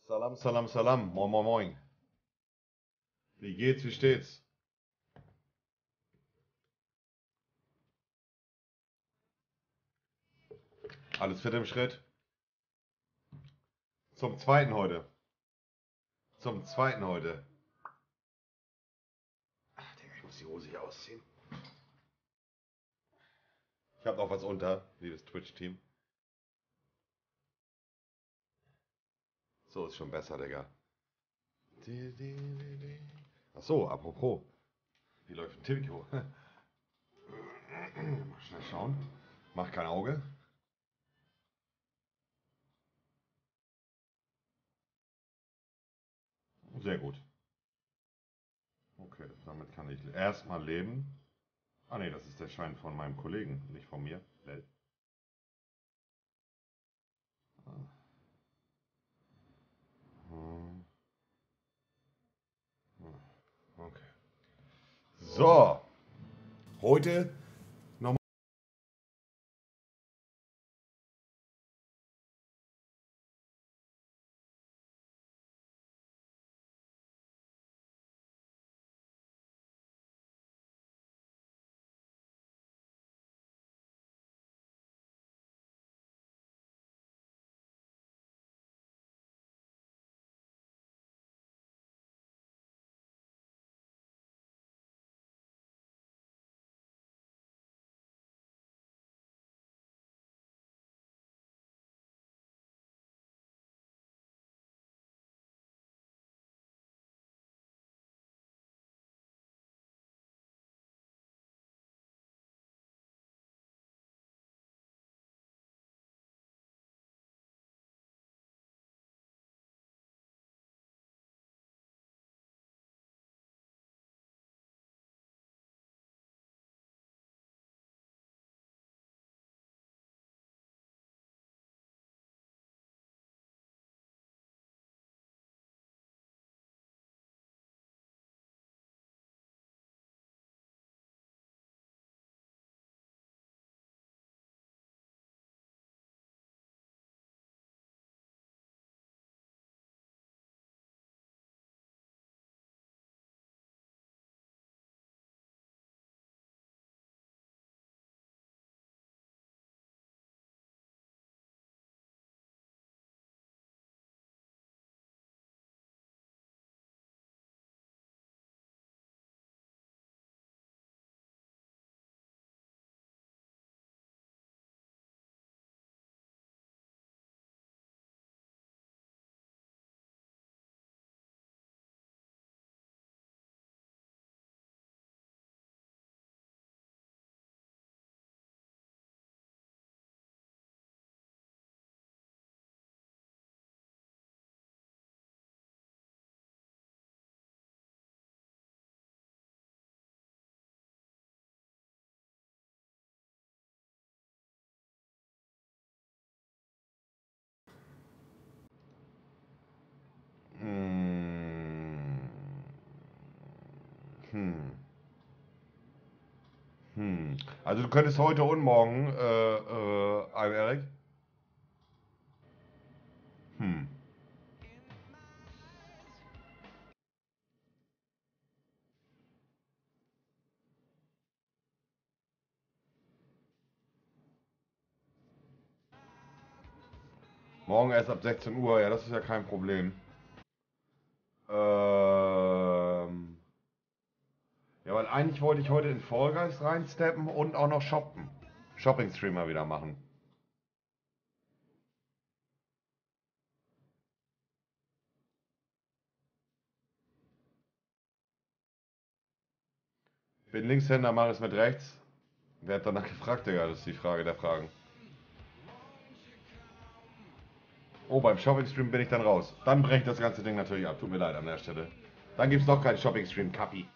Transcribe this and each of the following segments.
Salam, salam, salam. Moin, moin, moin. Wie geht's, wie steht's? Alles fit im Schritt? Zum zweiten heute. Zum zweiten heute. Ach, Digga, ich muss die Hose hier ausziehen. Ich hab noch was unter, liebes Twitch-Team. So ist schon besser, Digga. Ach so, apropos. Wie läuft ein Tilko? Mal schnell schauen. Mach kein Auge. Sehr gut. Okay, damit kann ich erstmal leben. Ah ne, das ist der Schein von meinem Kollegen, nicht von mir. Lel. Hm, okay. So, heute nochmal. Hm, hm, Also du könntest heute und morgen, Erik? Hm. Morgen erst ab 16 Uhr, ja, das ist ja kein Problem. Ja, weil eigentlich wollte ich heute in Fall Guys reinsteppen und auch noch shoppen. Shopping-Streamer wieder machen. Bin Linkshänder, mache es mit rechts. Wer hat danach gefragt, Digga? Das ist die Frage der Fragen. Oh, beim Shopping-Stream bin ich dann raus. Dann breche ich das ganze Ding natürlich ab. Tut mir leid an der Stelle. Dann gibt es doch keinen Shopping-Stream, Kappi.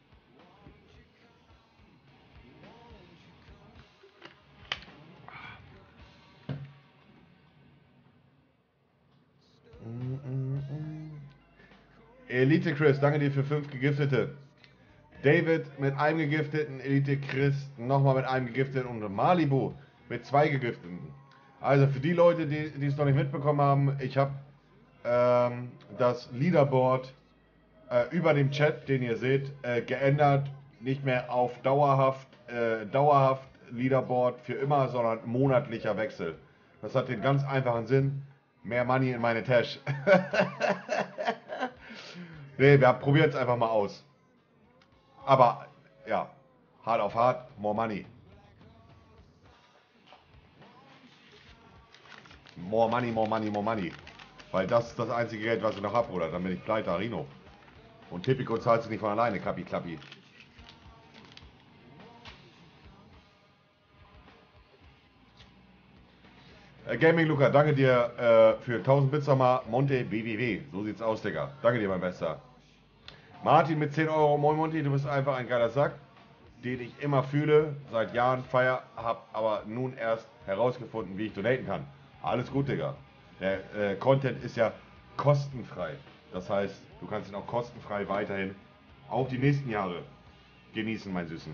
Elite Chris, danke dir für 5 Gegiftete. David mit einem Gegifteten, Elite Chris nochmal mit einem Gegifteten und Malibu mit 2 Gegifteten. Also für die Leute, die es noch nicht mitbekommen haben, ich habe das Leaderboard über dem Chat, den ihr seht, geändert. Nicht mehr auf dauerhaft Leaderboard für immer, sondern monatlicher Wechsel. Das hat den ganz einfachen Sinn. Mehr Money in meine Tasche. Nee, wir probieren es einfach mal aus. Aber ja, hart auf hart, more money. More money, more money, more money. Weil das ist das einzige Geld, was ich noch habe, Bruder. Dann bin ich pleite, Rino. Und Tipico zahlt sich nicht von alleine, Klappi, Klappi. Gaming Luca, danke dir für 1000 Bits nochmal. Monte BWW. So sieht's aus, Digga. Danke dir, mein Bester. Martin mit 10 Euro. Moin Monty, du bist einfach ein geiler Sack, den ich immer fühle, seit Jahren feier, hab aber nun erst herausgefunden, wie ich donaten kann. Alles gut, Digga. Der Content ist ja kostenfrei. Das heißt, du kannst ihn auch kostenfrei weiterhin auch die nächsten Jahre genießen, mein Süßen.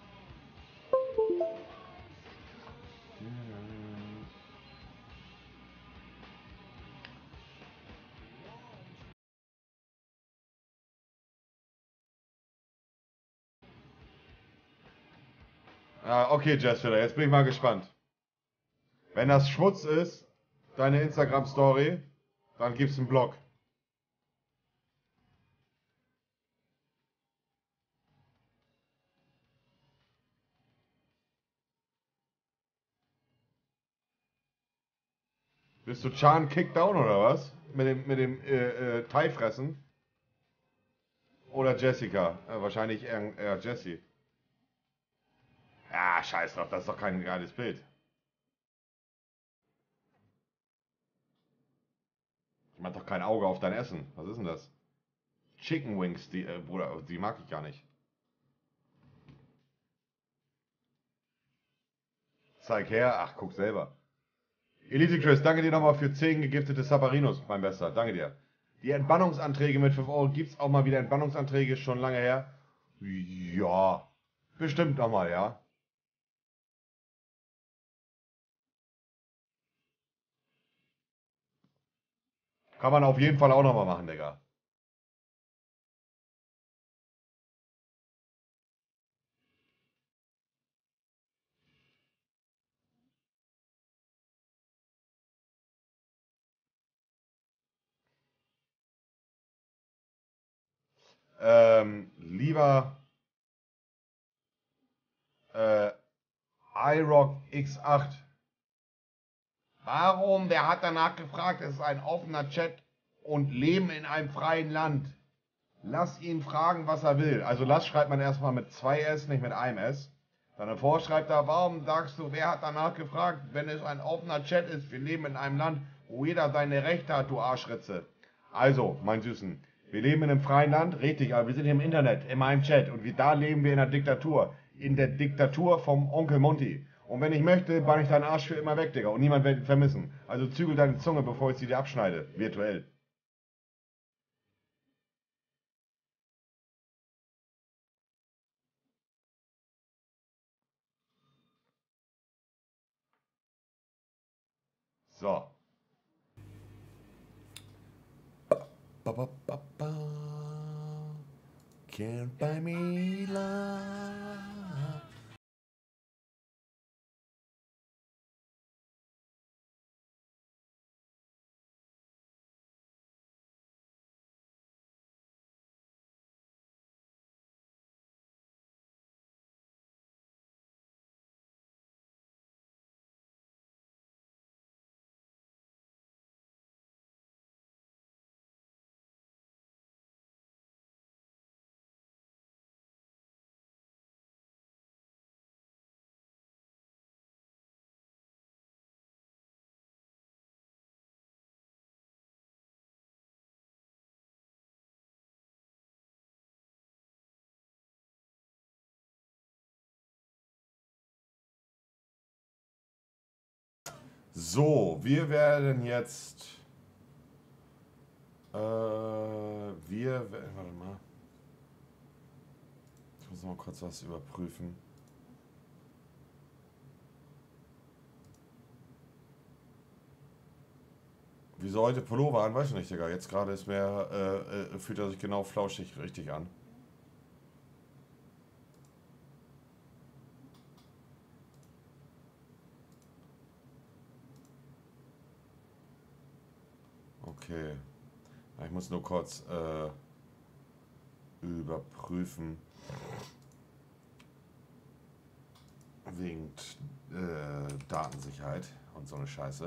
Okay, Jessfiller, jetzt bin ich mal gespannt. Wenn das Schmutz ist, deine Instagram-Story, dann gibt's einen Blog. Bist du Chan Kickdown oder was? Mit dem Thai-Fressen? Oder Jessica? Wahrscheinlich eher Jessie. Ja, scheiß drauf, das ist doch kein geiles Bild. Ich mach doch kein Auge auf dein Essen. Was ist denn das? Chicken Wings, Bruder, die mag ich gar nicht. Zeig her, ach, guck selber. Elite Chris, danke dir nochmal für 10 gegiftete Saparinos, mein Bester. Danke dir. Die Entbannungsanträge mit 5 Euro. Gibt's auch mal wieder Entbannungsanträge? Schon lange her? Ja, bestimmt nochmal, ja. Kann man auf jeden Fall auch nochmal machen, Digga. Lieber äh, iRock X8. Warum? Wer hat danach gefragt? Es ist ein offener Chat und leben in einem freien Land. Lass ihn fragen, was er will. Also Lass schreibt man erstmal mit 2 S, nicht mit einem S. Dann davor schreibt er, warum sagst du, wer hat danach gefragt, wenn es ein offener Chat ist, wir leben in einem Land, wo jeder seine Rechte hat, du Arschritze. Also, mein Süßen, wir leben in einem freien Land, richtig, aber wir sind hier im Internet, in meinem Chat und da leben wir in einer Diktatur. In der Diktatur vom Onkel Monty. Und wenn ich möchte, bann ich deinen Arsch für immer weg, Digga, und niemand wird ihn vermissen. Also zügel deine Zunge, bevor ich sie dir abschneide, virtuell. So. Ba, ba, ba, ba. Can't buy me love. So, wir werden jetzt. Warte mal. Ich muss mal kurz was überprüfen. Wieso heute Pullover an? Weiß ich nicht, Digga. Jetzt gerade ist mir, fühlt er sich genau flauschig richtig an. Okay. Ich muss nur kurz überprüfen. Wegen Datensicherheit und so eine Scheiße.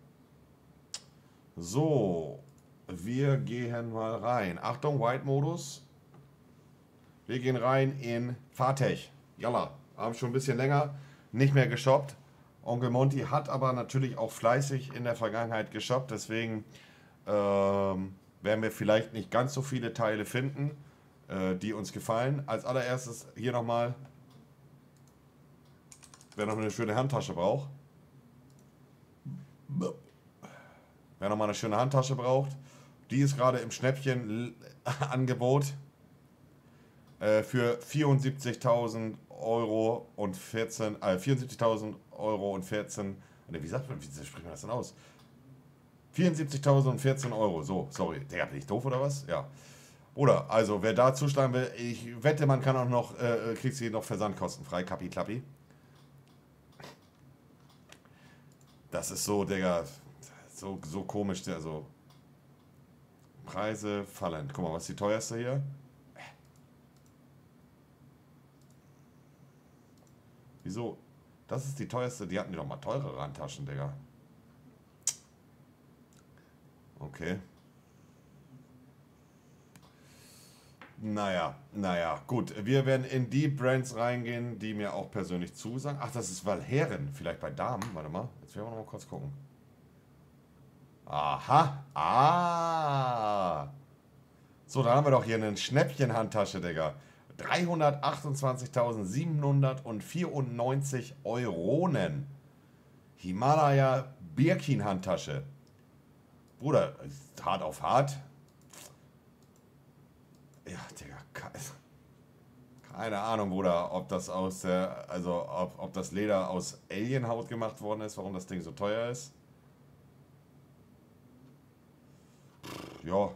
So, wir gehen mal rein. Achtung, White-Modus. Wir gehen rein in Fahrtech. Jalla, haben schon ein bisschen länger nicht mehr geshoppt. Onkel Monty hat aber natürlich auch fleißig in der Vergangenheit geshoppt. Deswegen werden wir vielleicht nicht ganz so viele Teile finden, die uns gefallen. Als allererstes hier nochmal, wer noch eine schöne Handtasche braucht. Wer nochmal eine schöne Handtasche braucht, die ist gerade im Schnäppchen-Angebot für 74.000 Euro und 14, 74.000 Euro und 14, wie sagt man, wie spricht man das denn aus? 74.000 und 14 Euro, so, sorry, der bin ich doof oder was? Ja. Oder, also, wer da zuschlagen will, ich wette, man kann auch noch, kriegt sie noch versandkostenfrei, Kappi Klappi. Das ist so, Digga, so komisch, also, Preise fallen. Guck mal, was ist die teuerste hier? Wieso? Das ist die teuerste, die hatten die doch mal teurere Handtaschen, Digga. Okay. Naja, gut. Wir werden in die Brands reingehen, die mir auch persönlich zusagen. Ach, das ist Valherren. Vielleicht bei Damen. Warte mal. Jetzt werden wir noch mal kurz gucken. Aha. Ah. So, da haben wir doch hier eine Schnäppchen-Handtasche, Digga. 328.794 Euronen. Himalaya Birkin-Handtasche. Bruder, hart auf hart. Ja, Digga, keine Ahnung, Bruder, ob das aus der, also ob das Leder aus Alienhaut gemacht worden ist, warum das Ding so teuer ist. Ja.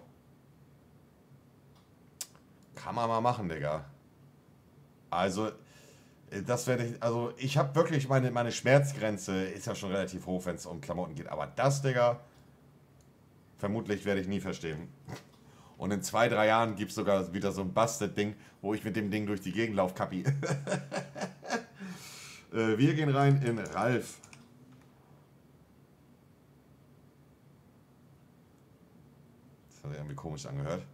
Kann man mal machen, Digga. Also, das werde ich, also ich habe wirklich meine Schmerzgrenze ist ja schon relativ hoch, wenn es um Klamotten geht. Aber das, Digga, vermutlich werde ich nie verstehen. Und in 2, 3 Jahren gibt es sogar wieder so ein Busted-Ding, wo ich mit dem Ding durch die Gegend laufe, Kappi. Wir gehen rein in Ralf. Das hat sich irgendwie komisch angehört.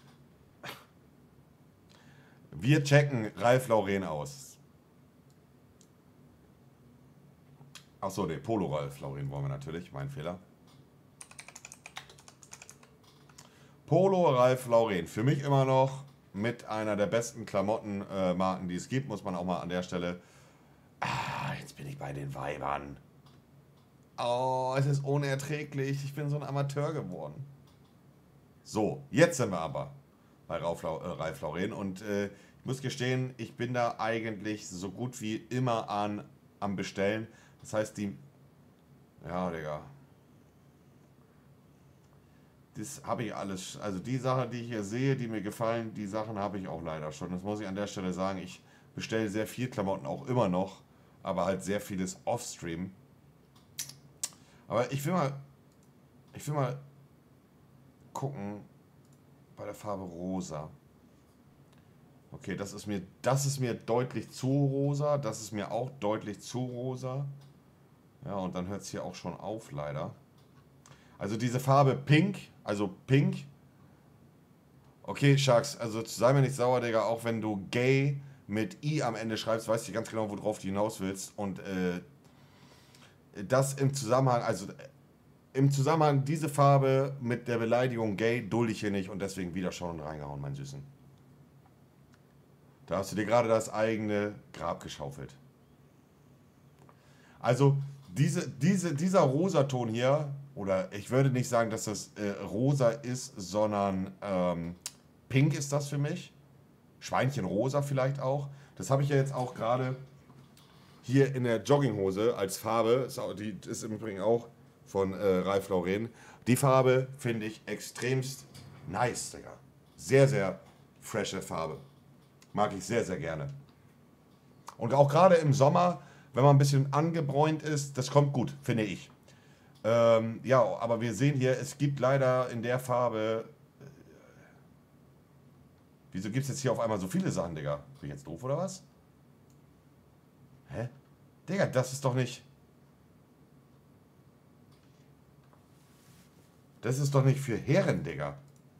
Wir checken Ralf Lauren aus. Achso, ne, Polo Ralf Lauren wollen wir natürlich, mein Fehler. Polo Ralf Lauren, für mich immer noch mit einer der besten Klamottenmarken, die es gibt, muss man auch mal an der Stelle. Ah, jetzt bin ich bei den Weibern. Oh, es ist unerträglich, ich bin so ein Amateur geworden. So, jetzt sind wir aber bei Ralf Lauren und ich muss gestehen, ich bin da eigentlich so gut wie immer am Bestellen. Das heißt, ja, Digga. Das habe ich alles, also die Sachen, die ich hier sehe, die mir gefallen, die Sachen habe ich auch leider schon. Das muss ich an der Stelle sagen. Ich bestelle sehr viel Klamotten auch immer noch, aber halt sehr vieles Offstream. Aber ich will mal gucken bei der Farbe rosa. Okay, das ist mir deutlich zu rosa, das ist mir auch deutlich zu rosa. Ja, und dann hört es hier auch schon auf, leider. Also diese Farbe Pink, also Pink. Okay, Sharks, also sei mir nicht sauer, Digga, auch wenn du gay mit I am Ende schreibst, weißt du ganz genau, worauf du hinaus willst. Und das im Zusammenhang, also im Zusammenhang diese Farbe mit der Beleidigung gay dulde ich hier nicht und deswegen wieder schon reingehauen, mein Süßen. Da hast du dir gerade das eigene Grab geschaufelt. Also dieser Rosaton hier, oder ich würde nicht sagen, dass das rosa ist, sondern pink ist das für mich. Schweinchenrosa vielleicht auch. Das habe ich ja jetzt auch gerade hier in der Jogginghose als Farbe. Die ist im Übrigen auch von Ralf Lauren. Die Farbe finde ich extremst nice, Digga. Sehr, sehr frische Farbe. Mag ich sehr, sehr gerne. Und auch gerade im Sommer, wenn man ein bisschen angebräunt ist, das kommt gut, finde ich. Ja, aber wir sehen hier, es gibt leider in der Farbe... Wieso gibt es jetzt hier auf einmal so viele Sachen, Digga? Bin ich jetzt doof oder was? Hä? Digga, das ist doch nicht... Das ist doch nicht für Herren, Digga.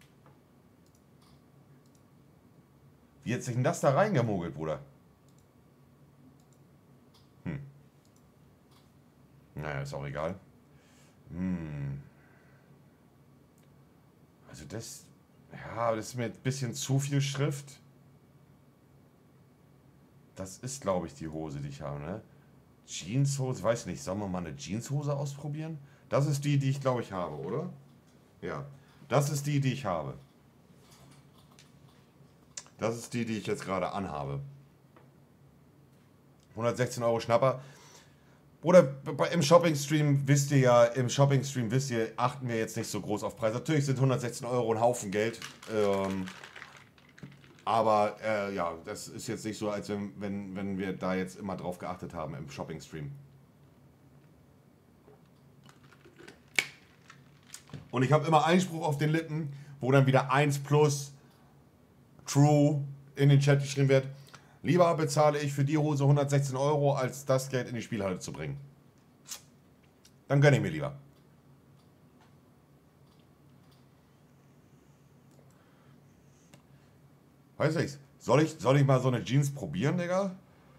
Wie hat sich denn das da reingemogelt, Bruder? Naja, ist auch egal. Also das... Ja, das ist mir ein bisschen zu viel Schrift. Das ist, glaube ich, die Hose, die ich habe, ne? Jeanshose, weiß nicht, sollen wir mal eine Jeanshose ausprobieren? Das ist die, die ich, glaube ich, habe, oder? Ja, das ist die, die ich habe. Das ist die, die ich jetzt gerade anhabe. 116 Euro Schnapper. Oder im Shopping-Stream wisst ihr ja, achten wir jetzt nicht so groß auf Preis. Natürlich sind 116 Euro ein Haufen Geld. Aber ja, das ist jetzt nicht so, als wenn wir da jetzt immer drauf geachtet haben im Shopping-Stream. Und ich habe immer Einspruch auf den Lippen, wo dann wieder 1 plus True in den Chat geschrieben wird. Lieber bezahle ich für die Hose 116 Euro, als das Geld in die Spielhalle zu bringen. Dann gönne ich mir lieber. Weiß nicht. Soll ich mal so eine Jeans probieren, Digga?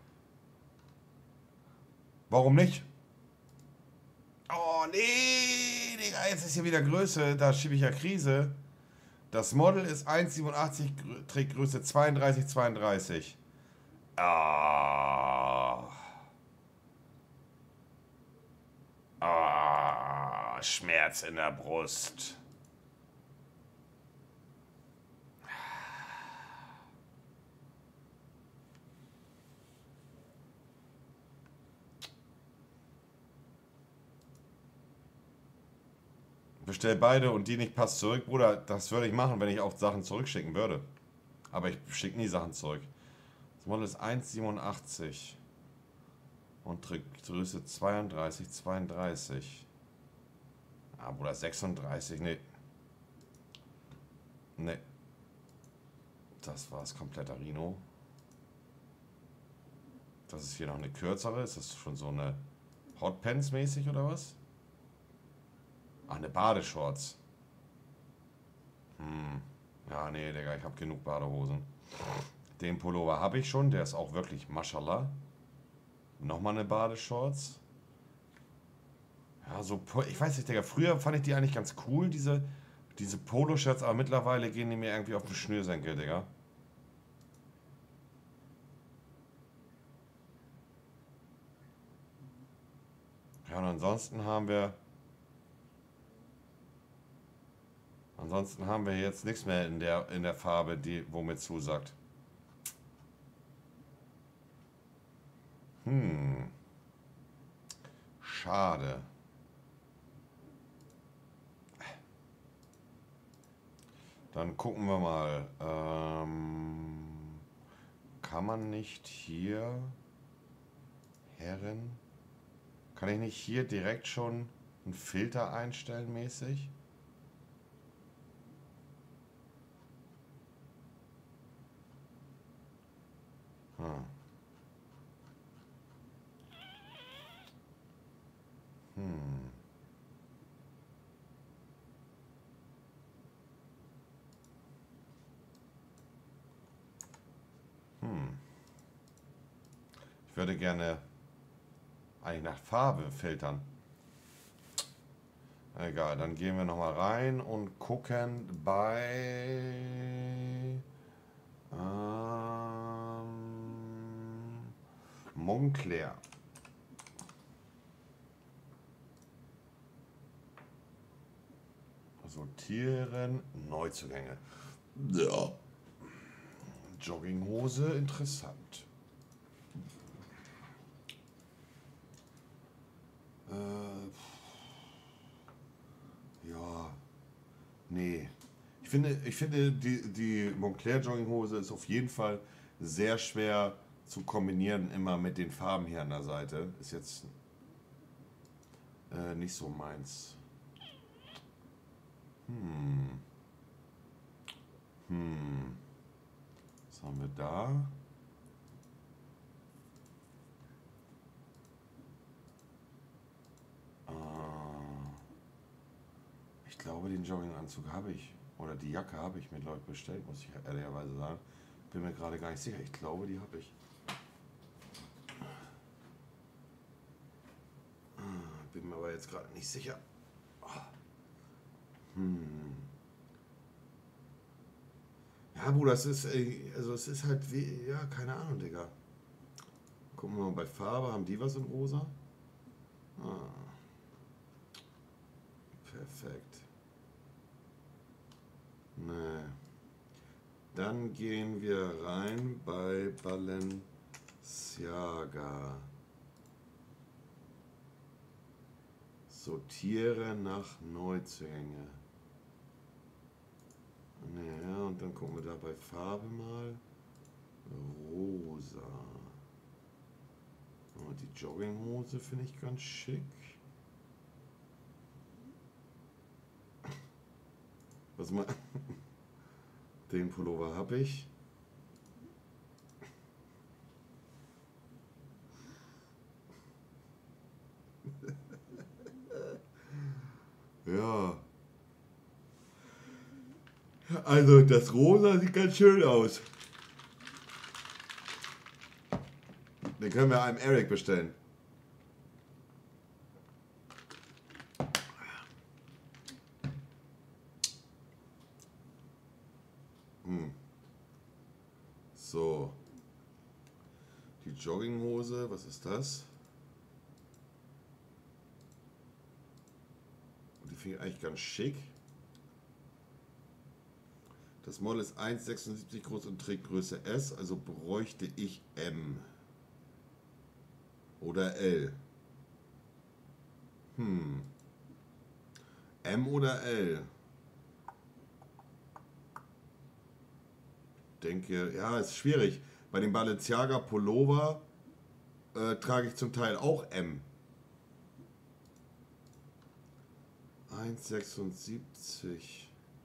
Warum nicht? Oh, nee, Digga, jetzt ist hier wieder Größe. Da schiebe ich ja Krise. Das Model ist 1,87, trägt Größe 32, 32. Ah. Ah, Schmerz in der Brust. Bestell beide und die nicht passt zurück, Bruder. Das würde ich machen, wenn ich auch Sachen zurückschicken würde. Aber ich schicke nie Sachen zurück. Das Model ist 1,87 und trägt Größe 32, 32. Ah, Bruder, 36, nee. Nee. Das war's, kompletter Rino. Das ist hier noch eine kürzere. Ist das schon so eine Hotpants mäßig oder was? Ach, eine Badeshorts. Ja, nee, Digga, ich habe genug Badehosen. Den Pullover habe ich schon, der ist auch wirklich Maschallah. Nochmal eine Badeshorts. Ja, so, ich weiß nicht, Digga, früher fand ich die eigentlich ganz cool, diese Poloshirts, aber mittlerweile gehen die mir irgendwie auf den Schnürsenkel, Digga. Ja, und ansonsten haben wir jetzt nichts mehr in der Farbe, die wo mir zusagt. Schade. Dann gucken wir mal. Kann man nicht hier Herren? Kann ich nicht hier direkt schon einen Filter einstellen mäßig? Ich würde gerne eigentlich nach Farbe filtern. Egal, dann gehen wir nochmal rein und gucken bei Moncler. Sortieren, Neuzugänge. Ja. Jogginghose, interessant. Ja. Nee. Ich finde die Moncler Jogginghose ist auf jeden Fall sehr schwer zu kombinieren, immer mit den Farben hier an der Seite. Ist jetzt nicht so meins. Hm. Hm. Was haben wir da? Ich glaube, den Jogginganzug habe ich. Oder die Jacke habe ich mir, glaube ich, bestellt, muss ich ehrlicherweise sagen. Bin mir gerade gar nicht sicher. Ich glaube, die habe ich. Bin mir aber jetzt gerade nicht sicher. Ja, Bruder, also es ist halt wie, ja, keine Ahnung, Digga. Gucken wir mal bei Farbe, haben die was in rosa? Ah, perfekt. Nee. Dann gehen wir rein bei Balenciaga. Sortiere nach Neuzugänge. Naja, und dann gucken wir da bei Farbe mal. Rosa. Oh, die Jogginghose finde ich ganz schick. Was mal. Den Pullover habe ich. Ja. Also das Rosa sieht ganz schön aus. Den können wir einem Eric bestellen. So. Die Jogginghose, was ist das? Die finde ich eigentlich ganz schick. Das Model ist 1,76 groß und trägt Größe S, also bräuchte ich M. Oder L. M oder L? Denke, ja, ist schwierig. Bei dem Balenciaga Pullover trage ich zum Teil auch M. 1,76.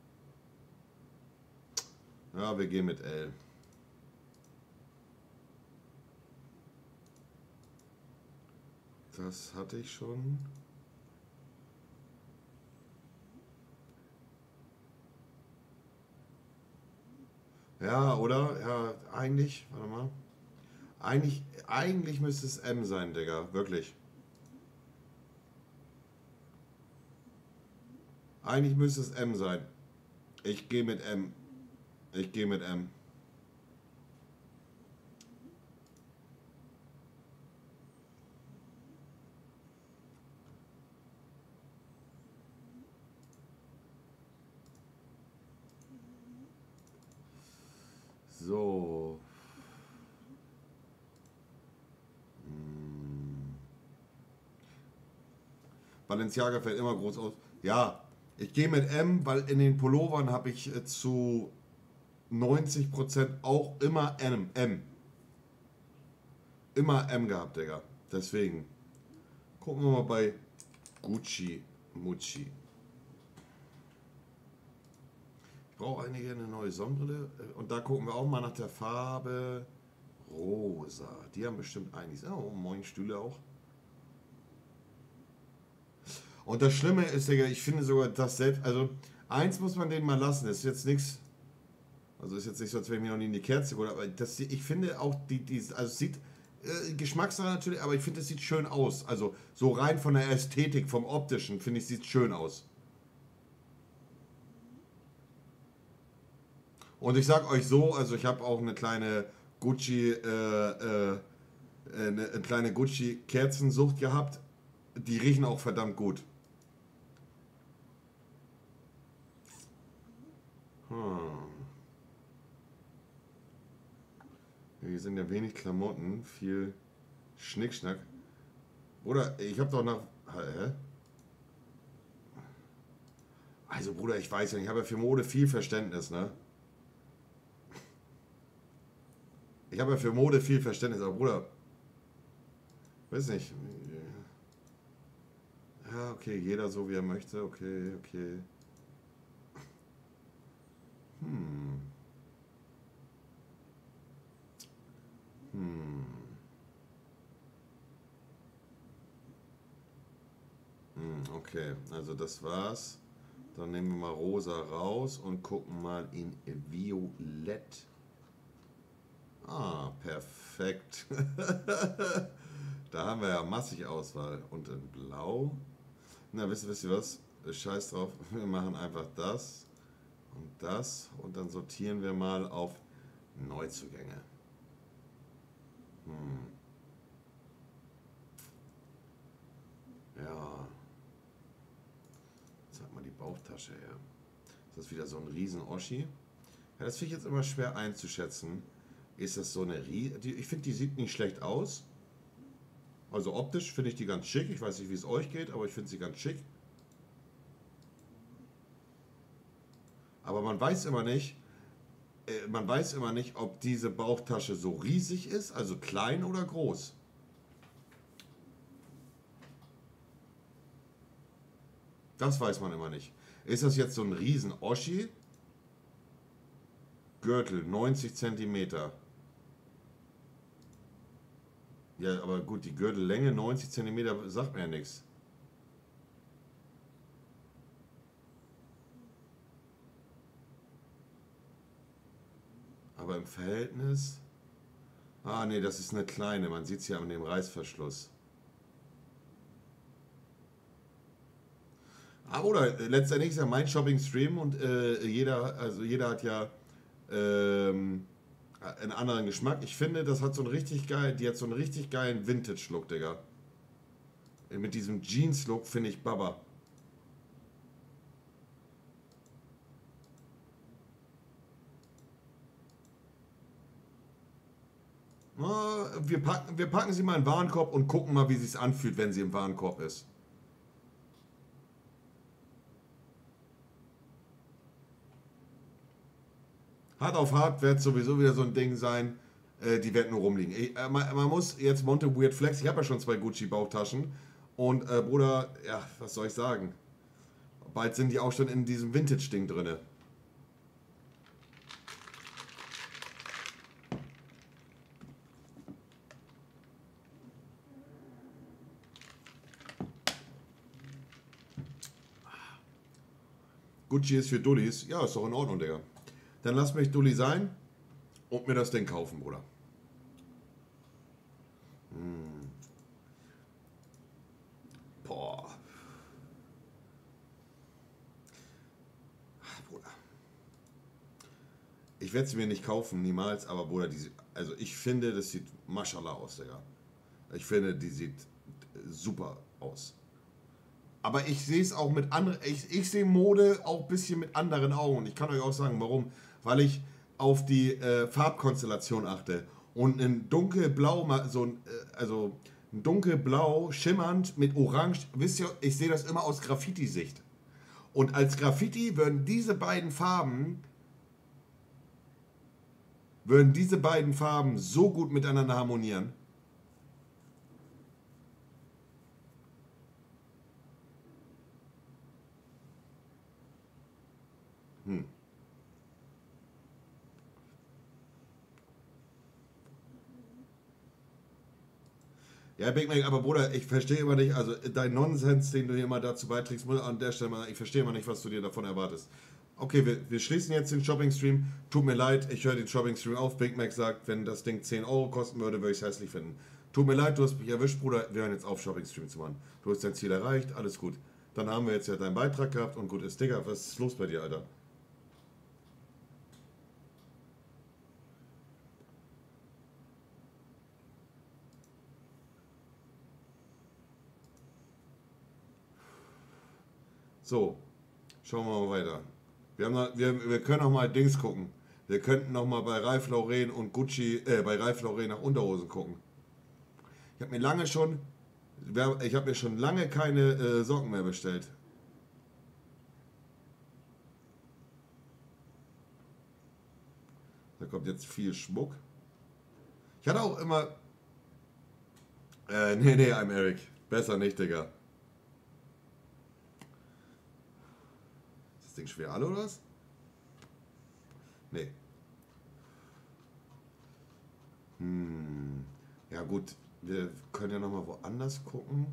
Ja, wir gehen mit L. Das hatte ich schon. Ja, oder? Ja, eigentlich, warte mal. Eigentlich müsste es M sein, Digga. Wirklich. Eigentlich müsste es M sein. Ich gehe mit M. Ich gehe mit M. So. Balenciaga fällt immer groß aus. Ja, ich gehe mit M, weil in den Pullovern habe ich zu 90% auch immer M. Immer M gehabt, Digga. Deswegen. Gucken wir mal bei Gucci Mucci. Ich brauche eigentlich eine neue Sonnenbrille. Und da gucken wir auch mal nach der Farbe Rosa. Die haben bestimmt einiges. Oh, moin Stühle auch. Und das Schlimme ist, Digga, ich finde sogar das selbst. Also, eins muss man denen mal lassen. Das ist jetzt nichts. Also, ist jetzt nicht so, als wäre ich mir noch nie in die Kerze geholt. Aber das, ich finde auch, also, es sieht. Geschmackssache natürlich, aber ich finde, es sieht schön aus. Also, so rein von der Ästhetik, vom Optischen, finde ich, sieht schön aus. Und ich sag euch so, also ich habe auch eine kleine Gucci, eine kleine Gucci Kerzensucht gehabt. Die riechen auch verdammt gut. Hm. Hier sind ja wenig Klamotten, viel Schnickschnack. Oder ich habe doch nach. Hä? Also Bruder, ich weiß ja nicht, ich habe ja für Mode viel Verständnis, ne? Ich habe ja für Mode viel Verständnis, aber Bruder, weiß nicht. Ja, okay, jeder so wie er möchte, okay, okay. Hm, hm, okay, also das war's. Dann nehmen wir mal rosa raus und gucken mal in Violett. Ah, perfekt. Da haben wir ja massig Auswahl. Und in Blau? Na, wisst ihr was? Scheiß drauf. Wir machen einfach das und das. Und dann sortieren wir mal auf Neuzugänge. Hm, ja. Zeig mal die Bauchtasche her. Ist das wieder so ein Riesen-Oschi? Ja, das finde ich jetzt immer schwer einzuschätzen. Ist das so eine Ich finde, die sieht nicht schlecht aus. Also optisch finde ich die ganz schick. Ich weiß nicht, wie es euch geht, aber ich finde sie ganz schick. Aber man weiß immer nicht, ob diese Bauchtasche so riesig ist, also klein oder groß. Das weiß man immer nicht. Ist das jetzt so ein riesen Oschi? Gürtel 90 Zentimeter. Ja, aber gut, die Gürtellänge 90 Zentimeter sagt mir ja nichts. Aber im Verhältnis. Ah, nee, das ist eine kleine. Man sieht es ja an dem Reißverschluss. Ah, oder letztendlich ist ja mein Shopping-Stream und jeder hat ja ähm, einen anderen Geschmack. Ich finde, die hat so einen richtig geilen Vintage-Look, Digga. Mit diesem Jeans-Look finde ich Baba. Wir packen sie mal in den Warenkorb und gucken mal, wie sie es anfühlt, wenn sie im Warenkorb ist. Hart auf hart wird sowieso wieder so ein Ding sein. Die werden nur rumliegen. Man muss jetzt Monte Weird Flex. Ich habe ja schon zwei Gucci Bauchtaschen. Und Bruder, ja, was soll ich sagen? Bald sind die auch schon in diesem Vintage-Ding drinne. Gucci ist für Dullis. Ja, ist doch in Ordnung, Digga. Dann lass mich Dulli sein und mir das Ding kaufen, Bruder. Hm. Boah. Bruder. Ich werde sie mir nicht kaufen, niemals, aber Bruder, also ich finde, das sieht Maschallah aus, Digga. Ich finde, die sieht super aus. Aber ich sehe es auch mit anderen, ich sehe Mode auch ein bisschen mit anderen Augen. Ich kann euch auch sagen, warum. Weil ich auf die Farbkonstellation achte. Und ein dunkelblau, also ein dunkelblau, schimmernd mit orange, wisst ihr, ich sehe das immer aus Graffiti-Sicht. Und als Graffiti würden diese beiden Farben so gut miteinander harmonieren. Hm. Ja, Big Mac, aber Bruder, ich verstehe immer nicht, also dein Nonsens, den du hier immer dazu beiträgst, muss an der Stelle mal, ich verstehe immer nicht, was du dir davon erwartest. Okay, wir schließen jetzt den Shopping-Stream. Tut mir leid, ich höre den Shopping-Stream auf. Big Mac sagt, wenn das Ding 10 Euro kosten würde, würde ich es hässlich finden. Tut mir leid, du hast mich erwischt, Bruder. Wir hören jetzt auf, Shopping-Stream zu machen. Du hast dein Ziel erreicht, alles gut. Dann haben wir jetzt ja deinen Beitrag gehabt und gut ist. Digga, was ist los bei dir, Alter? So, schauen wir mal weiter. Wir können noch mal Dings gucken. Wir könnten noch mal bei Ralph Lauren und Gucci, bei Ralph Lauren nach Unterhosen gucken. Ich habe mir lange schon, ich habe mir schon lange keine Socken mehr bestellt. Da kommt jetzt viel Schmuck. Ich hatte auch immer... nee, I'm Eric. Besser nicht, Digga. Ist das Ding schwer alle oder was? Nee. Ja gut, wir können ja nochmal woanders gucken.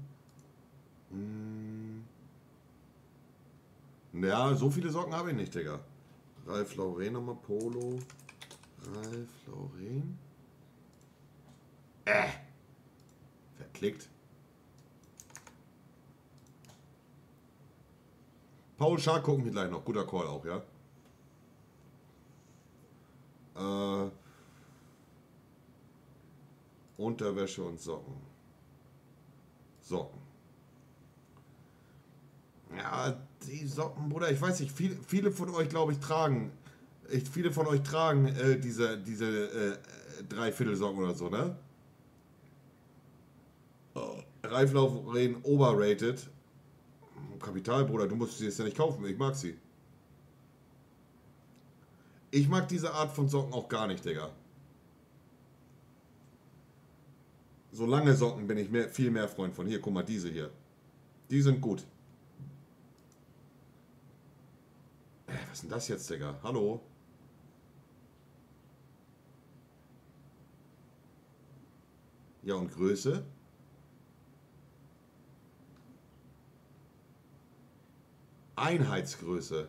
Ja, so viele Socken habe ich nicht, Digga. Ralph Lauren nochmal, Polo. Ralph Lauren. Verklickt. Paul Schark gucken wir gleich noch. Guter Call auch, ja. Unterwäsche und Socken. Socken. Ja, die Socken, Bruder, ich weiß nicht, viele von euch, glaube ich, tragen. Viele von euch tragen diese Dreiviertelsocken oder so, ne? Ralph Lauren overrated. Kapital, Bruder, du musst sie jetzt ja nicht kaufen, ich mag sie. Ich mag diese Art von Socken auch gar nicht, Digga. So lange Socken bin ich viel mehr Freund von. Hier, guck mal, diese hier. Die sind gut. Was ist denn das jetzt, Digga? Hallo? Ja, und Größe? Einheitsgröße.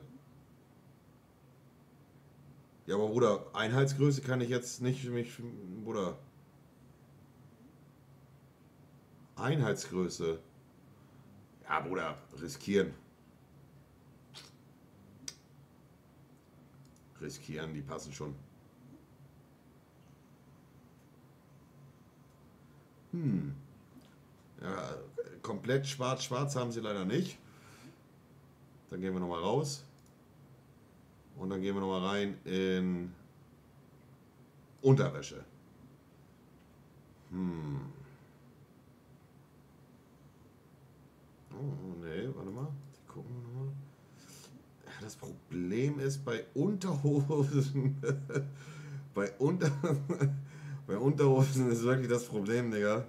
Ja, aber Bruder, Einheitsgröße kann ich jetzt nicht Bruder. Einheitsgröße. Ja, Bruder, riskieren. Riskieren, die passen schon. Ja, komplett schwarz haben sie leider nicht. Dann gehen wir nochmal raus. Und dann gehen wir nochmal rein in Unterwäsche. Oh, nee, warte mal. Die gucken wir nochmal. Das Problem ist bei Unterhosen. bei Unterhosen ist wirklich das Problem, Digga.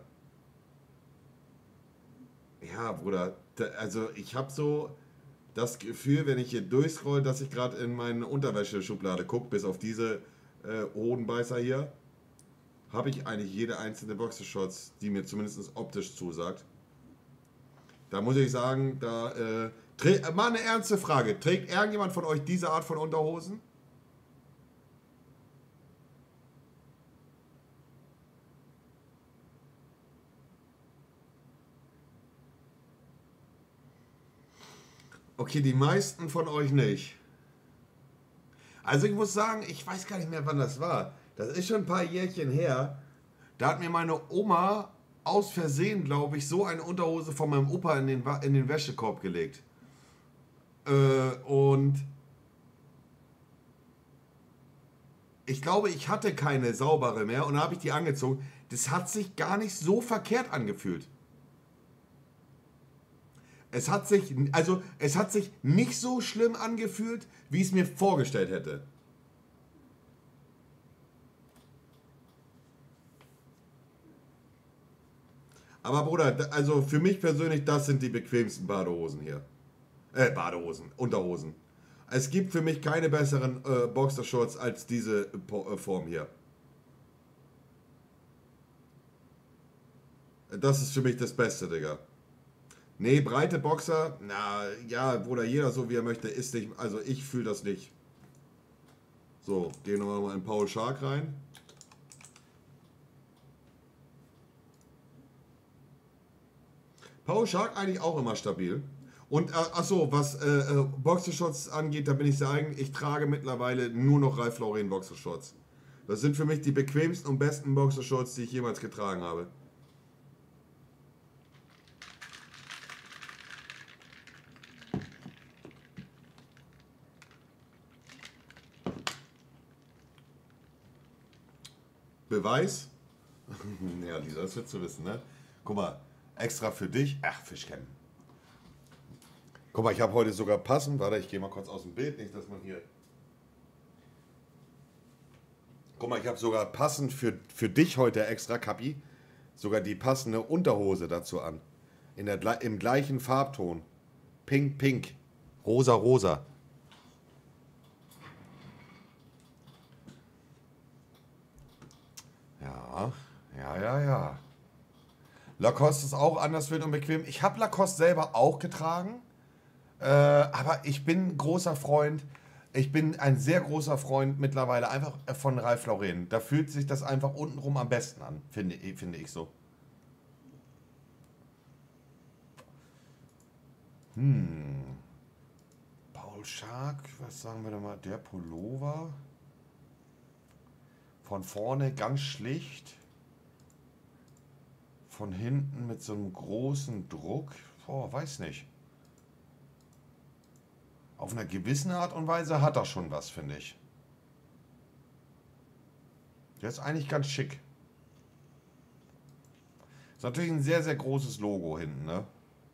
Ja, Bruder. Also ich habe so das Gefühl, wenn ich hier durchscroll, dass ich gerade in meine Unterwäscheschublade gucke, bis auf diese Hodenbeißer hier, habe ich eigentlich jede einzelne Boxershorts, die mir zumindest optisch zusagt. Da muss ich sagen, mal eine ernste Frage. Trägt irgendjemand von euch diese Art von Unterhosen? Okay, die meisten von euch nicht. Also ich muss sagen, ich weiß gar nicht mehr, wann das war. Das ist schon ein paar Jährchen her. Da hat mir meine Oma aus Versehen, glaube ich, so eine Unterhose von meinem Opa in den Wäschekorb gelegt. Und ich glaube, ich hatte keine saubere mehr und da habe ich die angezogen. Das hat sich gar nicht so verkehrt angefühlt. Es hat sich nicht so schlimm angefühlt, wie ich es mir vorgestellt hätte. Aber Bruder, also für mich persönlich, das sind die bequemsten Badehosen hier. Unterhosen. Es gibt für mich keine besseren Boxershorts als diese Form hier. Das ist für mich das Beste, Digga. Nee, breite Boxer, na ja, Bruder, jeder so wie er möchte, ist nicht, also ich fühle das nicht. So, gehen wir mal in Paul Schark rein. Paul Schark eigentlich auch immer stabil. Und achso, was Boxershorts angeht, da bin ich sagen, ich trage mittlerweile nur noch Ralph Lauren Boxershorts. Das sind für mich die bequemsten und besten Boxershorts, die ich jemals getragen habe. Beweis? Ja, Lisa, das wird zu wissen, ne? Guck mal, extra für dich. Ach, Fischken. Guck mal, ich habe heute sogar passend. Warte, ich gehe mal kurz aus dem Bild, nicht, dass man hier. Guck mal, ich habe sogar passend für dich heute extra, Kapi, sogar die passende Unterhose dazu an. Im gleichen Farbton. Pink, pink. Rosa, rosa. Ja, ja. Lacoste ist auch anders wild und bequem. Ich habe Lacoste selber auch getragen. Aber ich bin großer Freund. Ich bin ein sehr großer Freund mittlerweile einfach von Ralph Lauren. Da fühlt sich das einfach untenrum am besten an, finde ich so. Paul Schark, was sagen wir da mal? Der Pullover. Von vorne ganz schlicht. Von hinten mit so einem großen Druck. Boah, weiß nicht. Auf einer gewissen Art und Weise hat er schon was, finde ich. Der ist eigentlich ganz schick. Ist natürlich ein sehr, sehr großes Logo hinten, ne?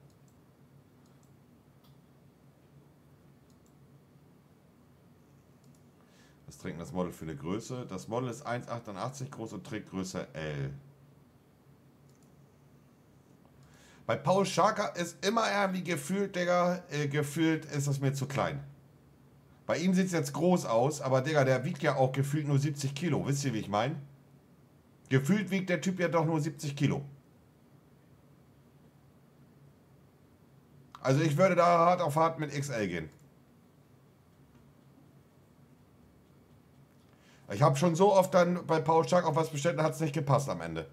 Was trägt das Model für eine Größe? Das Model ist 1,88 groß und trägt Größe L. Bei Paul Scharker ist immer irgendwie gefühlt, Digga, gefühlt ist das mir zu klein. Bei ihm sieht es jetzt groß aus, aber Digga, der wiegt ja auch gefühlt nur 70 Kilo. Wisst ihr, wie ich meine? Gefühlt wiegt der Typ ja doch nur 70 Kilo. Also ich würde da hart auf hart mit XL gehen. Ich habe schon so oft dann bei Paul Schark auf was bestellt und hat es nicht gepasst am Ende.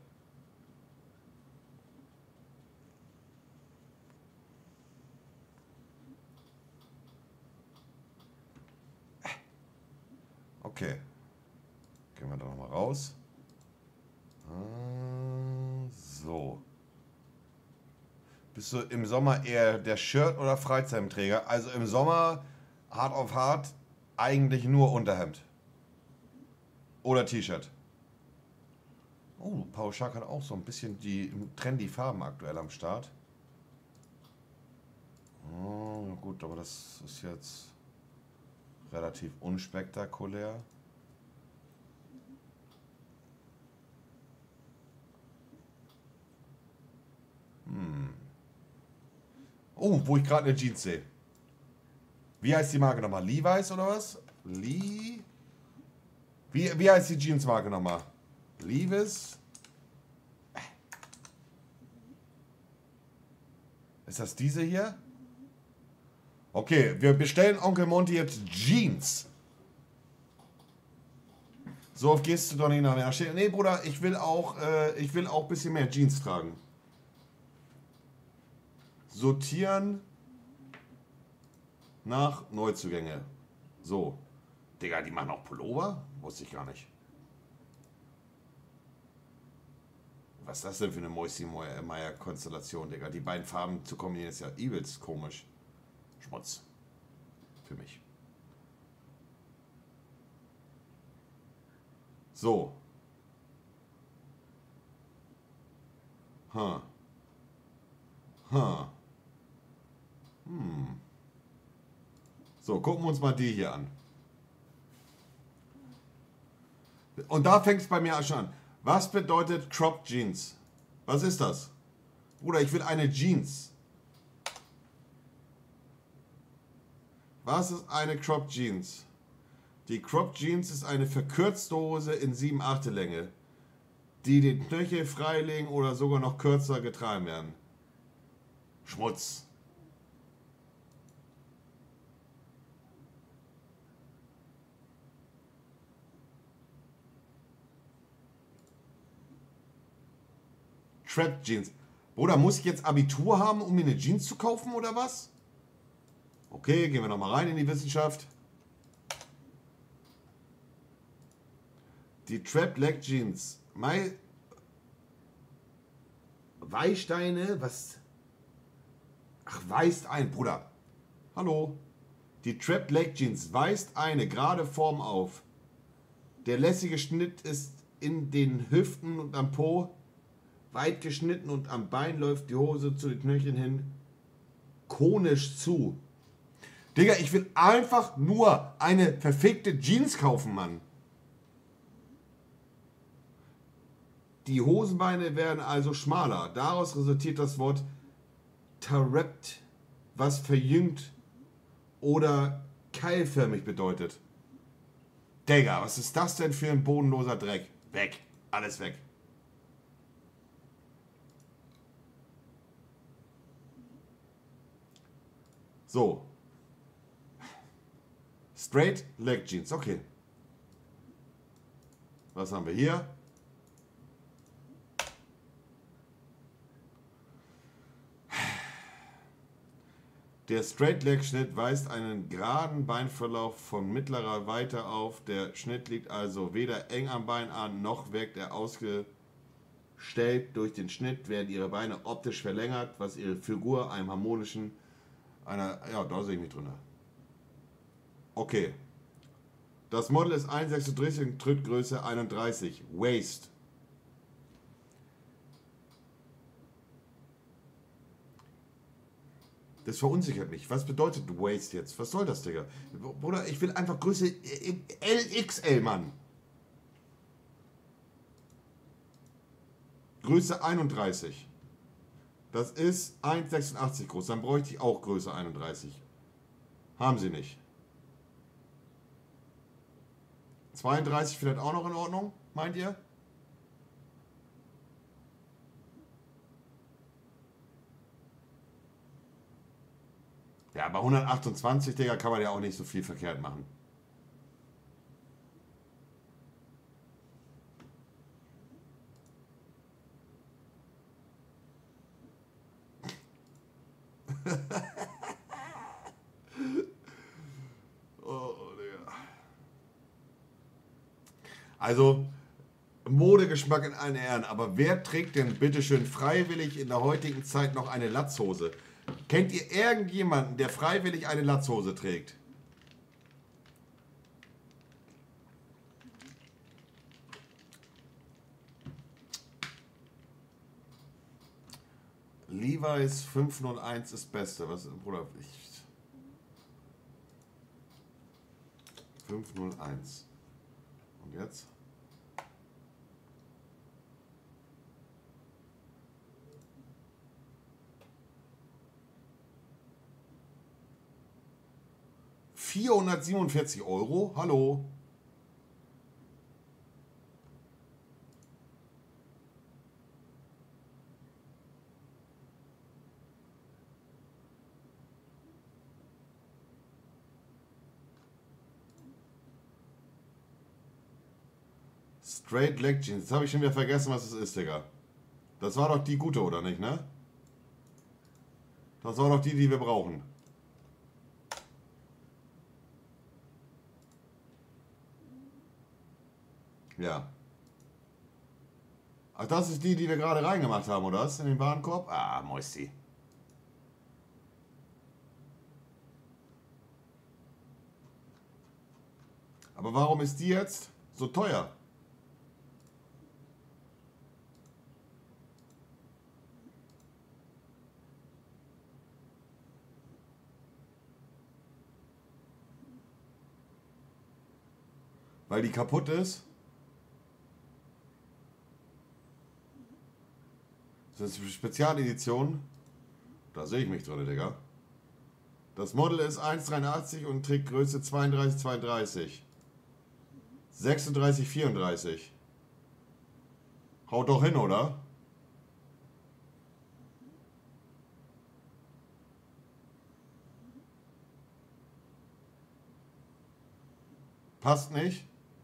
Okay. Gehen wir da nochmal raus. So. Bist du im Sommer eher der Shirt- oder Freizeitträger? Also im Sommer hart auf hart eigentlich nur Unterhemd. Oder T-Shirt. Oh, Paul Schark hat auch so ein bisschen die trendy Farben aktuell am Start. Oh, gut, aber das ist jetzt relativ unspektakulär. Oh, wo ich gerade eine Jeans sehe. Wie heißt die Marke nochmal? Levi's oder was? Wie heißt die Jeansmarke nochmal? Levi's? Ist das diese hier? Okay, wir bestellen Onkel Monty jetzt Jeans. So oft gehst du doch nicht nachher. Nee, Bruder, ich will auch ein bisschen mehr Jeans tragen. Sortieren nach Neuzugänge. So. Digga, die machen auch Pullover? Wusste ich gar nicht. Was ist das denn für eine Moisi-Meier-Konstellation, Digga? Die beiden Farben zu kombinieren ist ja übelst komisch. Schmutz. Für mich. So. So, gucken wir uns mal die hier an. Und da fängt es bei mir schon an. Was bedeutet Cropped Jeans? Was ist das? Bruder, ich will eine Jeans. Was ist eine Cropped Jeans? Die Cropped Jeans ist eine verkürzte Hose in 7/8 Länge, die den Knöchel freilegen oder sogar noch kürzer getragen werden. Schmutz. Trap Jeans. Bruder, muss ich jetzt Abitur haben, um mir eine Jeans zu kaufen oder was? Okay, gehen wir nochmal rein in die Wissenschaft. Die Trap Leg Jeans. Weichsteine, was? Ach, weist ein, Bruder. Hallo. Die Trap Leg Jeans weist eine gerade Form auf. Der lässige Schnitt ist in den Hüften und am Po weit geschnitten und am Bein läuft die Hose zu den Knöcheln hin konisch zu. Digga, ich will einfach nur eine verfickte Jeans kaufen, Mann. Die Hosenbeine werden also schmaler. Daraus resultiert das Wort tarept, was verjüngt oder keilförmig bedeutet. Digga, was ist das denn für ein bodenloser Dreck? Weg. Alles weg. So. Straight Leg Jeans. Okay. Was haben wir hier? Der Straight Leg Schnitt weist einen geraden Beinverlauf von mittlerer Weite auf. Der Schnitt liegt also weder eng am Bein an, noch wirkt er ausgestellt. Durch den Schnitt werden ihre Beine optisch verlängert, was ihre Figur einem harmonischen, ja, da sehe ich mich drin. Okay. Das Model ist 1,36 und Trittgröße 31. Waist. Das verunsichert mich. Was bedeutet Waist jetzt? Was soll das, Digga? Bruder, ich will einfach Größe LXL, Mann. Größe 31. Das ist 1,86 groß. Dann bräuchte ich auch Größe 31. Haben sie nicht. 32 vielleicht auch noch in Ordnung, meint ihr? Ja, bei 128, Digga, kann man ja auch nicht so viel verkehrt machen. Oh, Digga. Also, Modegeschmack in allen Ehren, aber wer trägt denn bitteschön freiwillig in der heutigen Zeit noch eine Latzhose? Kennt ihr irgendjemanden, der freiwillig eine Latzhose trägt? Levi's 501 ist Beste. Was, Bruder? 501. Und jetzt? €447. Hallo? Straight Leg Jeans. Jetzt habe ich schon wieder vergessen, was es ist, Digga. Das war doch die gute, oder nicht, ne? Das war doch die, die wir brauchen. Ja. Ach, das ist die, die wir gerade reingemacht haben, oder was? In den Warenkorb? Ah, Mäusi. Aber warum ist die jetzt so teuer? Weil die kaputt ist? Das ist eine Spezialedition. Da sehe ich mich drin, Digga. Das Model ist 1,83 und trägt Größe 32, 32. 36, 34. Haut doch hin, oder? Passt nicht?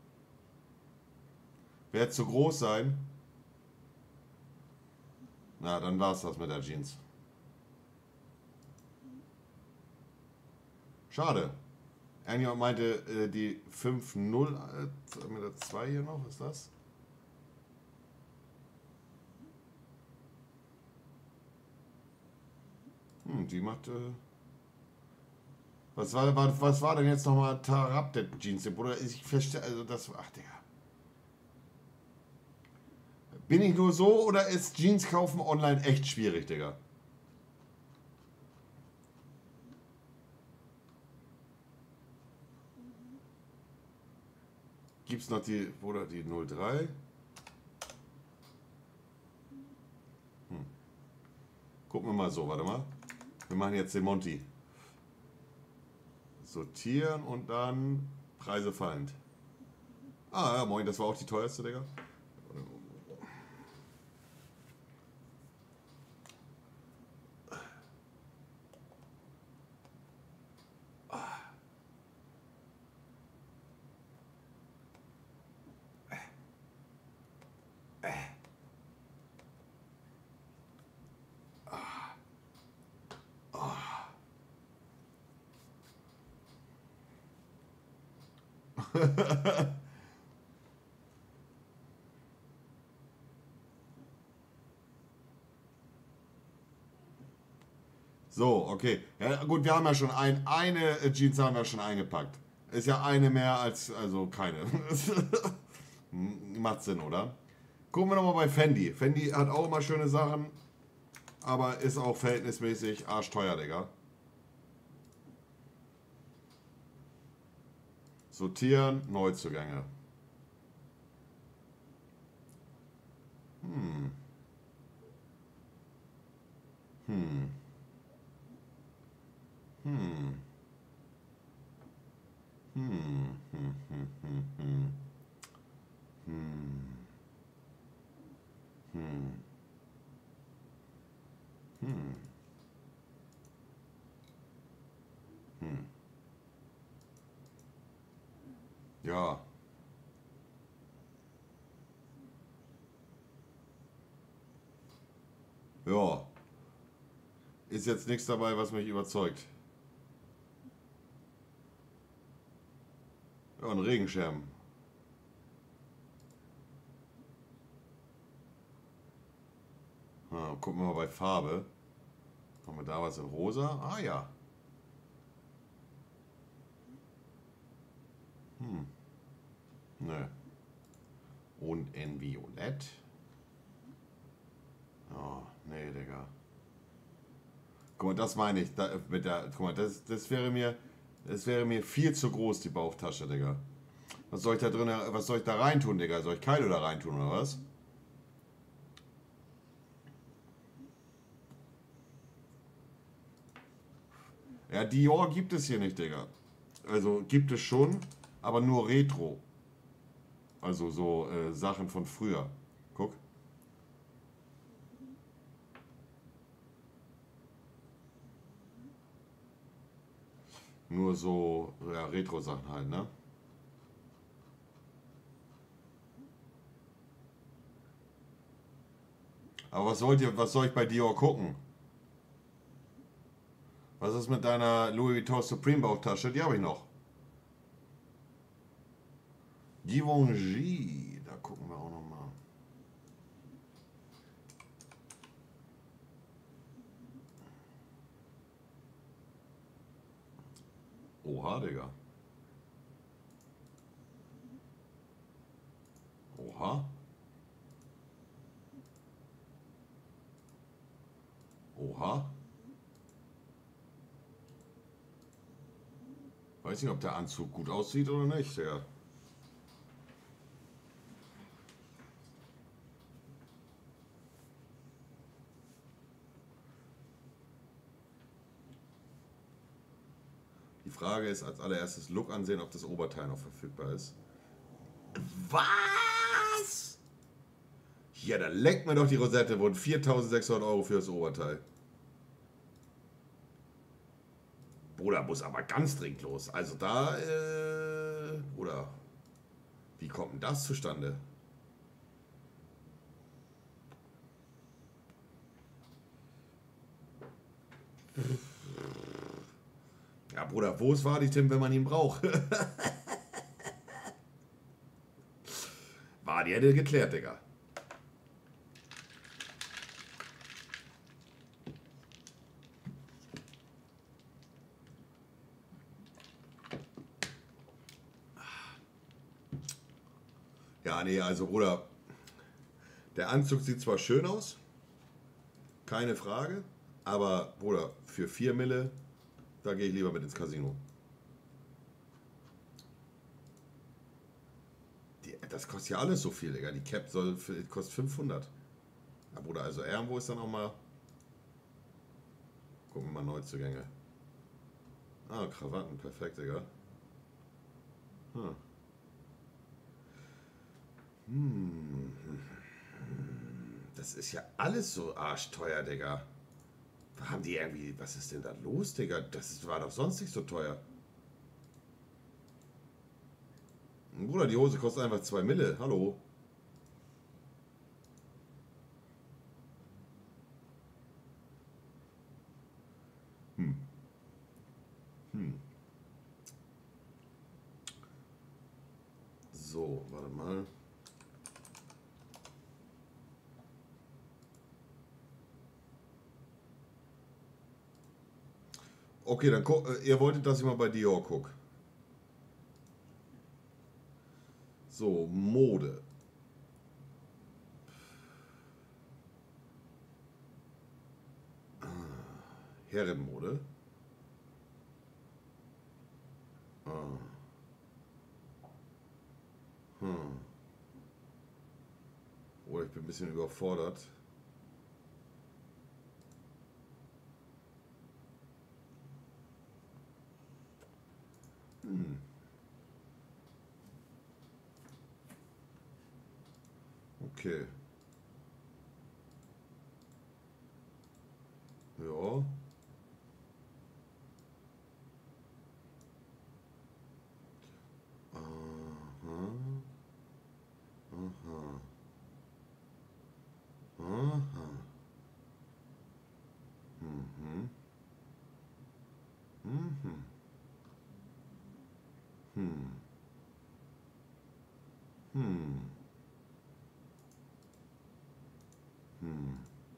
Wird zu groß sein? Na, dann war's das mit der Jeans. Schade. Irgendjemand meinte, die 5.0 mit der 2 hier noch, ist das? Die macht. Was war denn jetzt nochmal Taraptet Jeans? Bruder, ich verstehe, also das. Ach, Digga. Bin ich nur so oder ist Jeans kaufen online echt schwierig, Digga? Gibt's noch die, oder die 03? gucken wir mal so, warte mal. Wir machen jetzt den Monty. Sortieren und dann Preise fallend. Ah ja, moin, das war auch die teuerste, Digga. So, okay. Ja, gut, wir haben ja schon eine Jeans haben wir schon eingepackt. Ist ja eine mehr als, also keine. Macht Sinn, oder? Gucken wir nochmal bei Fendi. Fendi hat auch immer schöne Sachen, aber ist auch verhältnismäßig arschteuer, Digga. Sortieren, Neuzugänge. Hm. Hm. Hm. Hm. Hm. Hm. Hm. Hm. Hm. Hm. Hm. Hm. Ja. Ja. Ist jetzt nichts dabei, was mich überzeugt. Ja, ein Regenschirm. Gucken wir mal bei Farbe. Haben wir da was in rosa? Ah ja. Hm. Ne. Und in Violett. Oh, nee, Digga. Guck mal, das meine ich. Mit der, guck mal, das wäre mir viel zu groß, die Bauchtasche, Digga. Was soll ich da drin, was soll ich da reintun, Digga? Soll ich Kaido da reintun, oder was? Ja, Dior gibt es hier nicht, Digga. Also gibt es schon, aber nur Retro. Also so Sachen von früher. Guck. Nur so, ja, Retro-Sachen halt, ne? Aber was soll ich bei Dior gucken? Was ist mit deiner Louis Vuitton Supreme Bauchtasche? Die habe ich noch. Givenchy, da gucken wir auch noch mal. Oha, Digga. Oha. Oha. Weiß nicht, ob der Anzug gut aussieht oder nicht, Digga. Die Frage ist als allererstes Look ansehen, ob das Oberteil noch verfügbar ist. Was? Ja, da leckt mir doch die Rosette. Wurden 4.600 Euro für das Oberteil. Bruder, muss aber ganz dringend los. Also da, Bruder, wie kommt denn das zustande? Ja, Bruder, wo ist Wadi-Tim, wenn man ihn braucht? Wadi hätte geklärt, Digga. Ja, nee, also Bruder, der Anzug sieht zwar schön aus, keine Frage, aber Bruder, für 4 Mille, da gehe ich lieber mit ins Casino. Das kostet ja alles so viel, Digga. Die Cap kostet 500. Ja, Bruder, also irgendwo ist dann auch mal... Gucken wir mal Neuzugänge. Ah, Krawatten, perfekt, Digga. Hm. Das ist ja alles so arschteuer, Digga. Haben die irgendwie, was ist denn da los, Digga? Das war doch sonst nicht so teuer. Bruder, die Hose kostet einfach 2 Mille. Hallo. Hm. Hm. So, warte mal. Okay, dann ihr wolltet, dass ich mal bei Dior gucke. So, Mode. Herrenmode. Ah. Hm. Oh, ich bin ein bisschen überfordert. Hm. Okay. Ja. Aha. Aha. Aha. Mhm. Mhm. Hm. Hm. Hm.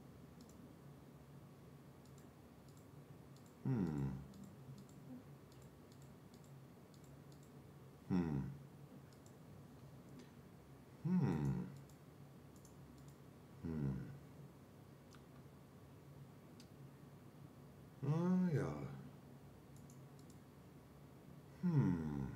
Hm. Hm. Hm. Hm. Ah ja. Hm.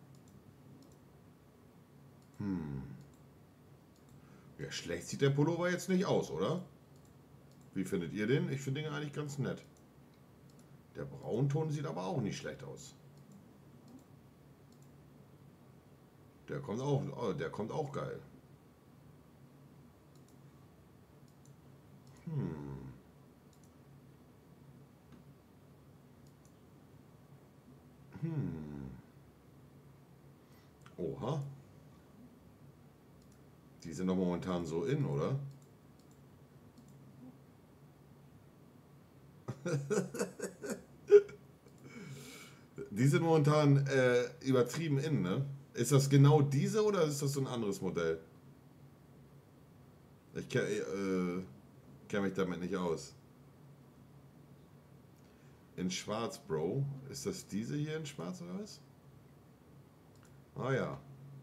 Hm. Ja, schlecht sieht der Pullover jetzt nicht aus, oder? Wie findet ihr den? Ich finde den eigentlich ganz nett. Der Braunton sieht aber auch nicht schlecht aus. Der kommt auch geil. Hm. Hm. Oha. Die sind doch momentan so in, oder? Die sind momentan übertrieben in, ne? Ist das genau diese oder ist das so ein anderes Modell? Ich kenn mich damit nicht aus. In Schwarz, Bro. Ist das diese hier in Schwarz oder was? Ah ja.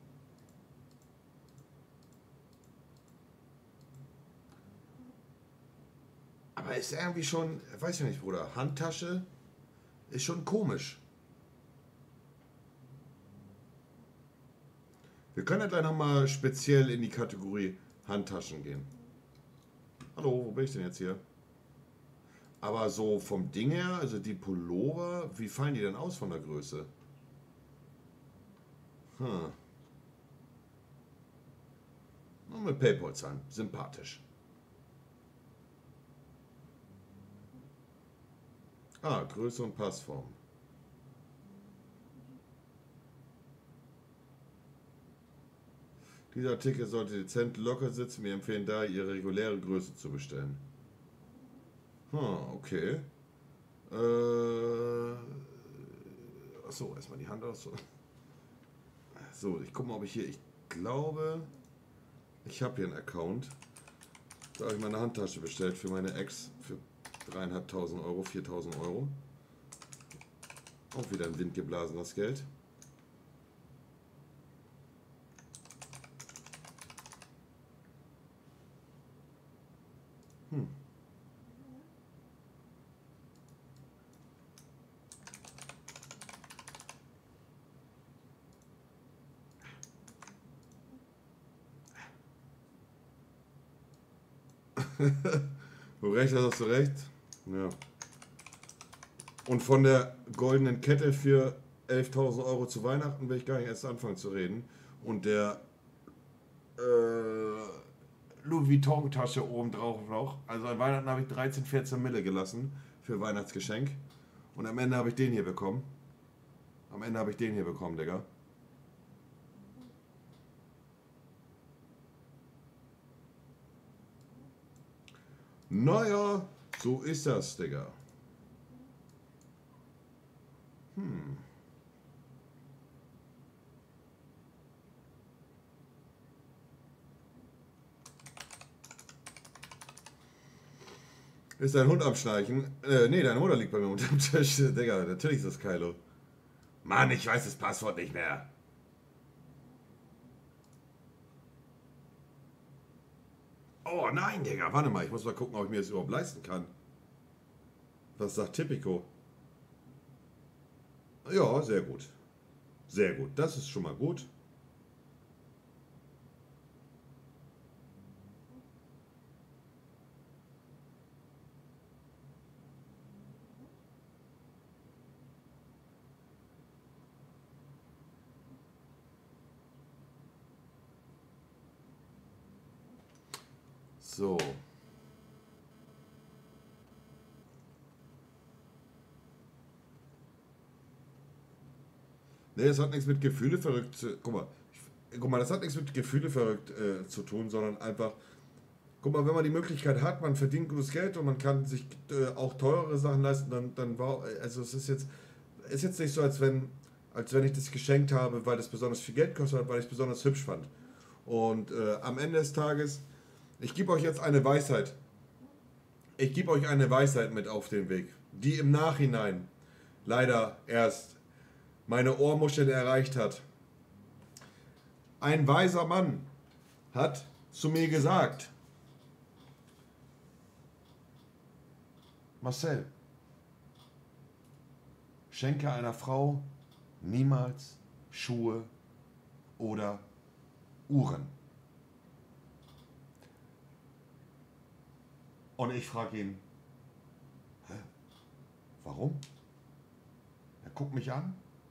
Aber ist irgendwie schon, weiß ich nicht, Bruder, Handtasche ist schon komisch. Wir können ja gleich nochmal speziell in die Kategorie Handtaschen gehen. Hallo, wo bin ich denn jetzt hier? Aber so vom Ding her, also die Pullover, wie fallen die denn aus von der Größe? Hm. Nur mit PayPal zahlen, sympathisch. Ah, Größe und Passform. Dieser Artikel sollte dezent locker sitzen. Wir empfehlen daher, Ihre reguläre Größe zu bestellen. Okay. Achso, erstmal die Hand aus. So, ich gucke mal, ob ich hier. Ich glaube, ich habe hier einen Account. Da habe ich meine Handtasche bestellt für meine Ex für 3.500 Euro, 4.000 Euro. Auch wieder in Wind geblasen, das Geld. Hm. Du recht hast du recht. Ja. Und von der goldenen Kette für 11.000 Euro zu Weihnachten will ich gar nicht erst anfangen zu reden. Und der Louis Vuitton Tasche oben drauf noch. Also an Weihnachten habe ich 13, 14 Mille gelassen für Weihnachtsgeschenk. Und am Ende habe ich den hier bekommen. Am Ende habe ich den hier bekommen, Digga. Naja, so ist das, Digga. Ist dein Hund am Schnarchen? Nee, deine Mutter liegt bei mir unterm Tisch. Digga, natürlich ist das Kylo. Mann, ich weiß das Passwort nicht mehr. Oh nein, Digga, warte mal, ich muss mal gucken, ob ich mir das überhaupt leisten kann. Was sagt Tipico? Ja, sehr gut. Sehr gut, das ist schon mal gut. So. Nee, das hat nichts mit Gefühle verrückt zu. Guck mal, das hat nichts mit Gefühle verrückt zu tun, sondern einfach. Guck mal, wenn man die Möglichkeit hat, man verdient gutes Geld und man kann sich auch teurere Sachen leisten, dann war. Also es ist jetzt nicht so, als wenn ich das geschenkt habe, weil es besonders viel Geld kostet hat, weil ich es besonders hübsch fand. Und am Ende des Tages, ich gebe euch jetzt eine Weisheit. Ich gebe euch eine Weisheit mit auf den Weg, die im Nachhinein leider erst meine Ohrmuschel erreicht hat. Ein weiser Mann hat zu mir gesagt: Marcel, schenke einer Frau niemals Schuhe oder Uhren. Und ich frage ihn: Hä? Warum? Er guckt mich an.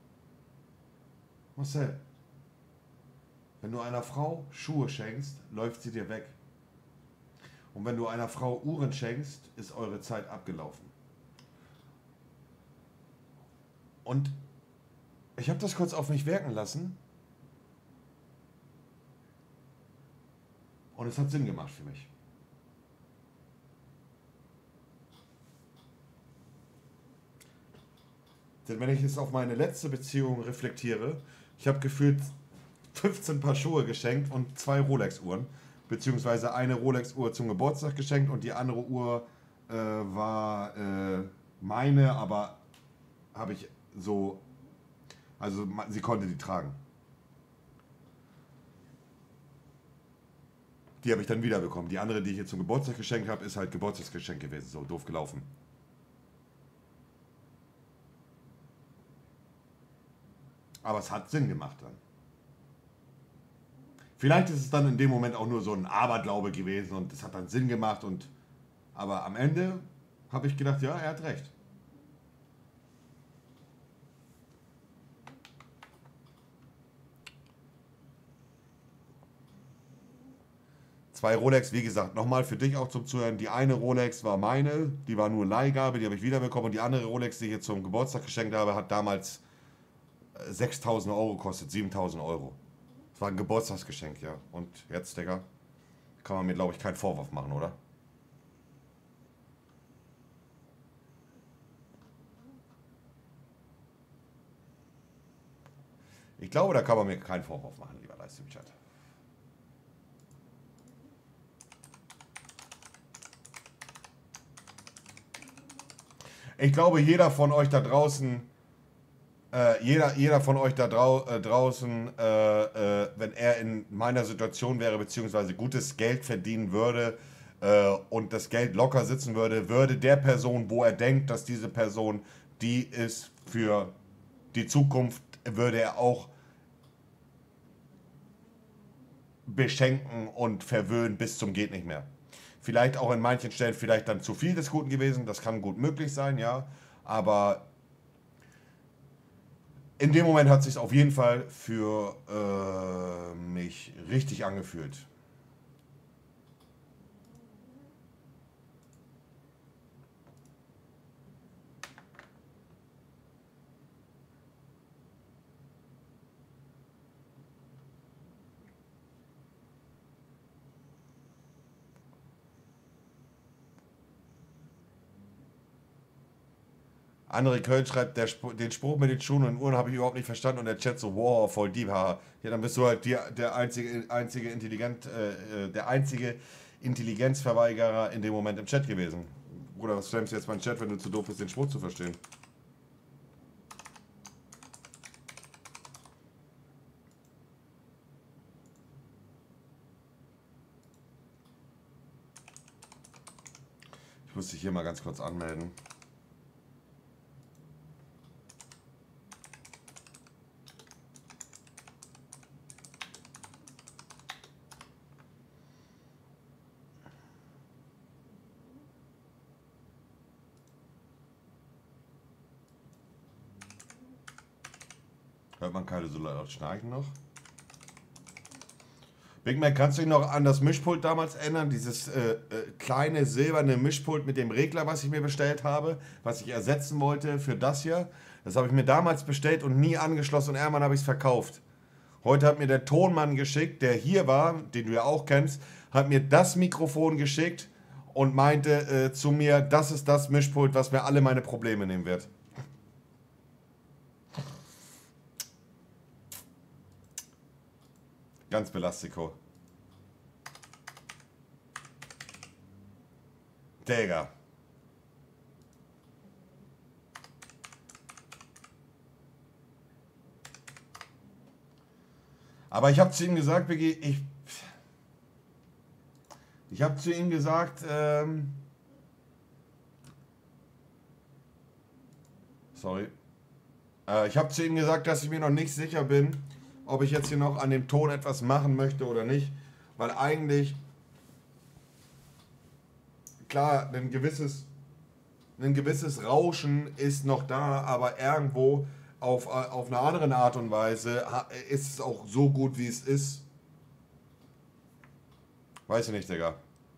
Marcel, wenn du einer Frau Schuhe schenkst, läuft sie dir weg. Und wenn du einer Frau Uhren schenkst, ist eure Zeit abgelaufen. Und ich habe das kurz auf mich wirken lassen. Und es hat Sinn gemacht für mich. Denn wenn ich jetzt auf meine letzte Beziehung reflektiere, ich habe gefühlt 15 Paar Schuhe geschenkt und 2 Rolex-Uhren. Beziehungsweise eine Rolex-Uhr zum Geburtstag geschenkt und die andere Uhr war meine, aber habe ich so, also sie konnte die tragen. Die habe ich dann wieder bekommen. Die andere, die ich ihr zum Geburtstag geschenkt habe, ist halt Geburtstagsgeschenk gewesen. So doof gelaufen. Aber es hat Sinn gemacht dann. Vielleicht ist es dann in dem Moment auch nur so ein Aberglaube gewesen und es hat dann Sinn gemacht aber am Ende habe ich gedacht, ja, er hat recht. Zwei Rolex, wie gesagt, nochmal für dich auch zum Zuhören. Die eine Rolex war meine, die war nur Leihgabe, die habe ich wiederbekommen. Und die andere Rolex, die ich jetzt zum Geburtstag geschenkt habe, hat damals 6.000 Euro gekostet, 7.000 Euro. Das war ein Geburtstagsgeschenk, ja. Und jetzt, Digga, kann man mir, glaube ich, keinen Vorwurf machen, oder? Ich glaube, da kann man mir keinen Vorwurf machen, lieber Livestream-Chat. Ich glaube, jeder von euch da draußen, jeder von euch da draußen, wenn er in meiner Situation wäre, beziehungsweise gutes Geld verdienen würde und das Geld locker sitzen würde, würde der Person, wo er denkt, dass diese Person die ist für die Zukunft, würde er auch beschenken und verwöhnen bis zum geht nicht mehr. Vielleicht auch in manchen Stellen vielleicht dann zu viel des Guten gewesen, das kann gut möglich sein, ja. Aber in dem Moment hat es sich auf jeden Fall für mich richtig angefühlt. André Köln schreibt, den Spruch mit den Schuhen und Uhren habe ich überhaupt nicht verstanden und der Chat so, wow, voll deep, haha. Ja, dann bist du halt der einzige Intelligenzverweigerer in dem Moment im Chat gewesen. Bruder, was schämst du jetzt beim Chat, wenn du zu doof bist, den Spruch zu verstehen? Ich muss dich hier mal ganz kurz anmelden. Hört man keine so laut schnarchen noch? Big Mac, kannst du dich noch an das Mischpult damals erinnern? Dieses kleine silberne Mischpult mit dem Regler, was ich mir bestellt habe, was ich ersetzen wollte für das hier. Das habe ich mir damals bestellt und nie angeschlossen und irgendwann habe ich es verkauft. Heute hat mir der Tonmann geschickt, der hier war, den du ja auch kennst, hat mir das Mikrofon geschickt und meinte zu mir, das ist das Mischpult, was mir alle meine Probleme nehmen wird. Ganz belastiko. Digga. Aber ich habe zu ihm gesagt, Biggie, ich habe zu ihm gesagt, sorry. Ich habe zu ihm gesagt, dass ich mir noch nicht sicher bin, ob ich jetzt hier noch an dem Ton etwas machen möchte oder nicht. Weil eigentlich, klar, ein gewisses Rauschen ist noch da, aber irgendwo auf eine andere Art und Weise ist es auch so gut, wie es ist. Weiß ich nicht, Digga.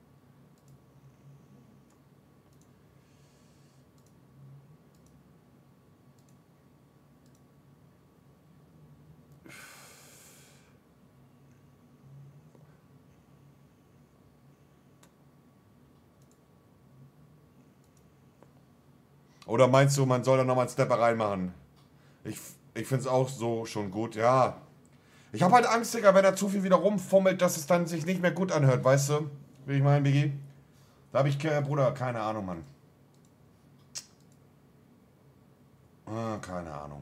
Oder meinst du, man soll da nochmal einen Stepper reinmachen? Ich finde es auch so schon gut, ja. Ich habe halt Angst, Digga, wenn er zu viel wieder rumfummelt, dass es dann sich nicht mehr gut anhört, weißt du? Wie ich meine, Biggie? Da habe ich, Bruder, keine Ahnung, Mann. Keine Ahnung.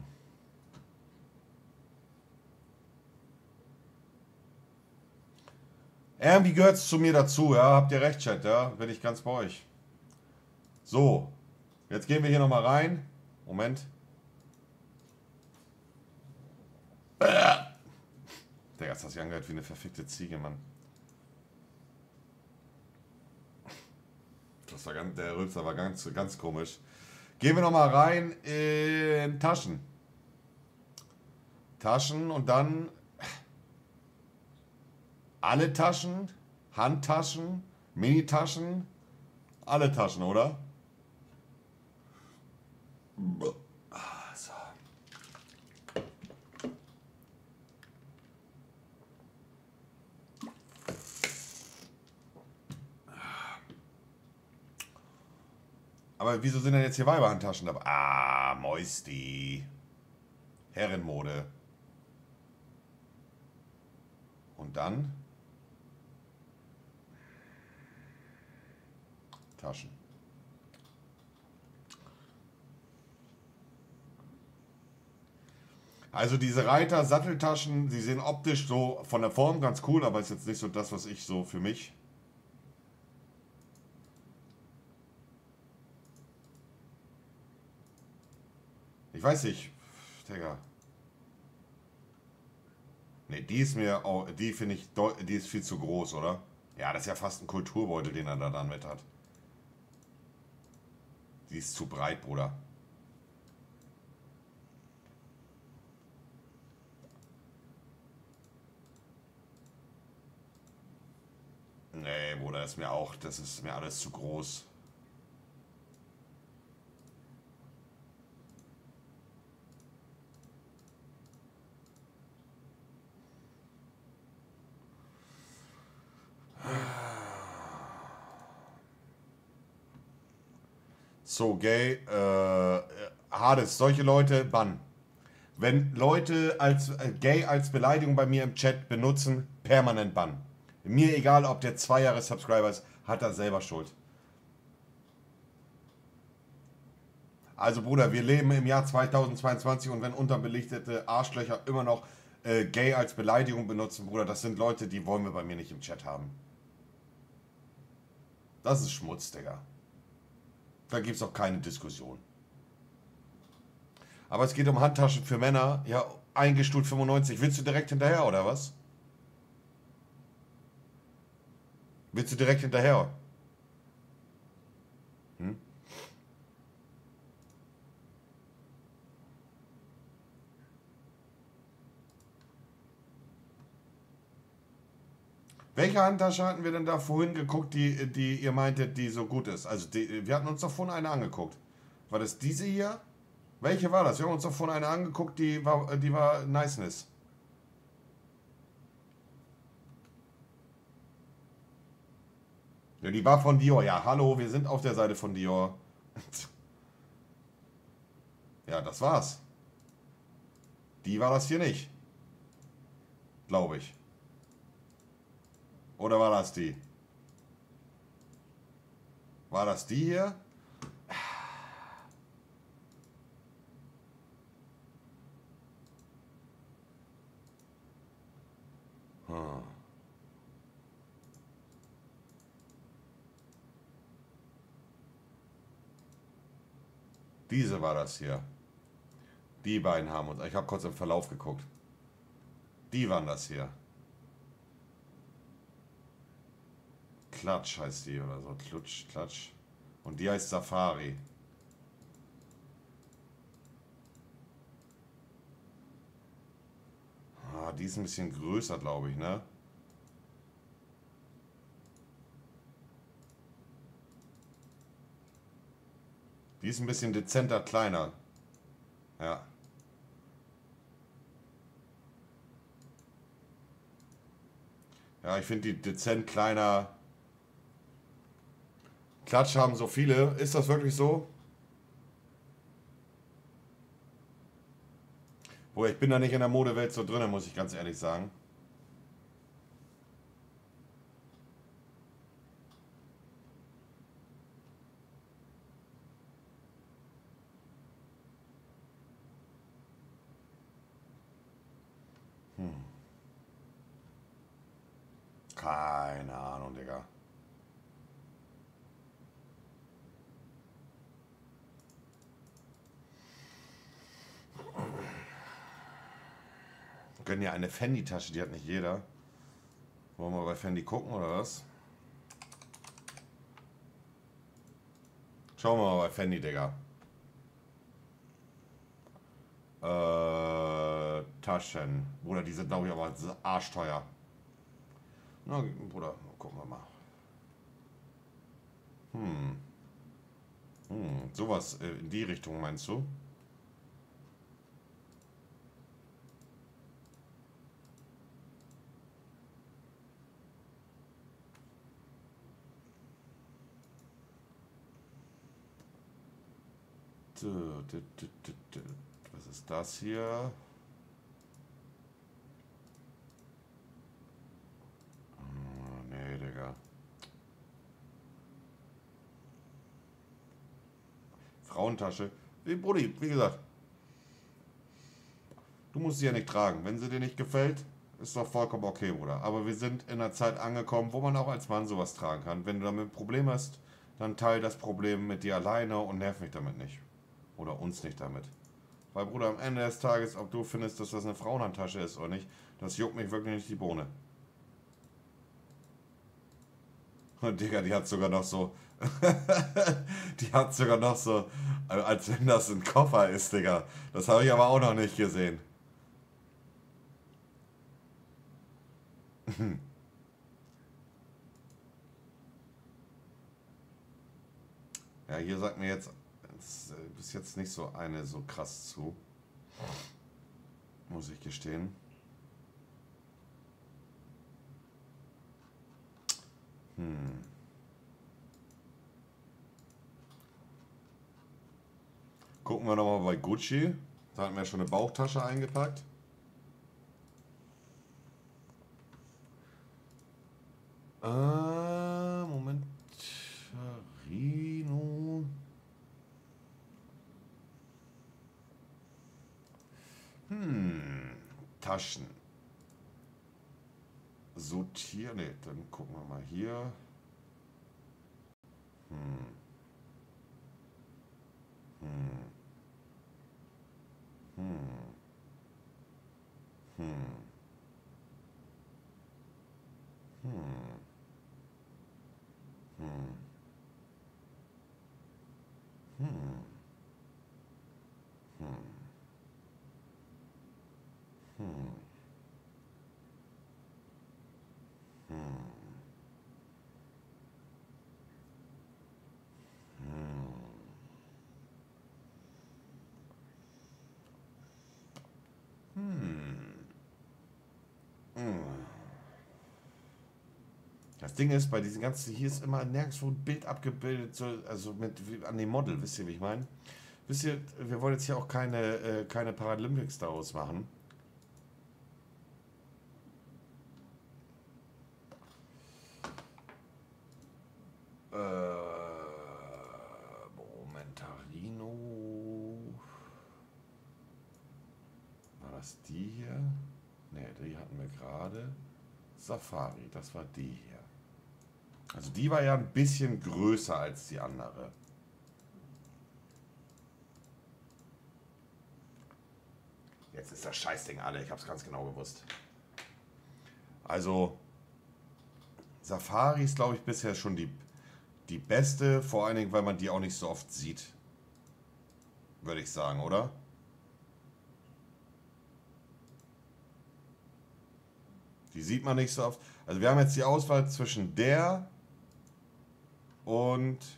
Irgendwie gehört es zu mir dazu, ja. Habt ihr recht, Chat, ja. Bin ich ganz bei euch. So. Jetzt gehen wir hier nochmal rein. Moment. Digga, das hat sich angehört wie eine verfickte Ziege, Mann. Der Rülpser war ganz komisch. Gehen wir nochmal rein in Taschen. Taschen und dann alle Taschen, Handtaschen, Minitaschen, alle Taschen, oder? So. Aber wieso sind denn jetzt hier Weiberhandtaschen dabei? Ah, Moisti. Herrenmode. Und dann? Taschen. Also diese Reiter-Satteltaschen, sie sehen optisch so von der Form ganz cool, aber ist jetzt nicht so das, was ich so für mich... Ich weiß nicht, Digga. Ne, die ist mir auch, die finde ich, die ist viel zu groß, oder? Ja, das ist ja fast ein Kulturbeutel, den er da dann mit hat. Die ist zu breit, Bruder. Bruder, das ist mir alles zu groß. So, gay, Hades, solche Leute bannen. Wenn Leute als gay als Beleidigung bei mir im Chat benutzen, permanent bannen. Mir egal, ob der 2 Jahre Subscriber ist, hat er selber Schuld. Also Bruder, wir leben im Jahr 2022 und wenn unterbelichtete Arschlöcher immer noch gay als Beleidigung benutzen, Bruder, das sind Leute, die wollen wir bei mir nicht im Chat haben. Das ist Schmutz, Digga. Da gibt es auch keine Diskussion. Aber es geht um Handtaschen für Männer. Ja, eingestuft 95. Willst du direkt hinterher, oder was? Willst du direkt hinterher? Hm? Welche Handtasche hatten wir denn da vorhin geguckt, die ihr meintet, die so gut ist? Also wir hatten uns doch vorhin eine angeguckt. War das diese hier? Welche war das? Wir haben uns doch vorhin eine angeguckt, die war Niceness. Ja, die war von Dior. Ja, hallo, wir sind auf der Seite von Dior. Ja, das war's. Die war das hier nicht. Glaube ich. Oder war das die? War das die hier? Hm. Diese war das hier. Die beiden haben uns. Ich habe kurz im Verlauf geguckt. Die waren das hier. Klatsch heißt die oder so. Klatsch. Und die heißt Safari. Ah, die ist ein bisschen größer, glaube ich, ne? Die ist ein bisschen dezenter kleiner. Ja. Ja, ich finde die dezent kleiner. Klatsch haben so viele. Ist das wirklich so? Boah, ich bin da nicht in der Modewelt so drin, muss ich ganz ehrlich sagen. Keine Ahnung, Digga. Wir können ja eine Fendi-Tasche, die hat nicht jeder. Wollen wir bei Fendi gucken oder was? Schauen wir mal bei Fendi, Digga. Taschen. Bruder, die sind glaube ich aber arschteuer. Na, Bruder, gucken wir mal. Sowas in die Richtung meinst du? Was ist das hier? Nee, Digga. Frauentasche. Brudi, wie gesagt. Du musst sie ja nicht tragen. Wenn sie dir nicht gefällt, ist doch vollkommen okay, Bruder. Aber wir sind in einer Zeit angekommen, wo man auch als Mann sowas tragen kann. Wenn du damit ein Problem hast, dann teil das Problem mit dir alleine und nerv mich damit nicht. Oder uns nicht damit. Weil, Bruder, am Ende des Tages, ob du findest, dass das eine Frauenhandtasche ist oder nicht, das juckt mich wirklich nicht die Bohne. Und Digga, die hat sogar noch so. Die hat sogar noch so, als wenn das ein Koffer ist, Digga. Das habe ich aber auch noch nicht gesehen. Ja, hier sagt mir jetzt bis jetzt nicht so eine so krass zu. Muss ich gestehen. Gucken wir nochmal bei Gucci. Da hatten wir schon eine Bauchtasche eingepackt. Moment. Rino. Taschen. Sortieren. Ne, dann gucken wir mal hier. Das Ding ist, bei diesen ganzen, hier ist immer nirgendwo ein Bild abgebildet, so, also mit an dem Model, wisst ihr, wie ich meine? Wisst ihr, wir wollen jetzt hier auch keine Paralympics daraus machen. Momentarino. War das die hier? Ne, die hatten wir gerade. Safari, das war die hier. Also die war ja ein bisschen größer als die andere. Jetzt ist das Scheißding alle, ich habe es ganz genau gewusst. Also Safari ist, glaube ich, bisher schon die beste, vor allen Dingen, weil man die auch nicht so oft sieht. Würde ich sagen, oder? Die sieht man nicht so oft. Also wir haben jetzt die Auswahl zwischen der und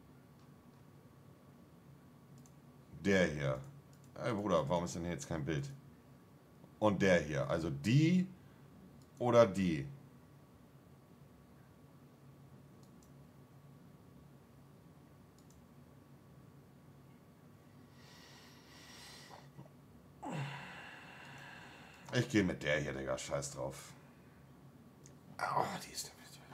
der hier. Ey Bruder, warum ist denn hier jetzt kein Bild? Und der hier. Also die oder die. Ich gehe mit der hier, Digga. Scheiß drauf. Oh, die ist der Bitte.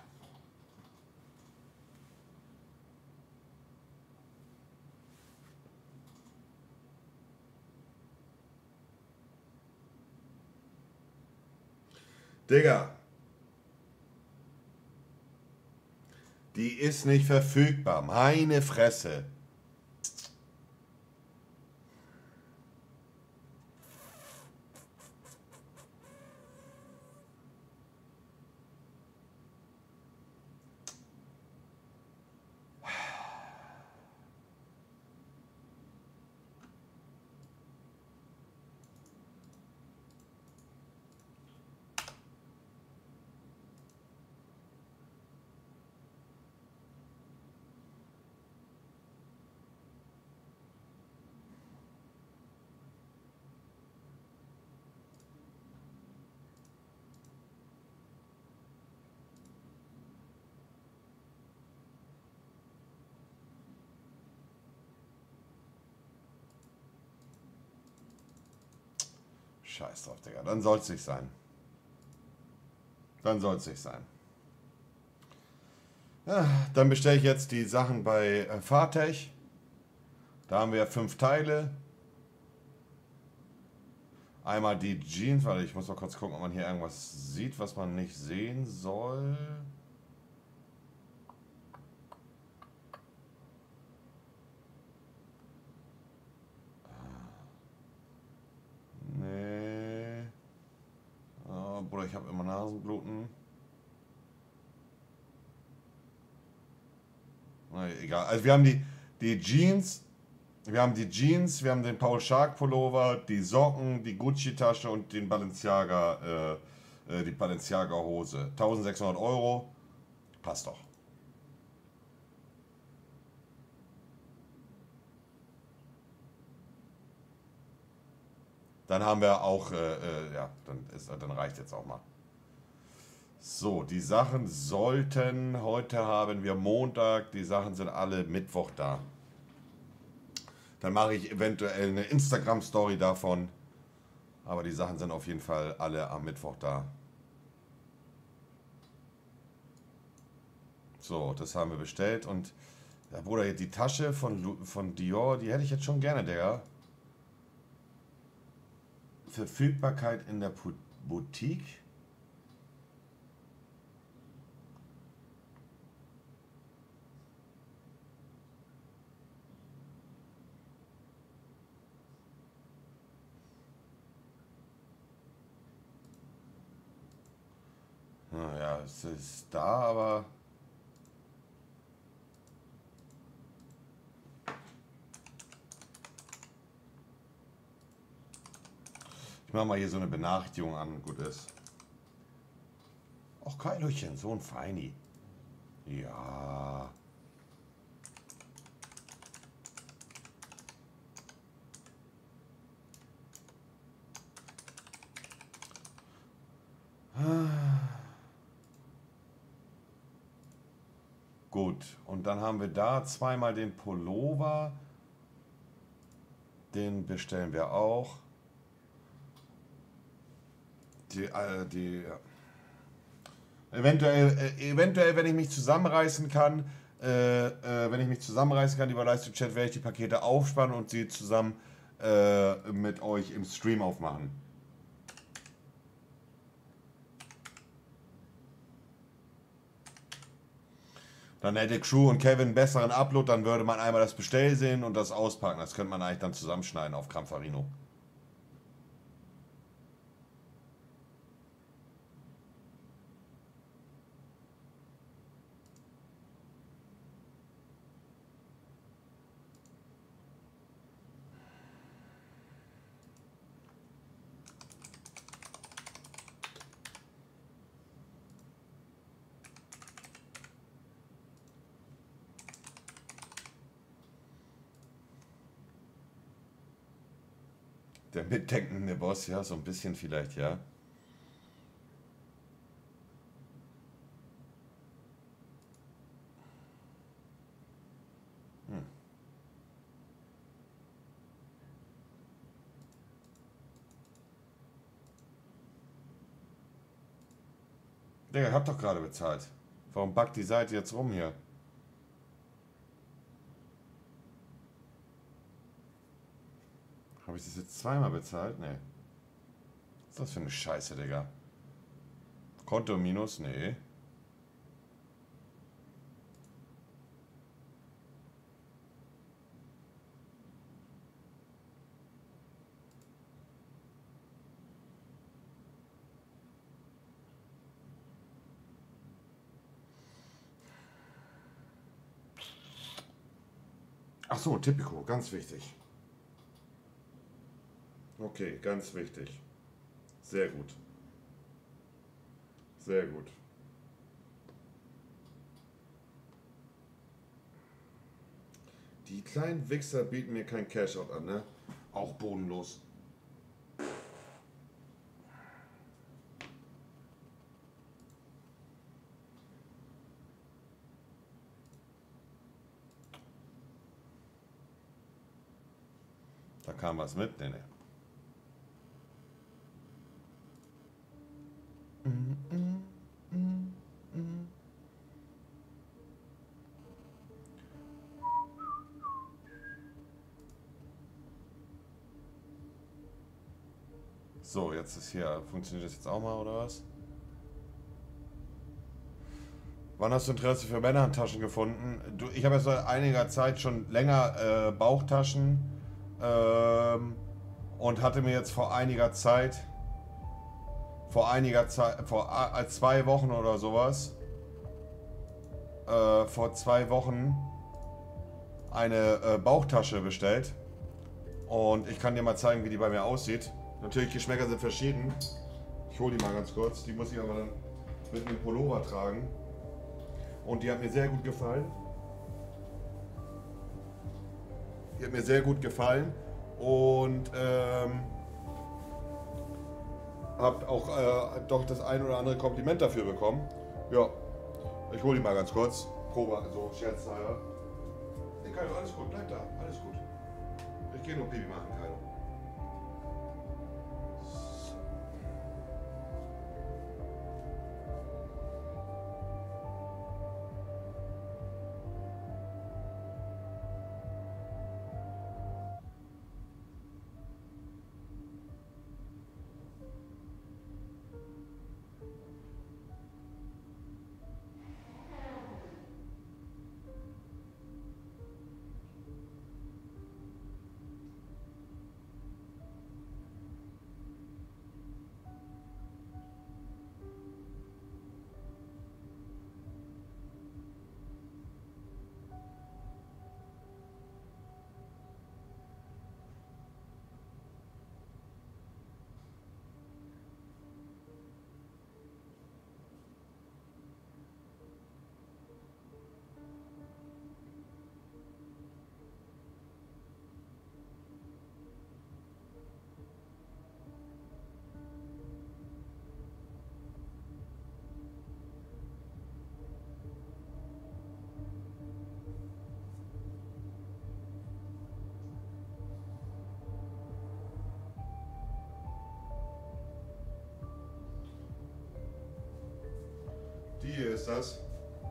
Digga. Die ist nicht verfügbar. Meine Fresse. Scheiß drauf, Digga. Dann soll es nicht sein. Dann soll es nicht sein. Ja, dann bestelle ich jetzt die Sachen bei Fartech. Da haben wir 5 Teile. Einmal die Jeans, weil ich muss mal kurz gucken, ob man hier irgendwas sieht, was man nicht sehen soll. Nee. Oh, Bruder, ich habe immer Nasenbluten. Na, egal. Also wir haben die Jeans. Wir haben die Jeans, wir haben den Paul Shark Pullover, die Socken, die Gucci Tasche und den Balenciaga, die Balenciaga Hose. 1600 Euro. Passt doch. Dann haben wir auch, ja, dann reicht jetzt auch mal. So, die Sachen sollten, heute haben wir Montag, die Sachen sind alle Mittwoch da. Dann mache ich eventuell eine Instagram-Story davon. Aber die Sachen sind auf jeden Fall alle am Mittwoch da. So, das haben wir bestellt. Und, ja, Bruder, die Tasche von Dior, die hätte ich jetzt schon gerne, Digga. Verfügbarkeit in der Boutique. Naja, es ist da, aber... Ich mache mal hier so eine Benachrichtigung an, gut ist. Och, Keilerchen, so ein Feini. Ja. Gut, und dann haben wir da zweimal den Pullover. Den bestellen wir auch. Eventuell, wenn ich mich zusammenreißen kann, lieber Livestream-Chat, werde ich die Pakete aufspannen und sie zusammen mit euch im Stream aufmachen. Dann hätte Crew und Kevin einen besseren Upload, dann würde man einmal das Bestell sehen und das auspacken. Das könnte man eigentlich dann zusammenschneiden auf Cramfarino. Der mitdenkende Boss, ja, so ein bisschen vielleicht, ja. Digga, ich hab doch gerade bezahlt. Warum backt die Seite jetzt rum hier? Habe ich das jetzt zweimal bezahlt? Nee. Was ist das für eine Scheiße, Digga? Konto minus? Nee. Ach so, Tipico, ganz wichtig. Okay, ganz wichtig. Sehr gut. Sehr gut. Die kleinen Wichser bieten mir kein Cashout an, ne? Auch bodenlos. Da kam was mit, ne? So, jetzt ist hier, funktioniert das jetzt auch mal, oder was? Wann hast du Interesse für Männerhandtaschen gefunden? Du, ich habe jetzt seit einiger Zeit schon länger Bauchtaschen und hatte mir jetzt vor 2 Wochen oder sowas, vor 2 Wochen eine Bauchtasche bestellt. Und ich kann dir mal zeigen, wie die bei mir aussieht. Natürlich, Geschmäcker sind verschieden. Ich hole die mal ganz kurz. Die muss ich aber dann mit einem Pullover tragen. Und die hat mir sehr gut gefallen. Und Hab auch doch das ein oder andere Kompliment dafür bekommen. Ja, ich hole die mal ganz kurz. Probe, so scherzhalber. Nee, Kaido, alles gut, bleib da, alles gut. Ich gehe nur Pipi machen, Kaido. Die hier ist das.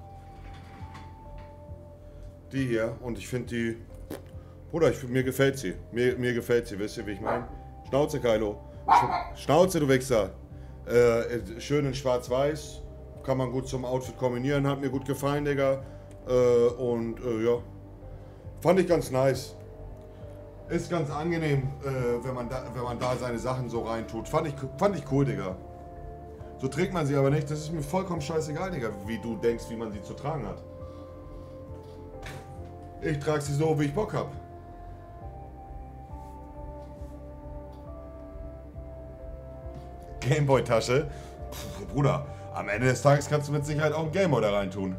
Die hier. Und ich finde die. Bruder, mir gefällt sie. Mir gefällt sie. Wisst ihr, wie ich meine? Schnauze, Kylo. Schnauze, du Wichser. Schön in schwarz-weiß. Kann man gut zum Outfit kombinieren. Hat mir gut gefallen, Digga. Ja. Fand ich ganz nice. Ist ganz angenehm, wenn man da seine Sachen so reintut. Fand ich cool, Digga. So trägt man sie aber nicht. Das ist mir vollkommen scheißegal, Digga, wie du denkst, wie man sie zu tragen hat. Ich trage sie so, wie ich Bock hab. Gameboy-Tasche. Bruder, am Ende des Tages kannst du mit Sicherheit auch einen Gameboy da reintun.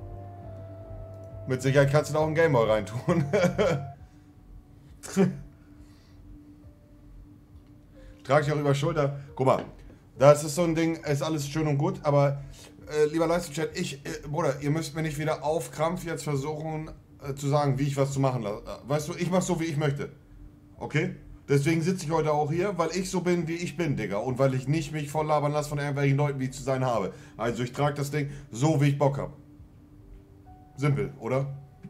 Mit Sicherheit kannst du da auch einen Gameboy reintun. Trage ich auch über Schulter. Guck mal, das ist so ein Ding, ist alles schön und gut, aber lieber Livestream-Chat, Bruder, ihr müsst mir nicht wieder auf Krampf jetzt versuchen zu sagen, wie ich was zu machen lasse. Weißt du, ich mach so, wie ich möchte. Okay? Deswegen sitze ich heute auch hier, weil ich so bin, wie ich bin, Digga. Und weil ich nicht mich voll labern lasse von irgendwelchen Leuten, wie ich zu sein habe. Also ich trage das Ding so, wie ich Bock habe. Simpel, oder?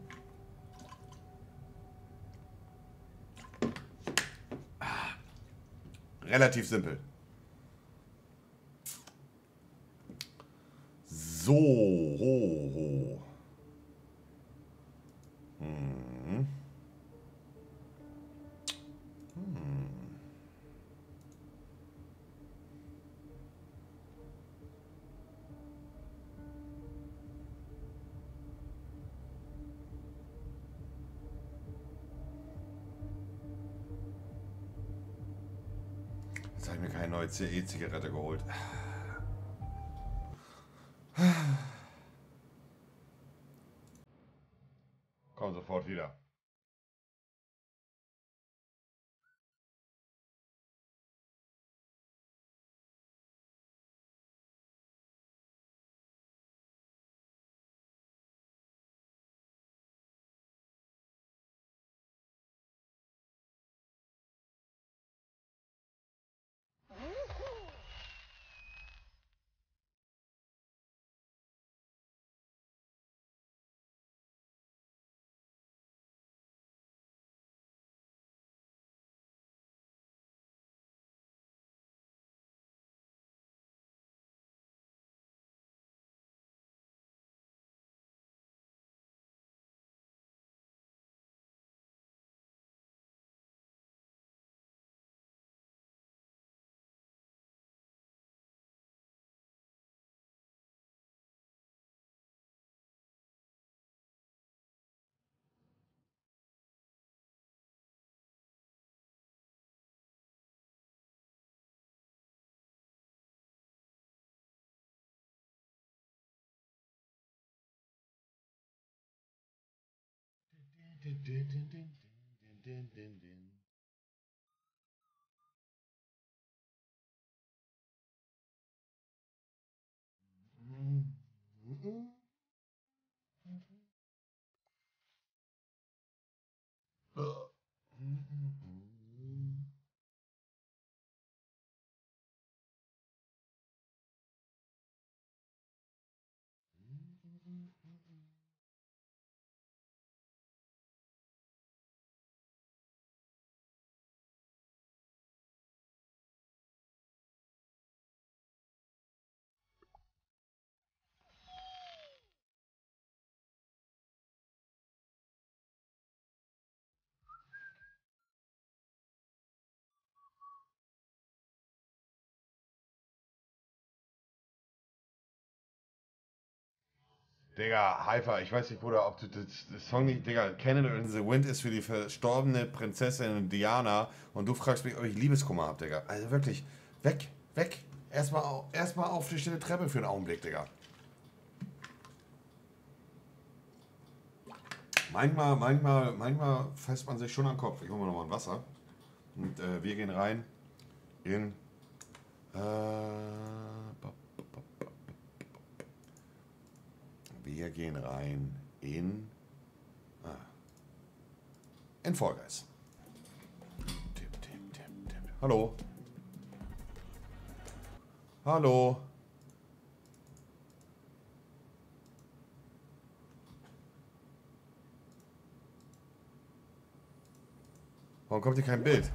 Relativ simpel. So, ho, ho. Hm. Jetzt habe ich mir keine neue E-Zigarette geholt. Komm sofort wieder. Digga, Haifa, ich weiß nicht, Bruder, ob du das Song nicht, Digga, Candle in the Wind ist für die verstorbene Prinzessin Diana und du fragst mich, ob ich Liebeskummer hab, Digga. Also wirklich, weg, weg. Erstmal auf die stille Treppe für einen Augenblick, Digga. Manchmal fasst man sich schon am Kopf. Ich hole mir nochmal ein Wasser. Und wir gehen rein in. Wir gehen rein in. In Fall Guys. Hallo. Hallo. Warum kommt hier kein Bild?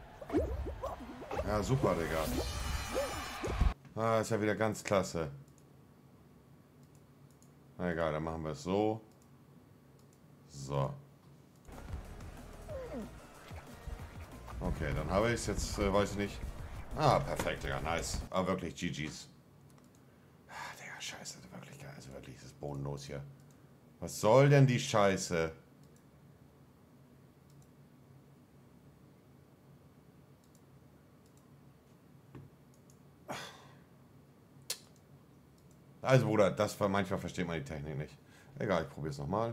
Ja, super, Digga. Ah, ist ja wieder ganz klasse. Na egal, dann machen wir es so. So. Okay, dann habe ich es jetzt, weiß ich nicht. Ah, perfekt, Digga, nice. Aber wirklich GG's. Ah, Digga, scheiße, wirklich geil. Also wirklich, ist es bodenlos hier. Was soll denn die Scheiße? Also, Bruder, das war manchmal versteht man die Technik nicht. Egal, ich probiere es nochmal.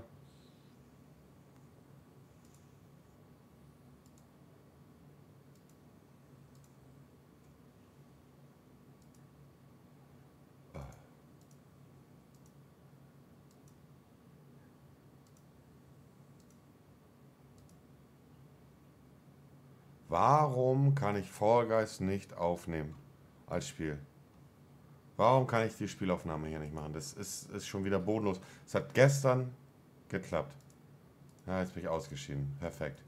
Warum kann ich Fall Guys nicht aufnehmen als Spiel? Warum kann ich die Spielaufnahme hier nicht machen? Das ist schon wieder bodenlos. Es hat gestern geklappt. Ja, jetzt bin ich ausgeschieden. Perfekt.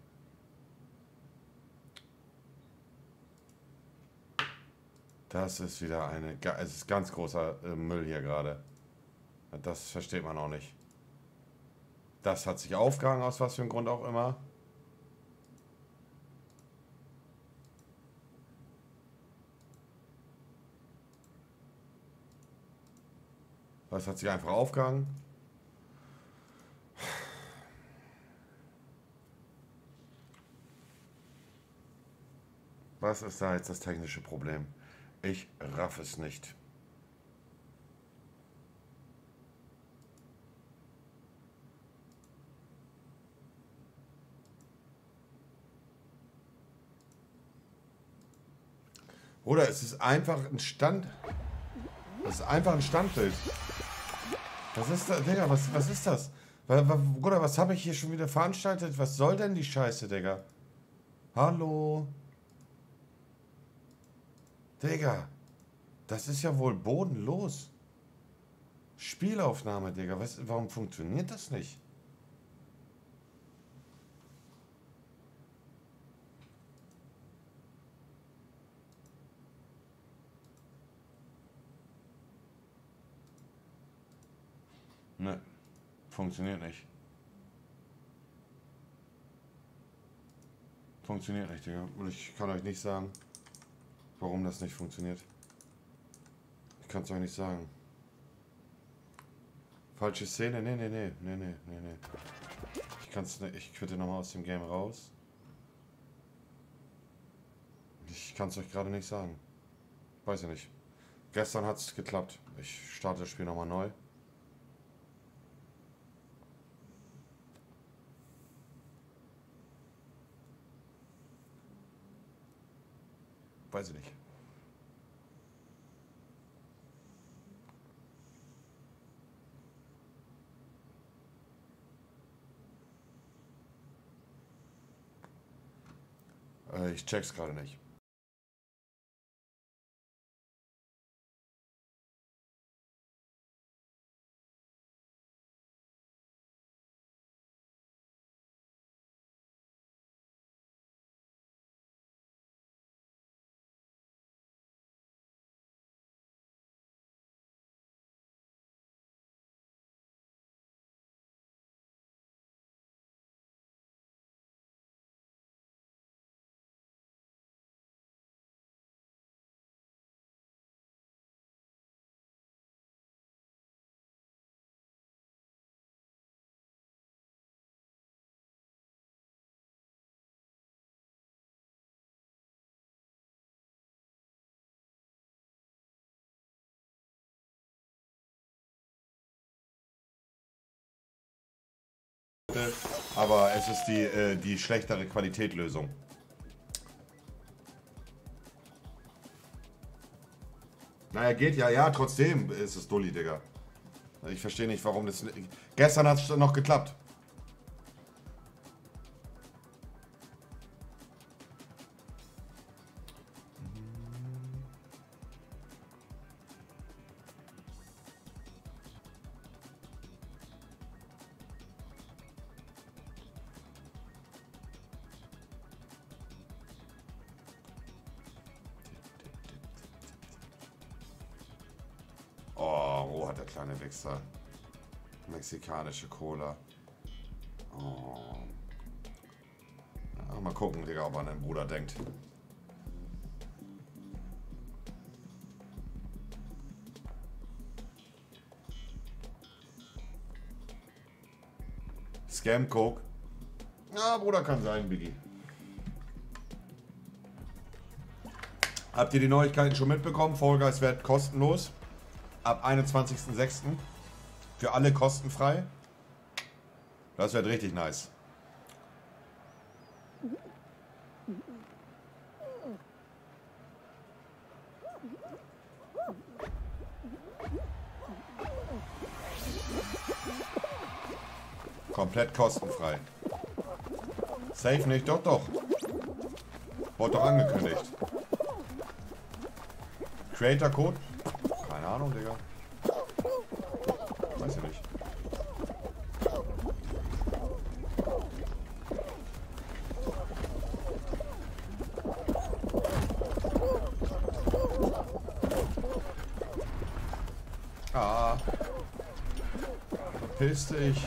Das ist wieder es ist ganz großer Müll hier gerade. Das versteht man auch nicht. Das hat sich aufgehangen, aus was für einem Grund auch immer. Das hat sich einfach aufgehangen. Was ist da jetzt das technische Problem? Ich raff es nicht. Oder es ist einfach ein Stand. Das ist einfach ein Standbild. Was ist das, Digga? Was ist das? Bruder, was habe ich hier schon wieder veranstaltet? Was soll denn die Scheiße, Digga? Hallo? Digga, das ist ja wohl bodenlos. Spielaufnahme, Digga. Warum funktioniert das nicht? Ne, funktioniert nicht. Funktioniert nicht, Digga. Und ich kann euch nicht sagen, warum das nicht funktioniert. Ich kann es euch nicht sagen. Falsche Szene? Nee. Ich kann's nicht. Ich quitte nochmal aus dem Game raus. Ich kann es euch gerade nicht sagen. Weiß ich nicht. Gestern hat es geklappt. Ich starte das Spiel nochmal neu. Weiß ich nicht. Ich check's gerade nicht. Aber es ist die schlechtere Qualitätlösung. Naja, geht ja, ja, trotzdem ist es Dulli, Digga. Ich verstehe nicht, warum das... Gestern hat es noch geklappt. Oh, hat der kleine Wichser. Mexikanische Cola. Oh. Ja, mal gucken, Digga, ob an den Bruder denkt. Scam Coke. Ja, Bruder, kann sein, Biggie. Habt ihr die Neuigkeiten schon mitbekommen? Fall Guys wird kostenlos. Ab 21.06. Für alle kostenfrei. Das wird richtig nice. Komplett kostenfrei. Safe nicht? Doch, doch. Wurde doch angekündigt. Creator Code? Keine Ahnung, Digga. Weiß ich nicht. Ah. Verpiss dich.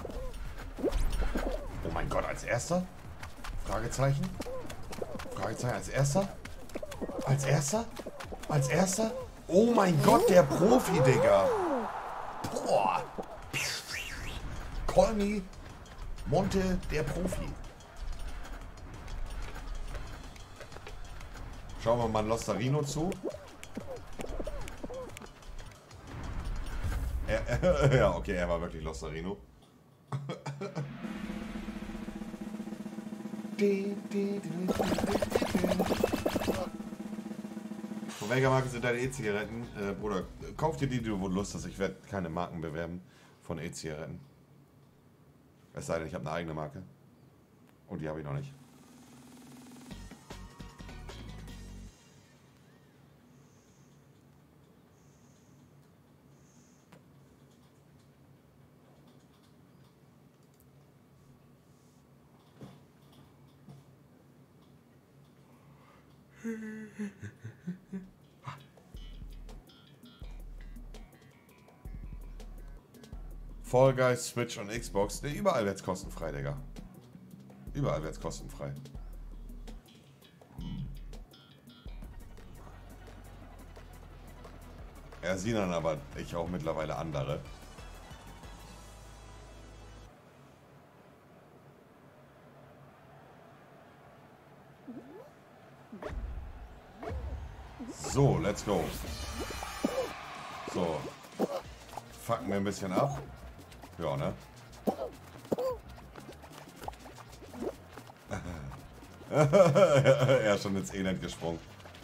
Oh mein Gott, als erster? Fragezeichen? Fragezeichen als erster? Als erster? Als erster? Oh mein Gott, der Profi, Digga. Boah. Call me Monte, der Profi. Schauen wir mal Lostarino zu. Ja, okay, er war wirklich Lostarino. Von welcher Marke sind deine E-Zigaretten? Bruder, kauf dir die, die du Lust hast. Ich werde keine Marken bewerben von E-Zigaretten. Es sei denn, ich habe eine eigene Marke. Und die habe ich noch nicht. Fall Guys, Switch und Xbox. Nee, überall wird's kostenfrei, Digga. Überall wird's kostenfrei. Er sieht dann aber ich auch mittlerweile andere. So, let's go. So. Fucken wir ein bisschen ab. Ja, ne? Er ist schon ins Elend gesprungen.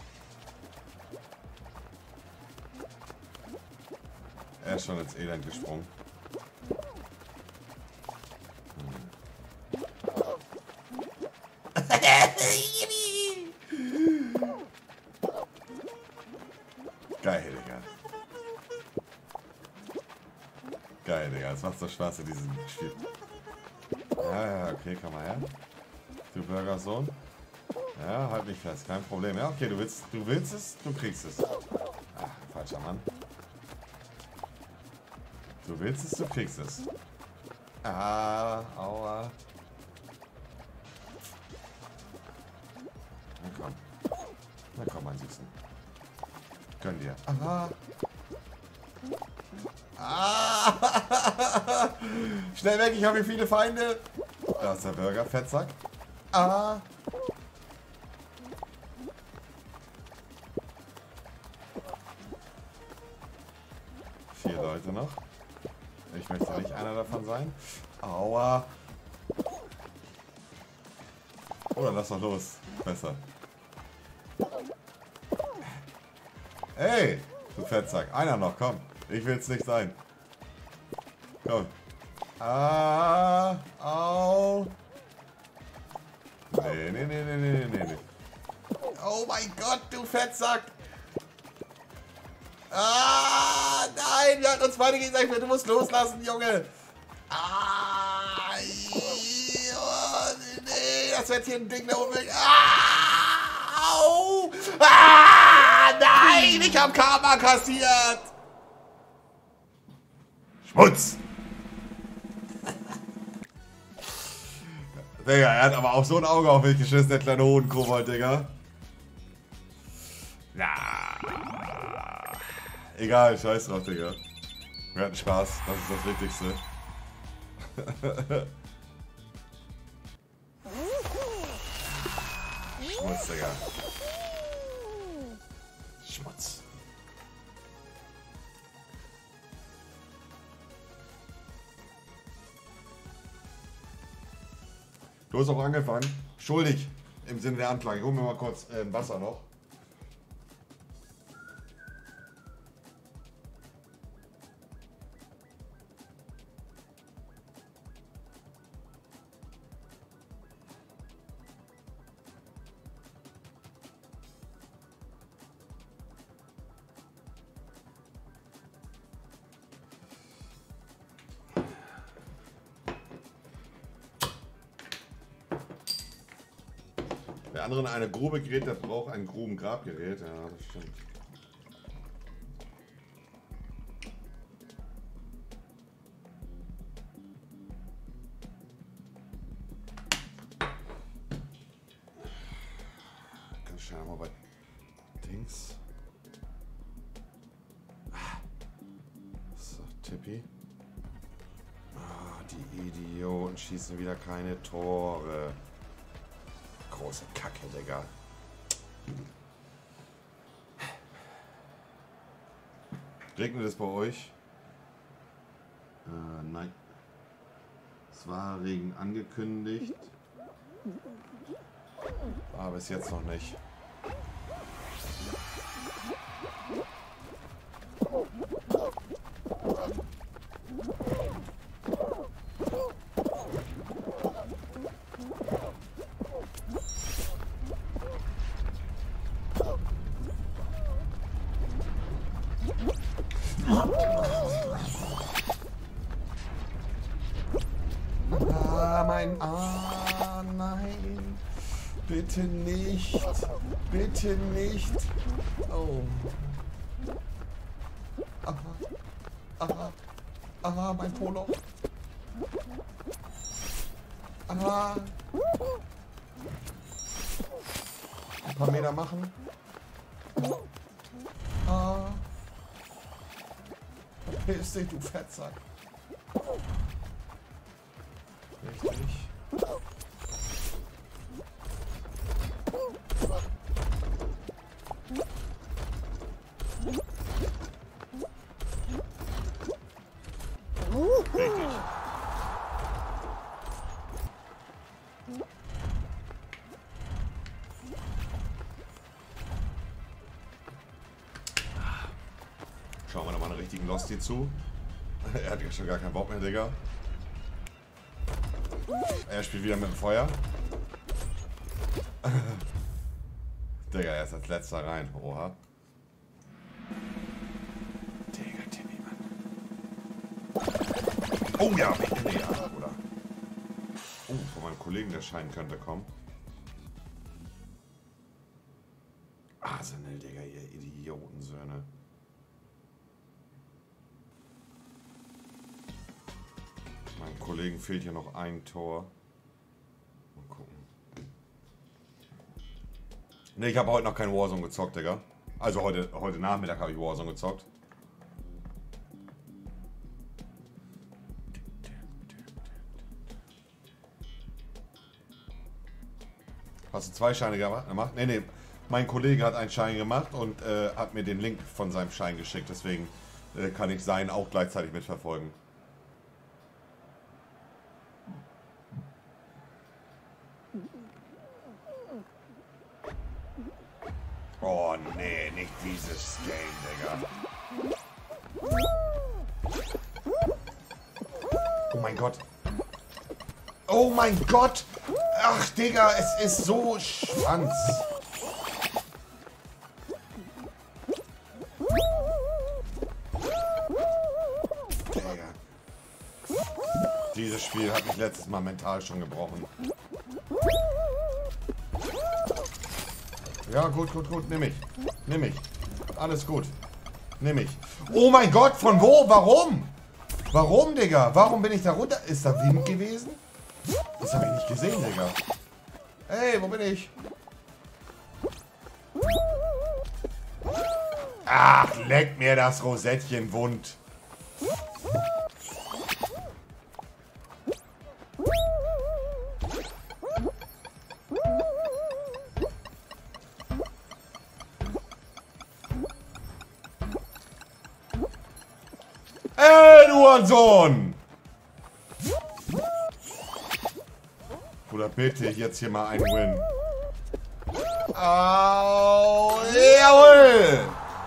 Er ist schon ins Elend gesprungen. Geil, Digga. Es macht so Spaß in diesem Spiel. Ja, okay, komm mal her. Du Burgersohn. Ja, halt mich fest, kein Problem. Ja, okay, du willst es, du kriegst es. Ach, falscher Mann. Du willst es, du kriegst es. Ah, aua. Na komm. Na komm, mein Süßen. Gönn dir. Aha. Ah! Schnell weg, ich habe hier viele Feinde. Da ist der Burger, Fettsack. Ah! Vier Leute noch. Ich möchte nicht einer davon sein. Aua! Oder lass doch los. Besser. Hey! Du Fettsack. Einer noch, komm. Ich will es nicht sein. Komm. Ah, au. Nee. Oh mein Gott, du Fettsack. Ah, nein, wir hatten uns beide gegenseitig. Du musst loslassen, Junge. Ah, nee, das wird hier ein Ding da oben. Ah, au. Ah, nein, ich hab Karma kassiert. Schmutz! Digga, er hat aber auch so ein Auge auf mich geschissen, der kleine Hodenkobold, Digga. Na. Egal, scheiß drauf, Digga. Wir hatten Spaß, das ist das Wichtigste. Schmutz, Digga. Schmutz. Du hast auch angefangen. Schuldig im Sinne der Anklage. Ich hol mir mal kurz Wasser noch. Der andere in eine Grube gerät, der braucht ein Grubengrabgerät. Ja, das stimmt. Ganz schnell mal bei Dings. So, Tippi. Ah, die Idioten schießen wieder keine Tore. Große Kacke, Digga. Regnet es bei euch? Nein. Es war Regen angekündigt. Aber bis jetzt noch nicht. Nein. Bitte nicht. Bitte nicht. Oh. Aha, mein Polo. Aha. Ein paar Meter machen. Ah. Verpiss dich, du Fettsack. Richtig. Richtig. Schauen wir nochmal einen richtigen Lost hier zu. Er hat ja schon gar keinen Bock mehr, Digga. Er spielt wieder mit dem Feuer. Digga, er ist als letzter rein. Oha. Digga, Timmy, Mann. Oh ja, nee, ja, oder? Oh, von meinem Kollegen der Schein könnte kommen. Arsenal, Digga, ihr Idiotensöhne. Meinem Kollegen fehlt hier noch ein Tor. Mal gucken. Ne, ich habe heute noch kein Warzone gezockt, Digga. Also heute Nachmittag habe ich Warzone gezockt. Hast du 2 Scheine gemacht? Nee. Mein Kollege hat einen Schein gemacht und hat mir den Link von seinem Schein geschickt. Deswegen kann ich seinen auch gleichzeitig mitverfolgen. Oh nee, nicht dieses Game, Digga. Oh mein Gott. Oh mein Gott. Ach, Digga, es ist so Schwanz. Digga. Dieses Spiel hat mich letztes Mal mental schon gebrochen. Ja, gut, nimm ich. Alles gut. Nimm ich. Oh mein Gott, von wo? Warum? Warum, Digga? Warum bin ich da runter? Ist da Wind gewesen? Das habe ich nicht gesehen, Digga. Hey, wo bin ich? Ach, leck mir das Rosettchen wund. Ey, du Hurensohn! Bruder, bitte, jetzt hier mal ein Win. Au, jawohl!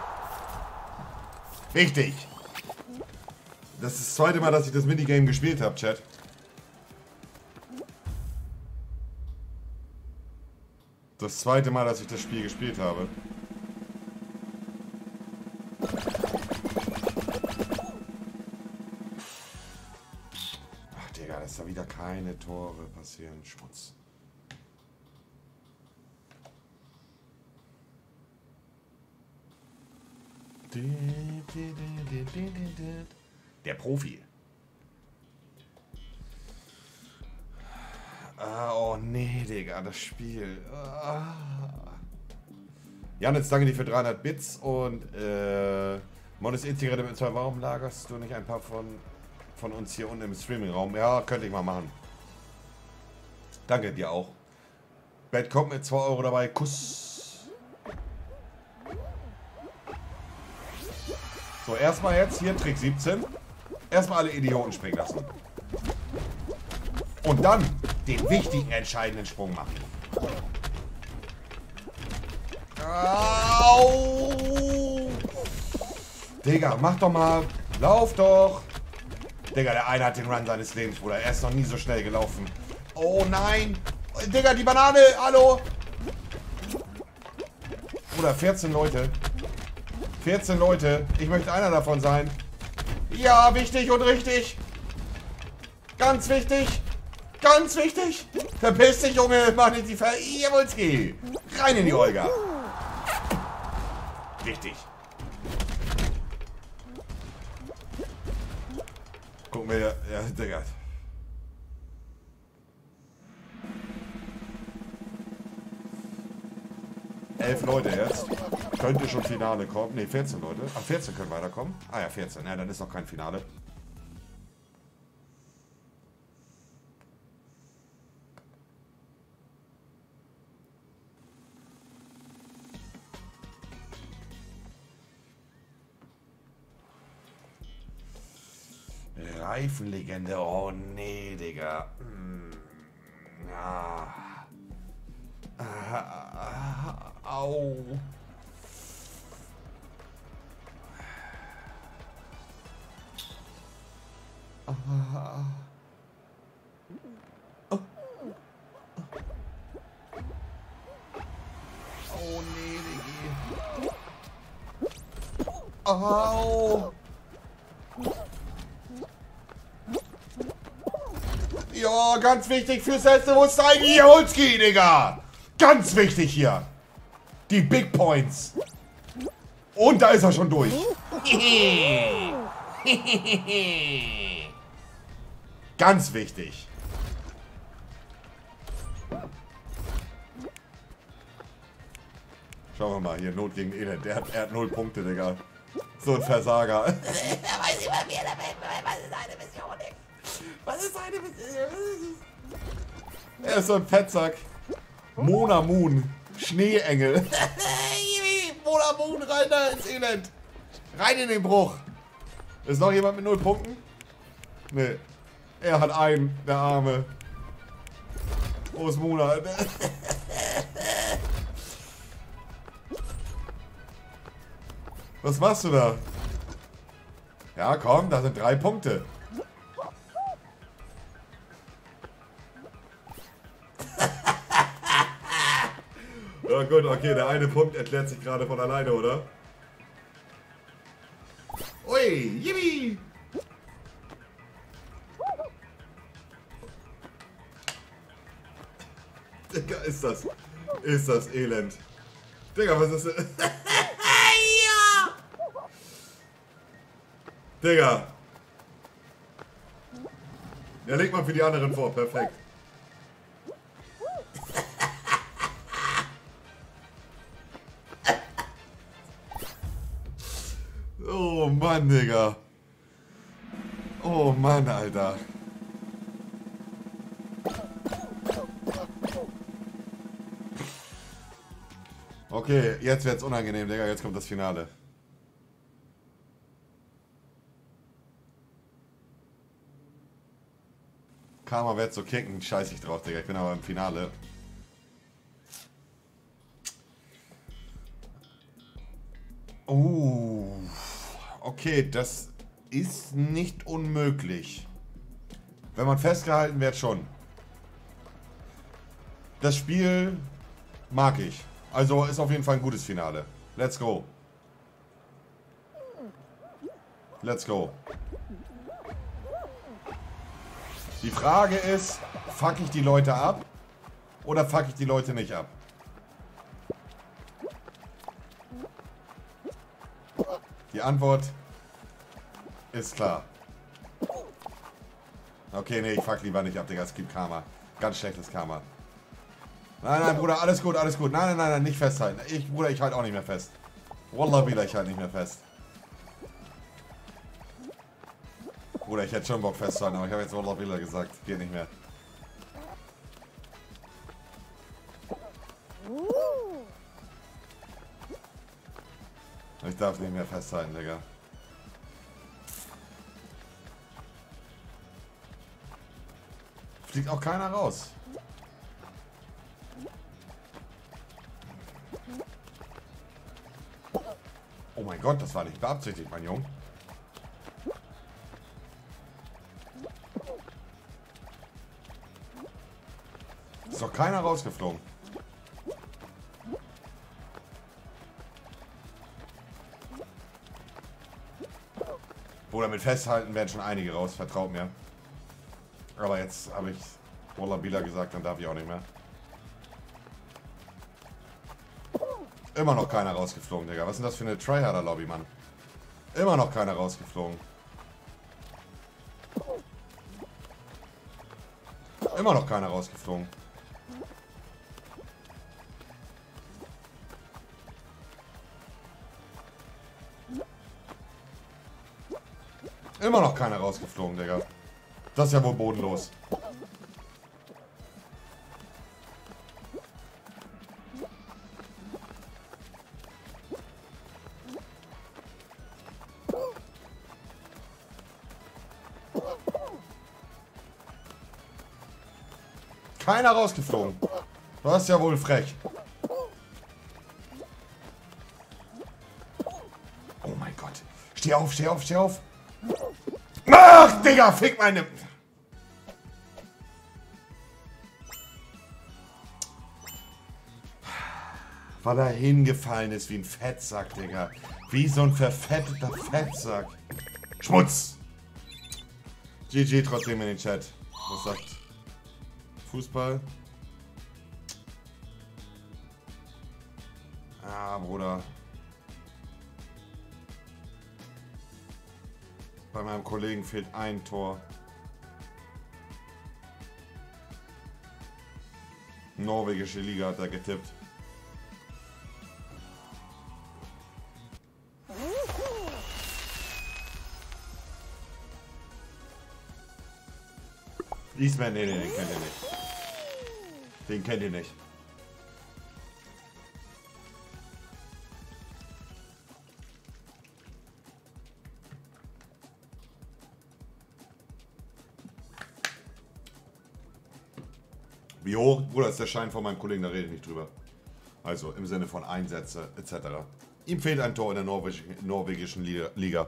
Richtig. Das ist das zweite Mal, dass ich das Minigame gespielt habe, Chat. Das zweite Mal, dass ich das Spiel gespielt habe. Ach, Digga, dass da wieder keine Tore passieren. Schmutz. Der Profi. Ah, oh nee, Digga, das Spiel. Ah. Janitz, danke dir für 300 Bits und Modest E-Zigarette mit 2. Warum lagerst du nicht ein paar von uns hier unten im Streaming-Raum? Ja, könnte ich mal machen. Danke dir auch. Bett kommt mit 2 Euro dabei. Kuss. So, erstmal jetzt hier Trick 17. Erstmal alle Idioten springen lassen. Und dann den wichtigen, entscheidenden Sprung machen. Au! Digga, mach doch mal. Lauf doch. Digga, der eine hat den Run seines Lebens, Bruder. Er ist noch nie so schnell gelaufen. Oh nein. Digga, die Banane. Hallo. Bruder, 14 Leute. 14 Leute. Ich möchte einer davon sein. Ja, wichtig und richtig. Ganz wichtig. Ganz wichtig. Verpiss dich, Junge. Mach nicht die Jawolski. Rein in die Olga. Wichtig. Gucken wir. Ja, Digga. Elf Leute jetzt. Könnte schon Finale kommen. Ne, 14 Leute. Ach, 14 können weiterkommen. Ah ja, 14. Ja, dann ist noch kein Finale. Reifenlegende. Oh nee, Digga. Ja. Au. Oh nee, Diggi. Au. Ja, ganz wichtig fürs Selbstbewusstsein. Jolski, Digga. Ganz wichtig hier. Die Big Points. Und da ist er schon durch. Ganz wichtig. Schauen wir mal, hier Not gegen Elend. Er hat 0 Punkte, Digga. So ein Versager. Er weiß nicht mal, was ist seine Mission, Digga? Was ist seine Mission? Er ist so ein Fettsack. Mona Moon. Schneeengel. Mona Moon, rein da ins Elend. Rein in den Bruch. Ist noch jemand mit 0 Punkten? Nee. Er hat einen, der Arme. Wo ist Mona? Was machst du da? Ja, komm, da sind 3 Punkte. Ja gut, okay, der eine Punkt erklärt sich gerade von alleine, oder? Ui, yippie! Digga, ist das elend. Digga, was ist das? Ja! Digga. Ja, leg mal für die anderen vor, perfekt. Oh Mann, Digga. Oh Mann, Alter. Okay, jetzt wird's unangenehm, Digga. Jetzt kommt das Finale. Karma wird so kicken. Scheiß ich drauf, Digga. Ich bin aber im Finale. Okay, das ist nicht unmöglich. Wenn man festgehalten wird, schon. Das Spiel mag ich. Also ist auf jeden Fall ein gutes Finale. Let's go. Let's go. Die Frage ist, fuck ich die Leute ab oder fuck ich die Leute nicht ab? Die Antwort ist klar. Okay, nee, ich fuck lieber nicht ab, Digga. Es gibt Karma. Ganz schlechtes Karma. Nein, nein, Bruder, alles gut, alles gut. Nein, nein, nein, nein, nicht festhalten. Bruder, ich halte auch nicht mehr fest. Wallah, wieder, ich halte nicht mehr fest. Bruder, ich hätte schon Bock festzuhalten, aber ich habe jetzt Wallah, wieder gesagt. Geht nicht mehr. Ich darf nicht mehr festhalten, Digga. Fliegt auch keiner raus. Oh mein Gott, das war nicht beabsichtigt, mein Junge. Ist doch keiner rausgeflogen. Bruder, mit Festhalten werden schon einige raus, vertraut mir. Aber jetzt habe ich Wallah Bila gesagt, dann darf ich auch nicht mehr. Immer noch keiner rausgeflogen, Digga. Was ist denn das für eine Tryharder-Lobby, Mann? Immer noch keiner rausgeflogen. Immer noch keiner rausgeflogen. Immer noch keiner rausgeflogen, Digga. Das ist ja wohl bodenlos. Keiner rausgeflogen. Das ist ja wohl frech. Oh mein Gott. Steh auf, steh auf, steh auf. Ach, Digga, fick meine... Weil er hingefallen ist wie ein Fettsack, Digga. Wie so ein verfetteter Fettsack. Schmutz! GG trotzdem in den Chat. Was sagt Fußball. Ah, Bruder. Bei meinem Kollegen fehlt ein Tor. Norwegische Liga hat er getippt. Eastman, nee, den kennt ihr nicht. Den kennt ihr nicht. Wie hoch, Bruder, ist der Schein von meinem Kollegen, da rede ich nicht drüber. Also im Sinne von Einsätze etc. Ihm fehlt ein Tor in der norwegischen Liga.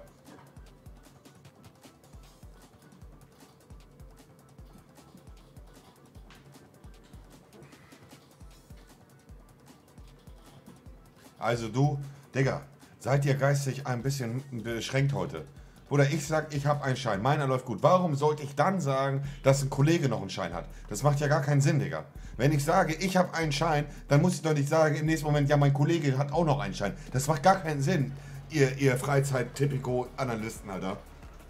Also du, Digga, seid ihr geistig ein bisschen beschränkt heute? Oder ich sag, ich habe einen Schein, meiner läuft gut. Warum sollte ich dann sagen, dass ein Kollege noch einen Schein hat? Das macht ja gar keinen Sinn, Digga. Wenn ich sage, ich habe einen Schein, dann muss ich doch nicht sagen im nächsten Moment, ja, mein Kollege hat auch noch einen Schein. Das macht gar keinen Sinn, ihr Freizeit-Typico-Analysten, Alter.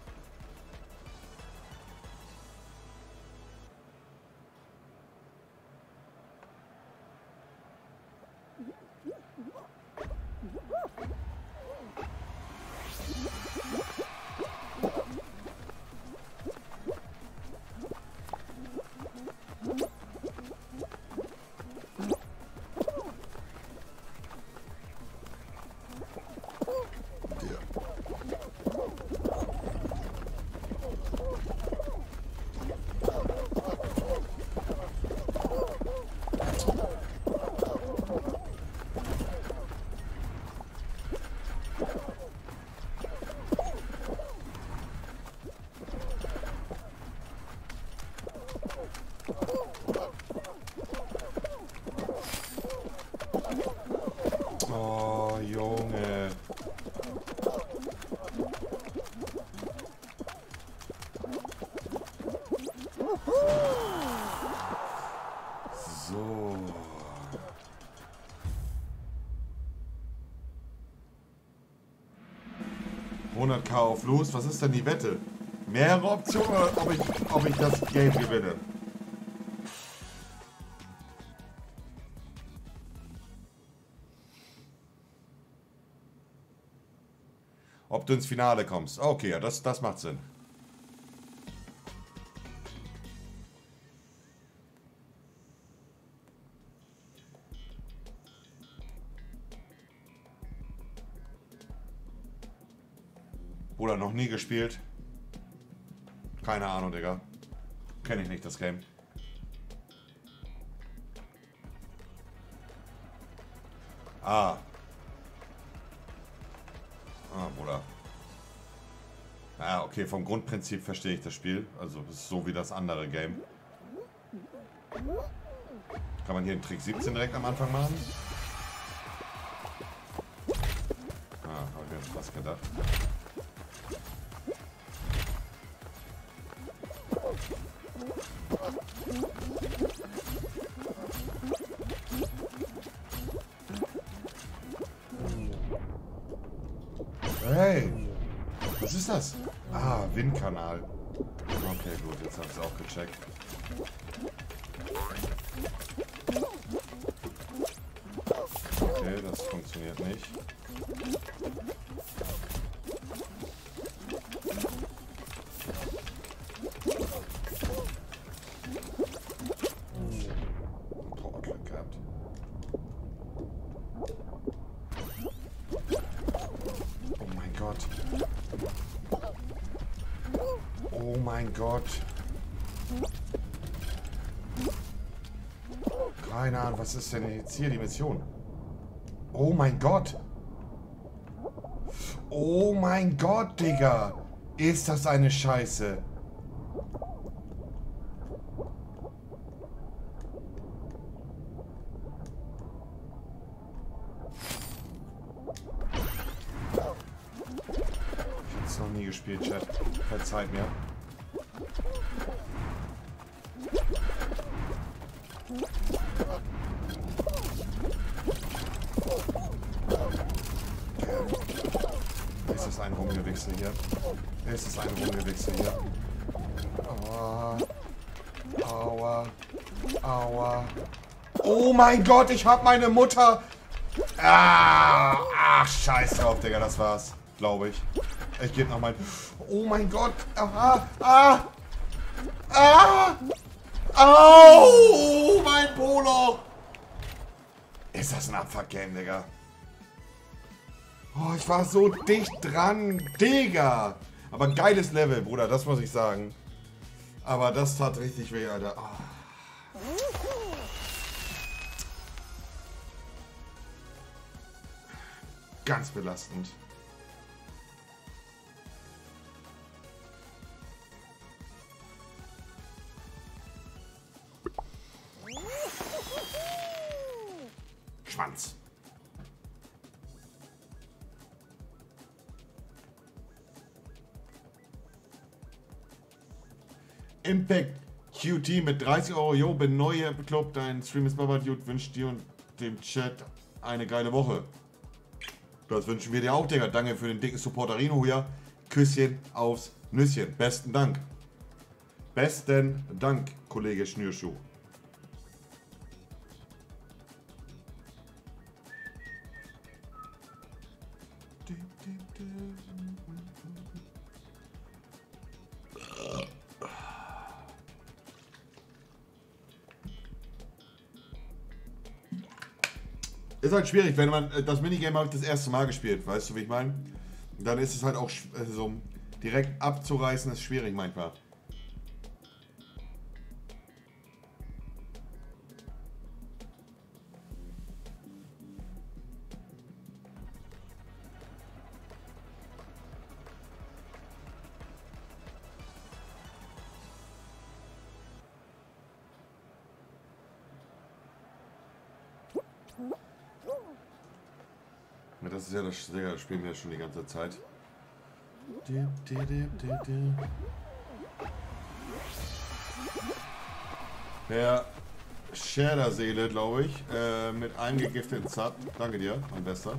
Oh, Junge. So. $100.000 auf los. Was ist denn die Wette? Mehrere Optionen oder ob ich das Game gewinne? Ob du ins Finale kommst. Okay, ja, das macht Sinn. Bruder, noch nie gespielt. Keine Ahnung, Digga. Kenne ich nicht, das Game. Ah. Ah, Bruder. Ja, okay, vom Grundprinzip verstehe ich das Spiel. Also, es ist so wie das andere Game. Kann man hier den Trick 17 direkt am Anfang machen? Ah, habe ich mir jetzt fast gedacht. Hey, was ist das? Ah, Windkanal. Okay, gut, jetzt habe ich es auch gecheckt. Okay, das funktioniert nicht. Boah, Glück gehabt. Oh mein Gott. Oh mein Gott. Keine Ahnung, was ist denn jetzt hier die Mission? Oh mein Gott. Oh mein Gott, Digga. Ist das eine Scheiße. Ich hab's noch nie gespielt, Chat. Verzeiht mir. Ist das ein Rumgewichse hier? Ist es ein Rumgewichse hier? Aua. Aua. Aua. Oh mein Gott, ich hab meine Mutter. Ach, scheiß drauf, Digga, das war's. Glaube ich. Ich geb noch mein... Oh mein Gott. Au, mein Polo. Ist das ein Abfuck-Game, Digga? Oh, ich war so dicht dran, Digga. Aber ein geiles Level, Bruder, das muss ich sagen. Aber das tat richtig weh, Alter. Oh. Ganz belastend. Schwanz. Impact QT mit 30 Euro. Jo, bin neu hier im Club. Dein Stream ist Baba Dude. Wünscht dir und dem Chat eine geile Woche. Das wünschen wir dir auch, Digga. Danke für den dicken Supporterino hier. Küsschen aufs Nüsschen. Besten Dank. Besten Dank, Kollege Schnürschuh. Ist halt schwierig, wenn man das Minigame habe ich das erste Mal gespielt, weißt du, wie ich meine? Dann ist es halt auch so direkt abzureißen, ist schwierig manchmal. Das ist ja das spielen wir ja schon die ganze Zeit. Der Scherder-Seele, glaube ich, mit einem gegifteten Zap. Danke dir, mein Bester.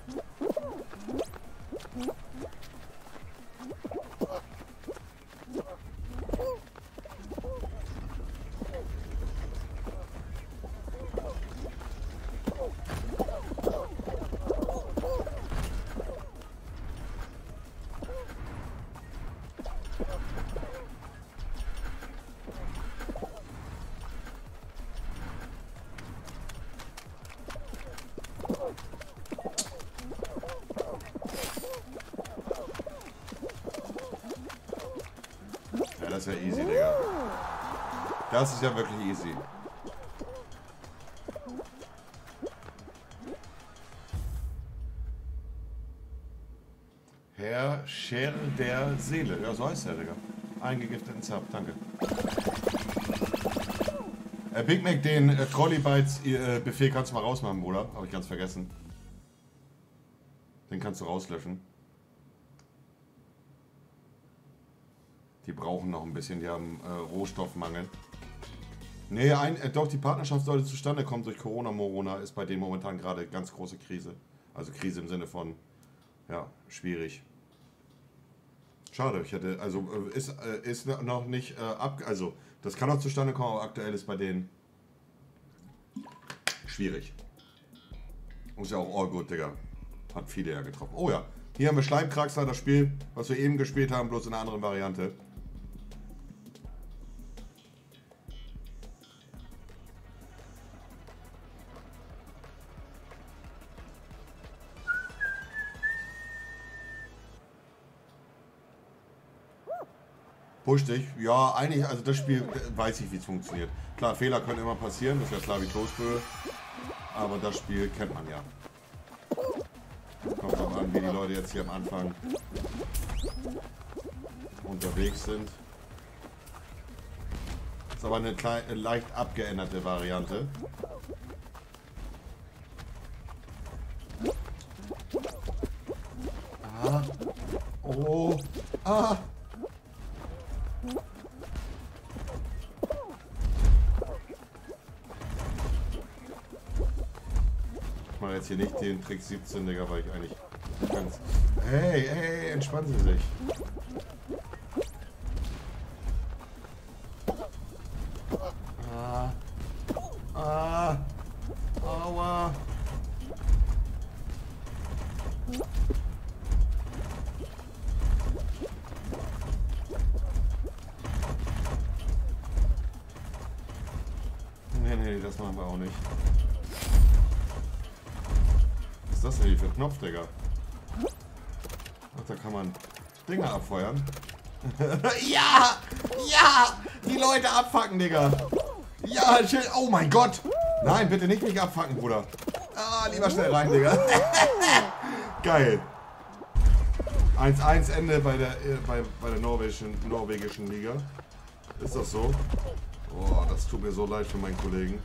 Das ist ja easy, Digga. Das ist ja wirklich easy. Herr Schere der Seele. Ja, so heißt der, Digga. Eingegifteten Zap, danke. Big Mac, den Trolley Bites Befehl kannst du mal rausmachen, Bruder. Habe ich ganz vergessen. Den kannst du rauslöschen. Die brauchen noch ein bisschen, die haben Rohstoffmangel. Nee, doch, die Partnerschaft sollte zustande kommen durch Corona. Ist bei denen momentan gerade ganz große Krise. Also Krise im Sinne von, ja, schwierig. Schade, ich hätte, also ist noch nicht also das kann auch zustande kommen, aber aktuell ist bei denen schwierig. Ist ja auch all good, Digga. Hat viele ja getroffen. Oh ja, hier haben wir Schleimkraxler, das Spiel, was wir eben gespielt haben, bloß in einer anderen Variante. Push dich. Ja, eigentlich, also das Spiel weiß ich, wie es funktioniert. Klar, Fehler können immer passieren, das ist ja klar wie Toastbrötchen. Aber das Spiel kennt man ja. Kommt auch an, wie die Leute jetzt hier am Anfang unterwegs sind. Ist aber eine leicht abgeänderte Variante. Ah. Oh. Ah. mache jetzt hier nicht den Trick 17, Digga, weil ich eigentlich ganz... Hey, hey, entspannen Sie sich. Aua. Nee, das machen wir auch nicht. Was ist das denn hier für ein Knopf, Digga? Ach, da kann man Dinger abfeuern. Ja! Ja! Die Leute abfacken, Digga! Ja, chill. Oh mein Gott! Nein, bitte nicht mich abfacken, Bruder. Ah, lieber schnell rein, Digga. Geil. 1-1 Ende bei der norwegischen Liga. Ist das so? Oh, das tut mir so leid für meinen Kollegen.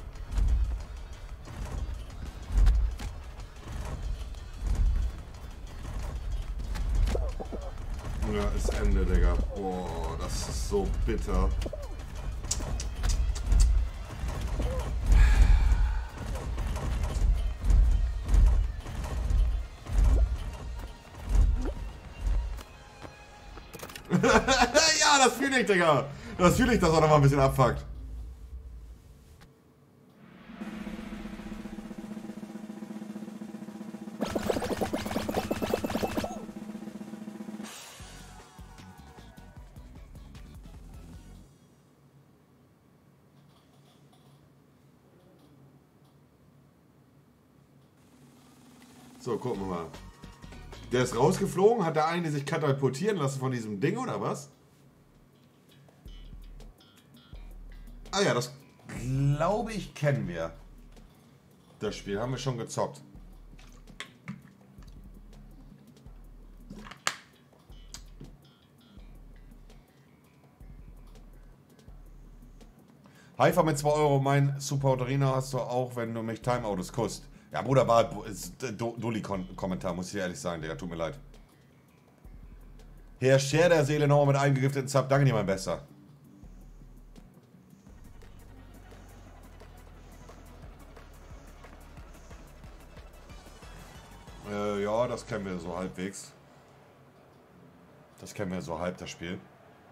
Ja, ist Ende, Digga. Boah, das ist so bitter. Ja, das fühle ich, Digga. Das fühle ich, dass er noch mal ein bisschen abfuckt. So, gucken wir mal. Der ist rausgeflogen. Hat der eine sich katapultieren lassen von diesem Ding oder was? Ah ja, das glaube ich kennen wir. Das Spiel haben wir schon gezockt. Haifa mit 2 Euro. Mein Supporterina hast du auch, wenn du mich Timeouts kusst. Ja, Bruder, war Dulli-Kommentar, muss ich dir ehrlich sagen, Digga, tut mir leid. Herr Scher der Seele nochmal mit einem gegifteten Zap, danke dir, mein Bester. Ja, das kennen wir so halbwegs. Das kennen wir so halb, das Spiel.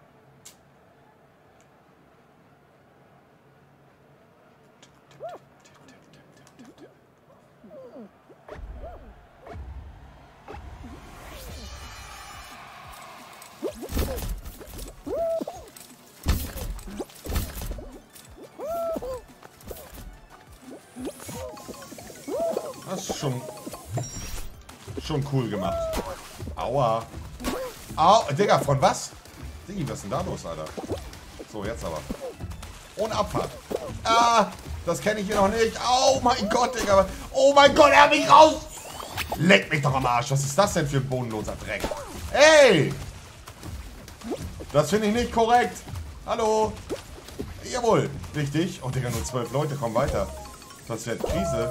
Das ist schon cool gemacht. Aua. Au, Digga, von was? Diggi, was ist denn da los, Alter? So, jetzt aber. Ohne Abfahrt. Ah, das kenne ich hier noch nicht. Oh mein Gott, Digga. Oh mein Gott, er hat mich raus. Leck mich doch am Arsch. Was ist das denn für ein bodenloser Dreck? Ey! Das finde ich nicht korrekt. Hallo. Jawohl. Richtig. Oh, Digga, nur 12 Leute. Komm weiter. Das wird Krise.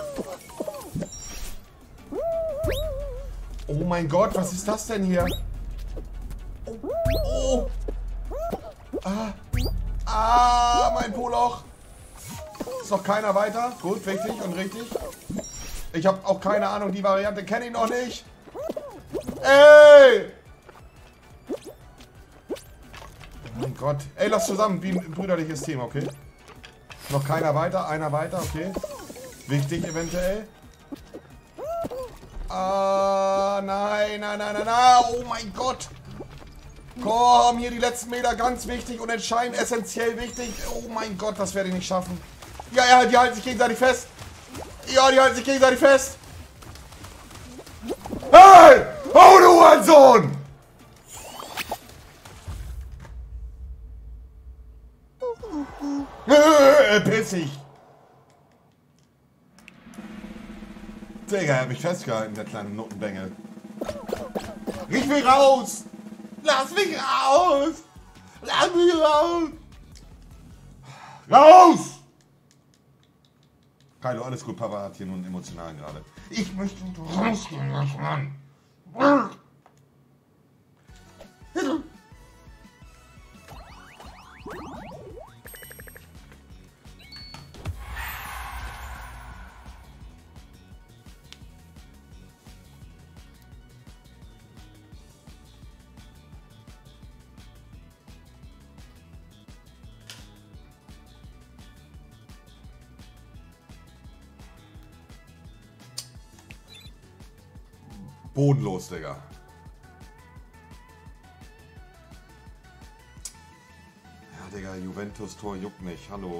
Oh mein Gott, was ist das denn hier? Oh. Mein Poloch. Ist noch keiner weiter? Gut, wichtig und richtig. Ich habe auch keine Ahnung, die Variante kenne ich noch nicht. Ey! Oh mein Gott. Ey, lass zusammen, wie ein brüderliches Team, okay? Noch keiner weiter, einer weiter, okay. Wichtig eventuell. Nein. Oh mein Gott. Komm, hier die letzten Meter, ganz wichtig und entscheidend, essentiell wichtig. Oh mein Gott, das werde ich nicht schaffen. Ja, die halten sich gegenseitig fest. Ja, die halten sich gegenseitig fest. Hey! Oh, du Hurensohn! Pissig. Digga, er hat mich festgehalten, der kleine Nuttenbengel. Ich will raus! Lass mich raus! Lass mich raus! Raus! Kylo, alles gut, Papa hat hier nur einen emotionalen gerade. Ich möchte rausgehen, Mann. Bodenlos, Digga. Ja, Digga, Juventus-Tor juckt nicht. Hallo.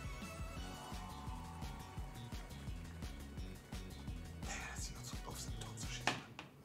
Das sieht doch so doof, sein Tor zu schießen.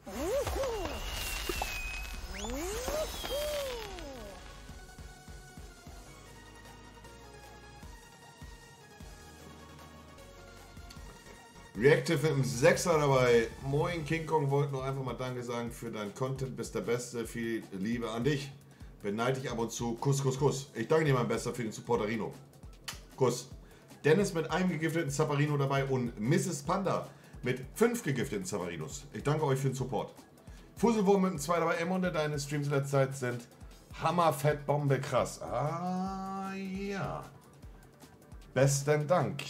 Reactive mit einem 6er dabei. Moin King Kong, wollte nur einfach mal Danke sagen für deinen Content. Bist der Beste. Viel Liebe an dich. Beneide dich ab und zu. Kuss, Kuss, Kuss. Ich danke dir, mein Bester, für den Supporterino. Kuss. Dennis mit einem gegifteten Zapparino dabei und Mrs. Panda mit 5 gegifteten Zapparinos. Ich danke euch für den Support. Fusselwurm mit einem 2 dabei. Emonde, deine Streams in letzter Zeit sind Hammerfett, Bombe, krass. Ah, ja. Besten Dank.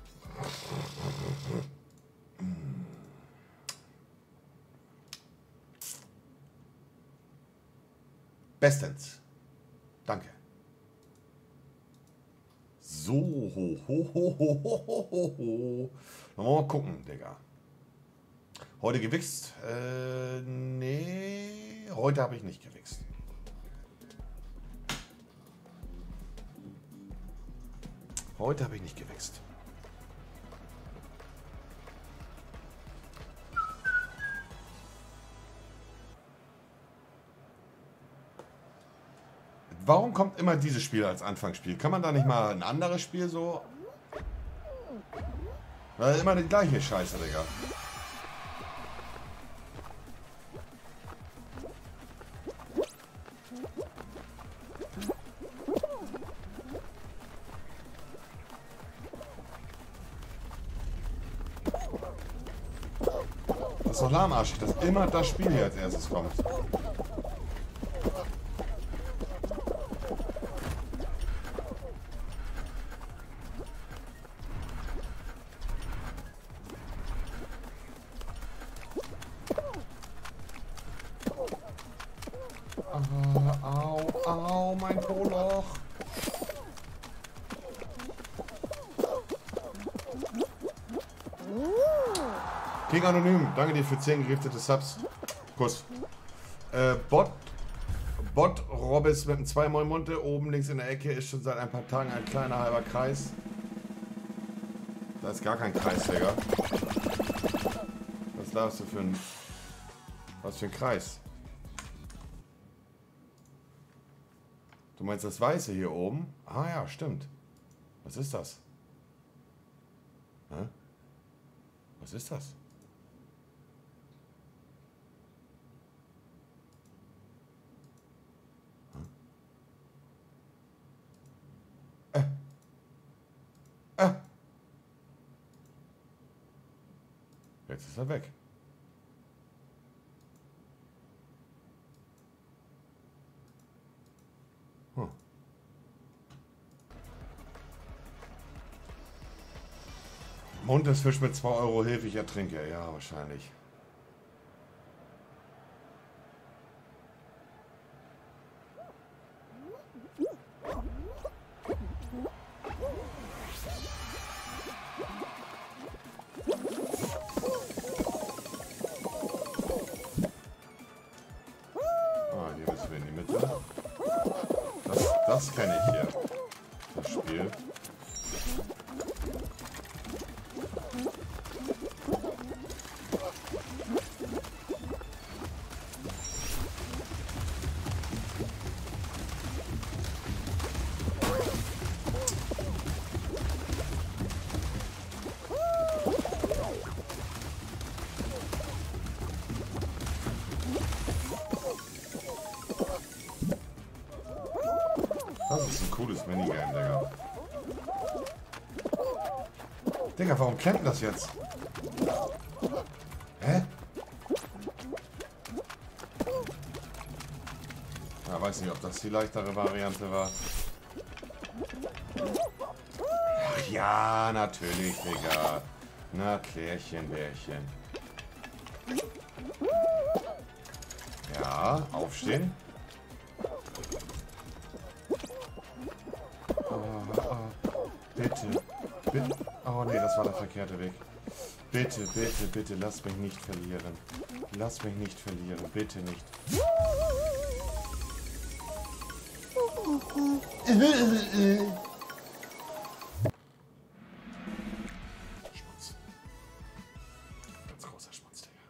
Bestens. Danke. So, Mal gucken, Digga. Heute gewichst? Nee, heute habe ich nicht gewichst. Heute habe ich nicht gewichst. Warum kommt immer dieses Spiel als Anfangsspiel? Kann man da nicht mal ein anderes Spiel so? Weil immer die gleiche Scheiße, Digga. Das ist doch lahmarschig, dass immer das Spiel hier als erstes kommt. Au, mein Poloch. King Anonym, danke dir für 10 gegiftete Subs. Kuss. Bot Robbis mit einem 2 Moin Munte. Oben links in der Ecke ist schon seit ein paar Tagen ein kleiner halber Kreis. Da ist gar kein Kreis, Digga. Was darfst du für ein... Was für ein Kreis? Du meinst das Weiße hier oben? Ah ja, stimmt. Was ist das? Hä? Was ist das? Jetzt ist er weg. Mundesfisch mit 2 Euro Hilfe, ich ertrinke. Ja, wahrscheinlich. Ah, hier müssen wir in die Mitte. Das kenne ich hier. Das Spiel. Das ist ein cooles Minigame, Digga. Digga, warum klemmt das jetzt? Hä? Ja, weiß nicht, ob das die leichtere Variante war. Ach ja, natürlich, Digga. Na, Klärchen, Bärchen. Ja, aufstehen. Bitte, bitte. Oh nee, das war der verkehrte Weg. Bitte, bitte, bitte, lass mich nicht verlieren. Lass mich nicht verlieren, bitte nicht. Schmutz. Ganz großer Schmutz, Digga.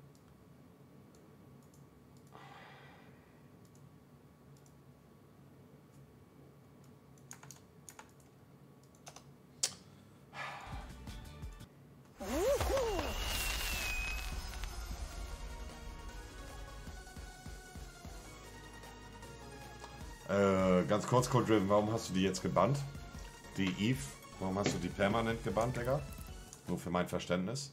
Ganz kurz, Cold Driven, warum hast du die jetzt gebannt? Die Eve, warum hast du die permanent gebannt, Digga? Nur für mein Verständnis.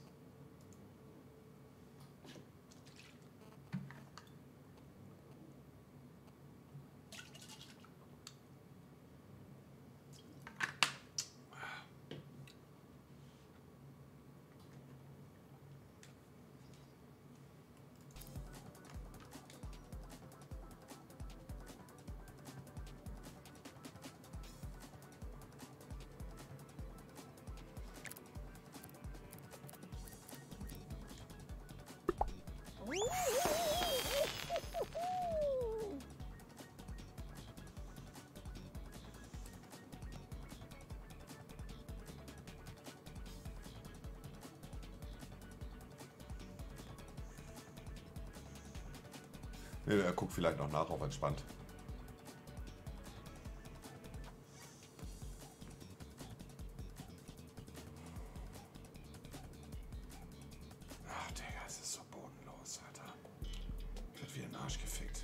Er guckt vielleicht noch nach auf entspannt. Ach, Digga, es ist so bodenlos, Alter. Wird wie ein Arsch gefickt.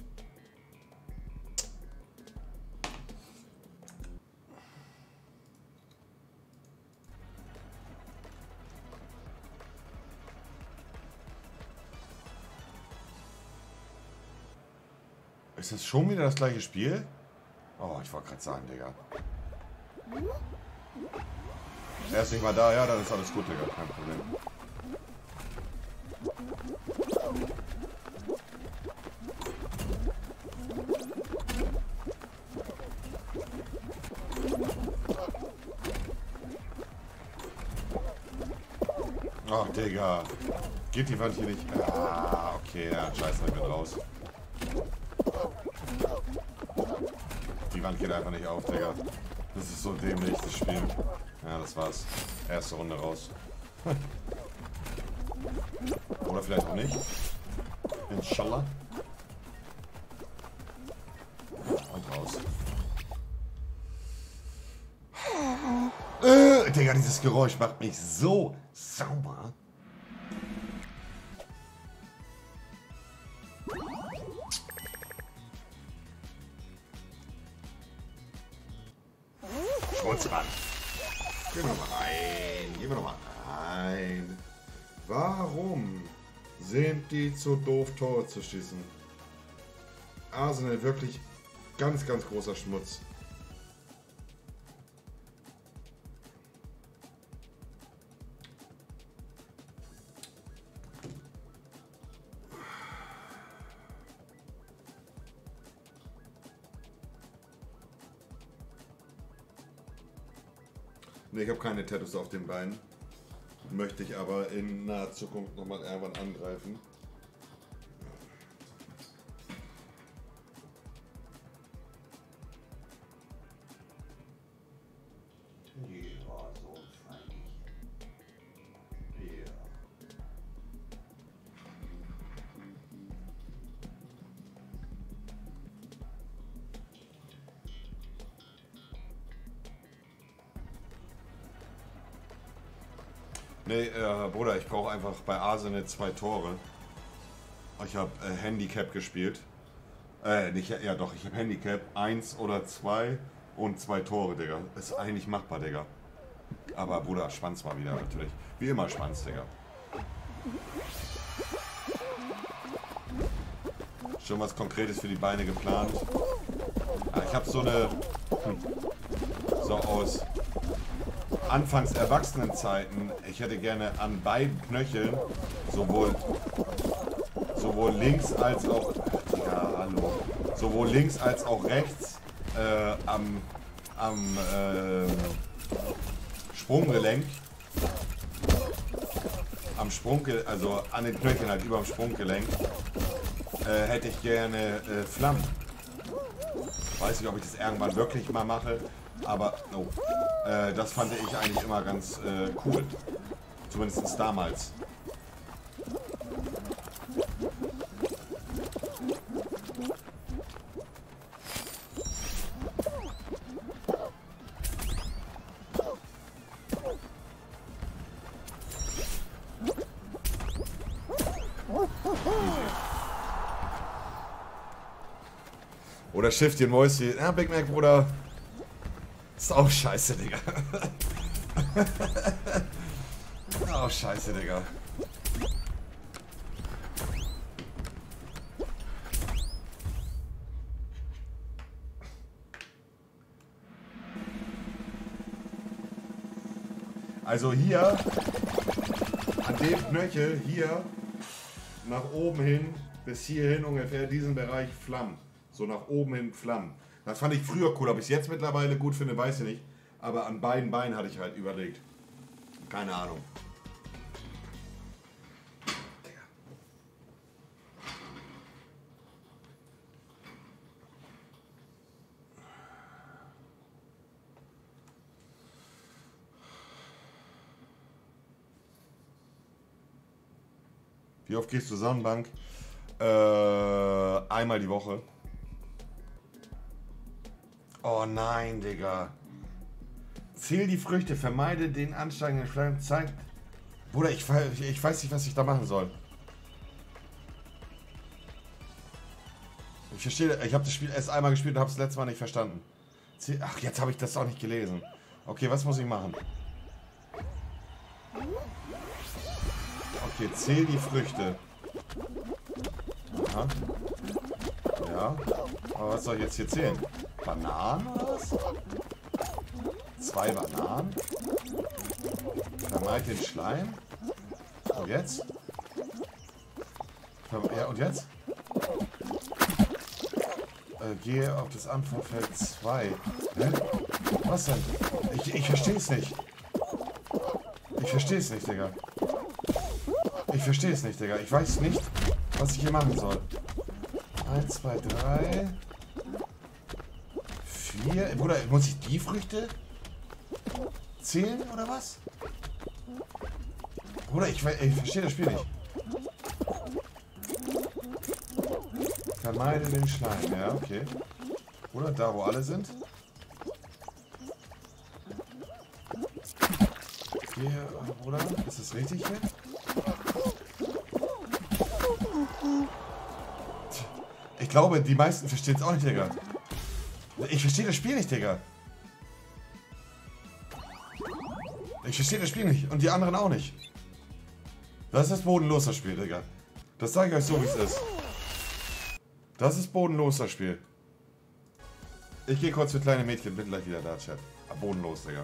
Ist das schon wieder das gleiche Spiel? Oh, ich wollte gerade sagen, Digga. Er ist nicht mal da, ja, dann ist alles gut, Digga, kein Problem. Oh, Digga. Geht die Wand hier nicht? Ah, okay, ja, scheiße, ich bin raus. Die Wand geht einfach nicht auf, Digga. Das ist so dämlich, das Spiel. Ja, das war's. Erste Runde raus. Oder vielleicht auch nicht. Inshallah. Und raus. Digga, dieses Geräusch macht mich so sauber. Schmutzmann. Gehen wir nochmal rein. Gehen wir nochmal rein. Warum sind die zu doof, Tore zu schießen? Arsenal wirklich ganz, ganz großer Schmutz. Ne, ich habe keine Tattoos auf den Beinen. Möchte ich aber in naher Zukunft nochmal irgendwann angreifen. Nee, Bruder, ich brauche einfach bei Arsenal 2 Tore. Ich habe Handicap gespielt. Nicht, ja doch, ich habe Handicap 1 oder 2 und 2 Tore, Digga. Ist eigentlich machbar, Digga. Aber Bruder, Schwanz mal wieder natürlich. Wie immer Schwanz, Digga. Schon was Konkretes für die Beine geplant. Ich habe so eine... So aus... Anfangs Erwachsenenzeiten, ich hätte gerne an beiden Knöcheln sowohl links als auch sowohl links als auch rechts am Sprunggelenk am also an den Knöcheln halt über dem Sprunggelenk, hätte ich gerne Flammen. Weiß nicht, ob ich das irgendwann wirklich mal mache, aber das fand ich eigentlich immer ganz cool. Zumindest damals. Oder Shift den Mäuschen. Ja, Big Mac, Bruder. Ist auch scheiße, Digga. Auch scheiße, Digga. Also hier, an dem Knöchel, hier, nach oben hin, bis hierhin ungefähr, diesen Bereich Flammen. So nach oben hin Flammen. Das fand ich früher cool, ob ich es jetzt mittlerweile gut finde, weiß ich nicht. Aber an beiden Beinen hatte ich halt überlegt. Keine Ahnung. Wie oft gehst du Sonnenbank? Einmal die Woche. Oh nein, Digga. Zähl die Früchte, vermeide den ansteigenden Schleim, zeigt. Bruder, ich weiß nicht, was ich da machen soll. Ich verstehe, ich habe das Spiel erst einmal gespielt und habe es letztes Mal nicht verstanden. Ach, jetzt habe ich das auch nicht gelesen. Okay, was muss ich machen? Okay, zähl die Früchte. Aha. Ja. Aber was soll ich jetzt hier zählen? Bananen oder was? 2 Bananen. Vermeid den Schleim. Und jetzt? Ja, und jetzt? Gehe auf das Antwortfeld 2. Hä? Was denn? Ich verstehe es nicht. Ich verstehe es nicht, Digga. Ich verstehe es nicht, Digga. Ich weiß nicht, was ich hier machen soll. 1, 2, 3, 4. Bruder, muss ich die Früchte zählen oder was? Bruder, ich verstehe das Spiel nicht. Vermeide den Schleim. Ja, okay. Oder da, wo alle sind. Hier, oder? Ist das richtig hier? Ich glaube, die meisten verstehen es auch nicht, Digga. Ich verstehe das Spiel nicht, Digga. Ich verstehe das Spiel nicht. Und die anderen auch nicht. Das ist das bodenlos, das Spiel, Digga. Das sage ich euch so, wie es ist. Das ist bodenlos, das Spiel. Ich gehe kurz für kleine Mädchen. Bin gleich wieder da, Chat. Bodenlos, Digga.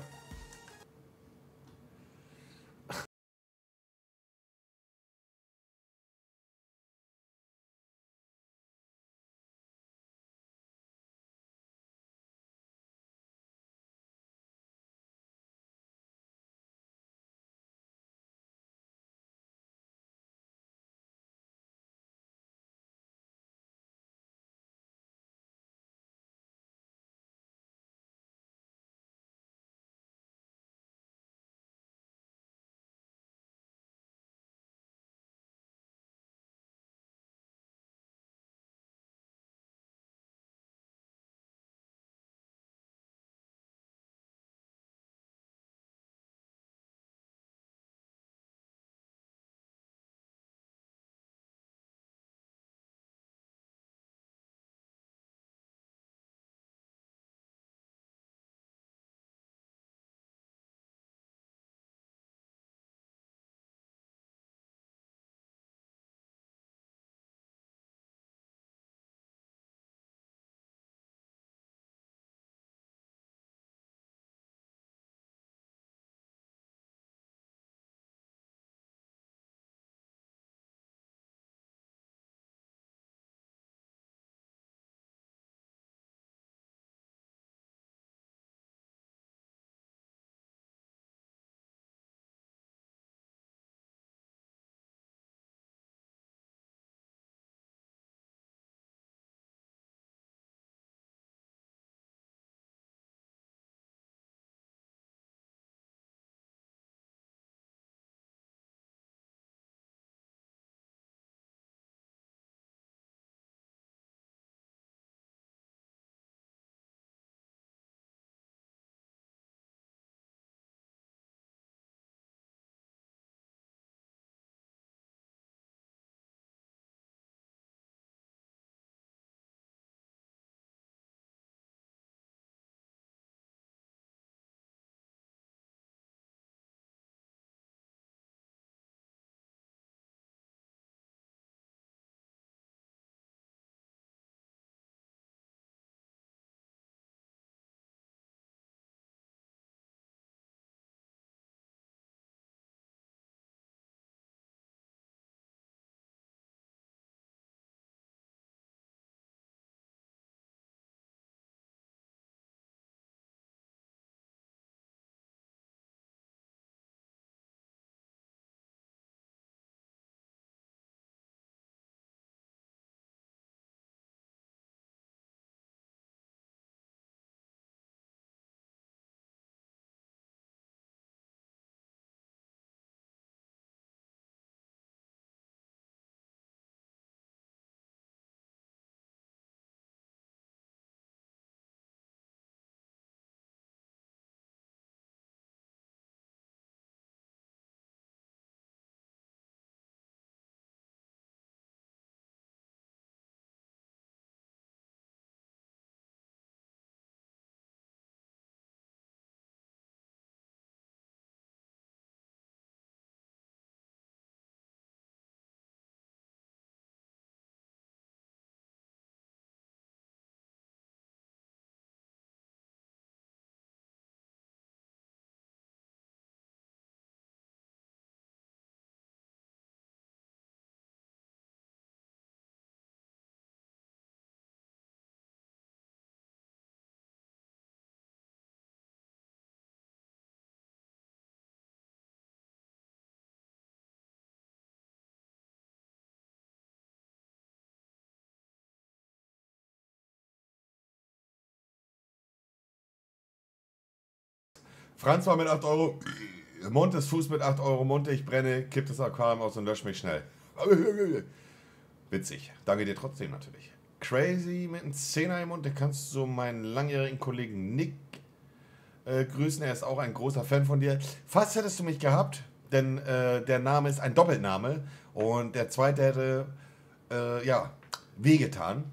Franz war mit 8 Euro. Montes Fuß mit 8 Euro. Monte, ich brenne, kippt das Aquarium aus und löscht mich schnell. Witzig. Danke dir trotzdem natürlich. Crazy mit einem 10er im Mund. Da kannst du meinen langjährigen Kollegen Nick grüßen. Er ist auch ein großer Fan von dir. Fast hättest du mich gehabt, denn der Name ist ein Doppelname. Und der zweite hätte, ja, wehgetan.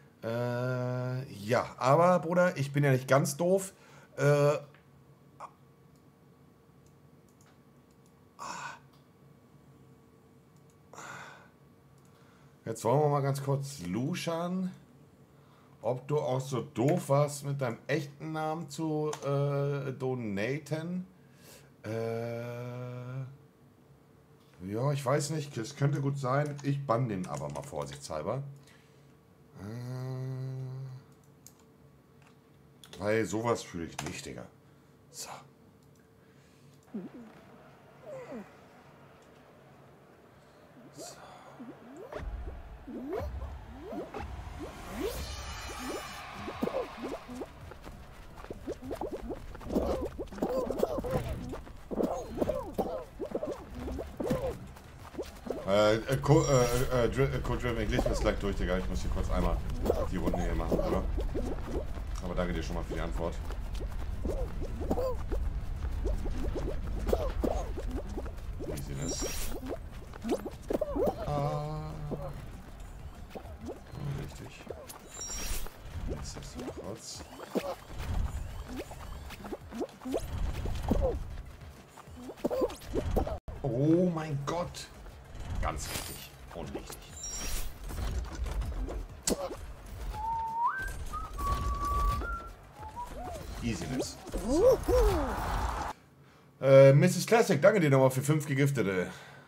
Ja, aber Bruder, ich bin ja nicht ganz doof. Jetzt wollen wir mal ganz kurz luschern, ob du auch so doof warst, mit deinem echten Namen zu donaten. Ja, ich weiß nicht, es könnte gut sein. Ich bann den aber mal vorsichtshalber. Weil sowas fühle ich nicht, Digga. So. Code-Driven, ich lese mir das gleich durch, Digga. Ich muss hier kurz einmal die Runde hier machen, oder? Aber danke dir schon mal für die Antwort. Easiness. Richtig. Nichtsdestotrotz. Oh mein Gott! Ganz richtig und richtig. Easiness. Mrs. Classic, danke dir nochmal für 5 Gegiftete.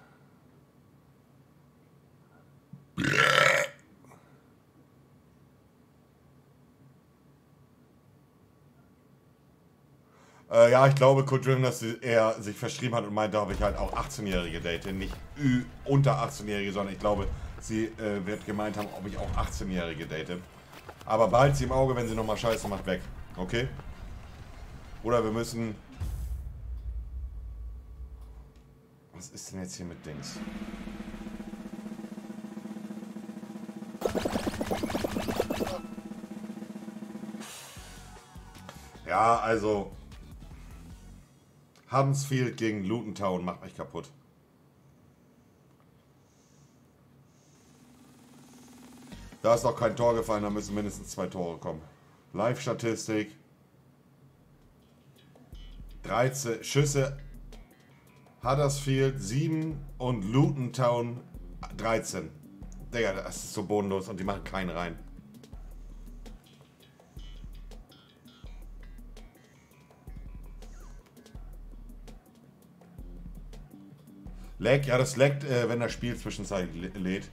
Ja, ich glaube, Code Driven, dass er sich verschrieben hat und meinte, ob ich halt auch 18-Jährige date. Nicht unter 18-Jährige, sondern ich glaube, sie wird gemeint haben, ob ich auch 18-Jährige date. Aber behalt sie im Auge, wenn sie nochmal Scheiße macht, weg. Okay? Oder wir müssen... Was ist denn jetzt hier mit Dings? Ja, also... Huddersfield gegen Luton Town macht mich kaputt. Da ist noch kein Tor gefallen, da müssen mindestens 2 Tore kommen. Live-Statistik. 13 Schüsse. Huddersfield 7 und Luton Town 13. Digga, das ist so bodenlos und die machen keinen rein. Lag, ja, das laggt, wenn das Spiel zwischenzeitlich lädt.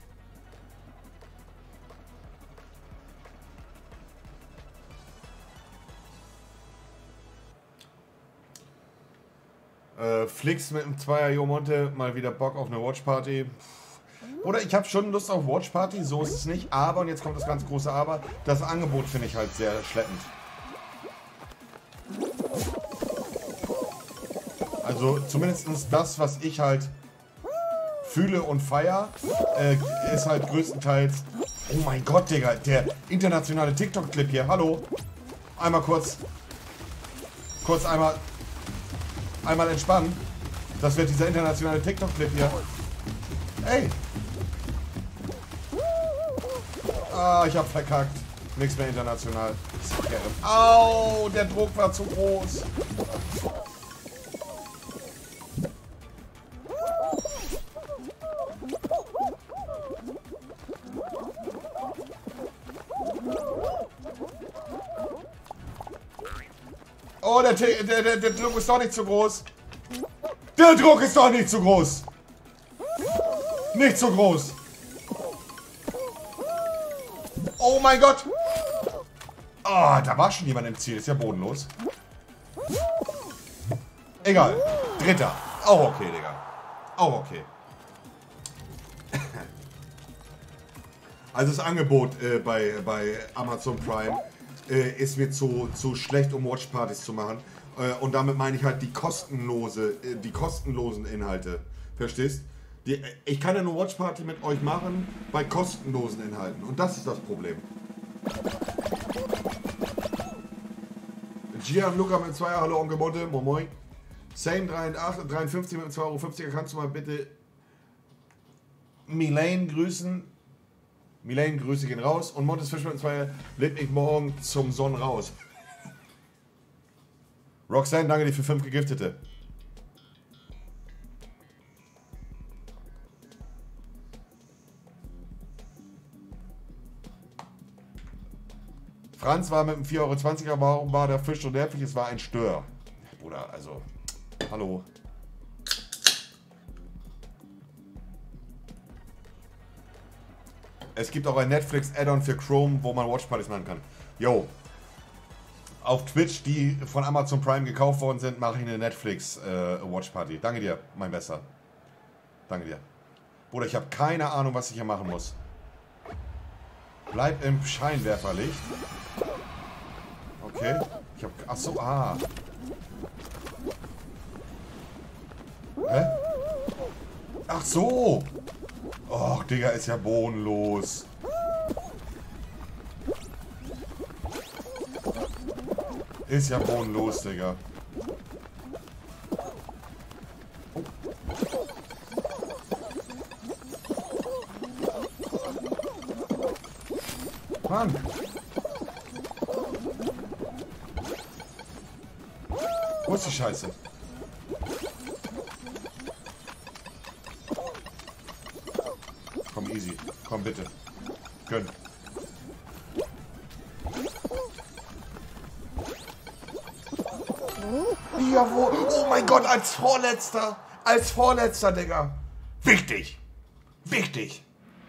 Flix mit einem 2er Jomonte, mal wieder Bock auf eine Watchparty. Oder ich habe schon Lust auf Watchparty, so ist es nicht. Aber, und jetzt kommt das ganz große Aber, das Angebot finde ich halt sehr schleppend. Also zumindest das, was ich halt fühle und feier, ist halt größtenteils... Oh mein Gott, Digga, der internationale TikTok-Clip hier, hallo. Einmal kurz einmal entspannen. Das wird dieser internationale TikTok-Clip hier. Ey. Ah, ich hab verkackt. Nichts mehr international. Au, der Druck war zu groß. Oh, der Druck ist doch nicht zu groß. Der Druck ist doch nicht zu groß. Nicht zu groß. Oh mein Gott. Oh, da war schon jemand im Ziel. Ist ja bodenlos. Egal. Dritter. Auch okay, Digga. Auch okay. Also das Angebot bei Amazon Prime ist mir zu schlecht, um Watchpartys zu machen. Und damit meine ich halt die kostenlosen Inhalte. Verstehst? Ich kann ja eine Watchparty mit euch machen bei kostenlosen Inhalten. Und das ist das Problem. Gianluca mit 2, hallo Onkel Monte, moin moin. Same 53 mit 2,50 €, kannst du mal bitte Milane grüßen? Milane, Grüße gehen raus. Und Montes Fisch mit 2 lädt mich morgen zum Sonnen raus. Roxanne, danke dir für 5 Gegiftete. Franz war mit einem 4,20 €, warum war der Fisch so nervig? Es war ein Stör. Bruder, also, hallo. Es gibt auch ein Netflix-Add-on für Chrome, wo man Watchpartys machen kann. Yo. Auf Twitch, die von Amazon Prime gekauft worden sind, mache ich eine Netflix-Watchparty. Danke dir, mein Bester. Danke dir. Bruder, ich habe keine Ahnung, was ich hier machen muss. Bleib im Scheinwerferlicht. Okay. Ich habe... Achso, ah. Hä? Ach so. Och, Digga, ist ja bodenlos. Ist ja bodenlos, Digga. Oh. Mann. Wo ist die Scheiße? Komm, easy. Komm, bitte. Gönn. Jawohl. Oh mein Gott, als Vorletzter. Als Vorletzter, Digga. Wichtig. Wichtig.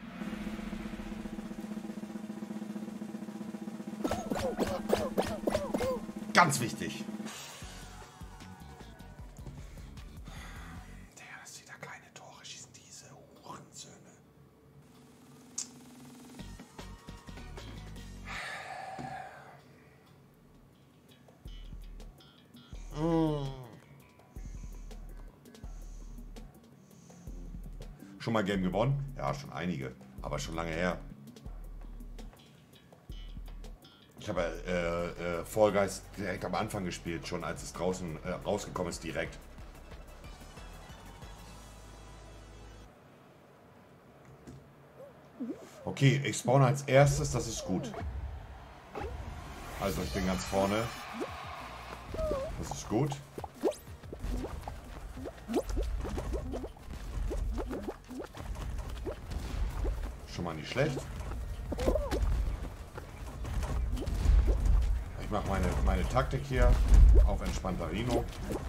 Ganz wichtig. Digga, dass die da keine Tore schießen, diese Hurensöhne. Schon mal Game gewonnen? Ja, schon einige. Aber schon lange her. Ich habe Fall Guys direkt am Anfang gespielt, schon als es draußen rausgekommen ist, direkt. Okay, ich spawne als erstes, das ist gut. Also ich bin ganz vorne. Das ist gut. Schon mal nicht schlecht. Ich mache meine Taktik hier auf entspannter Rino.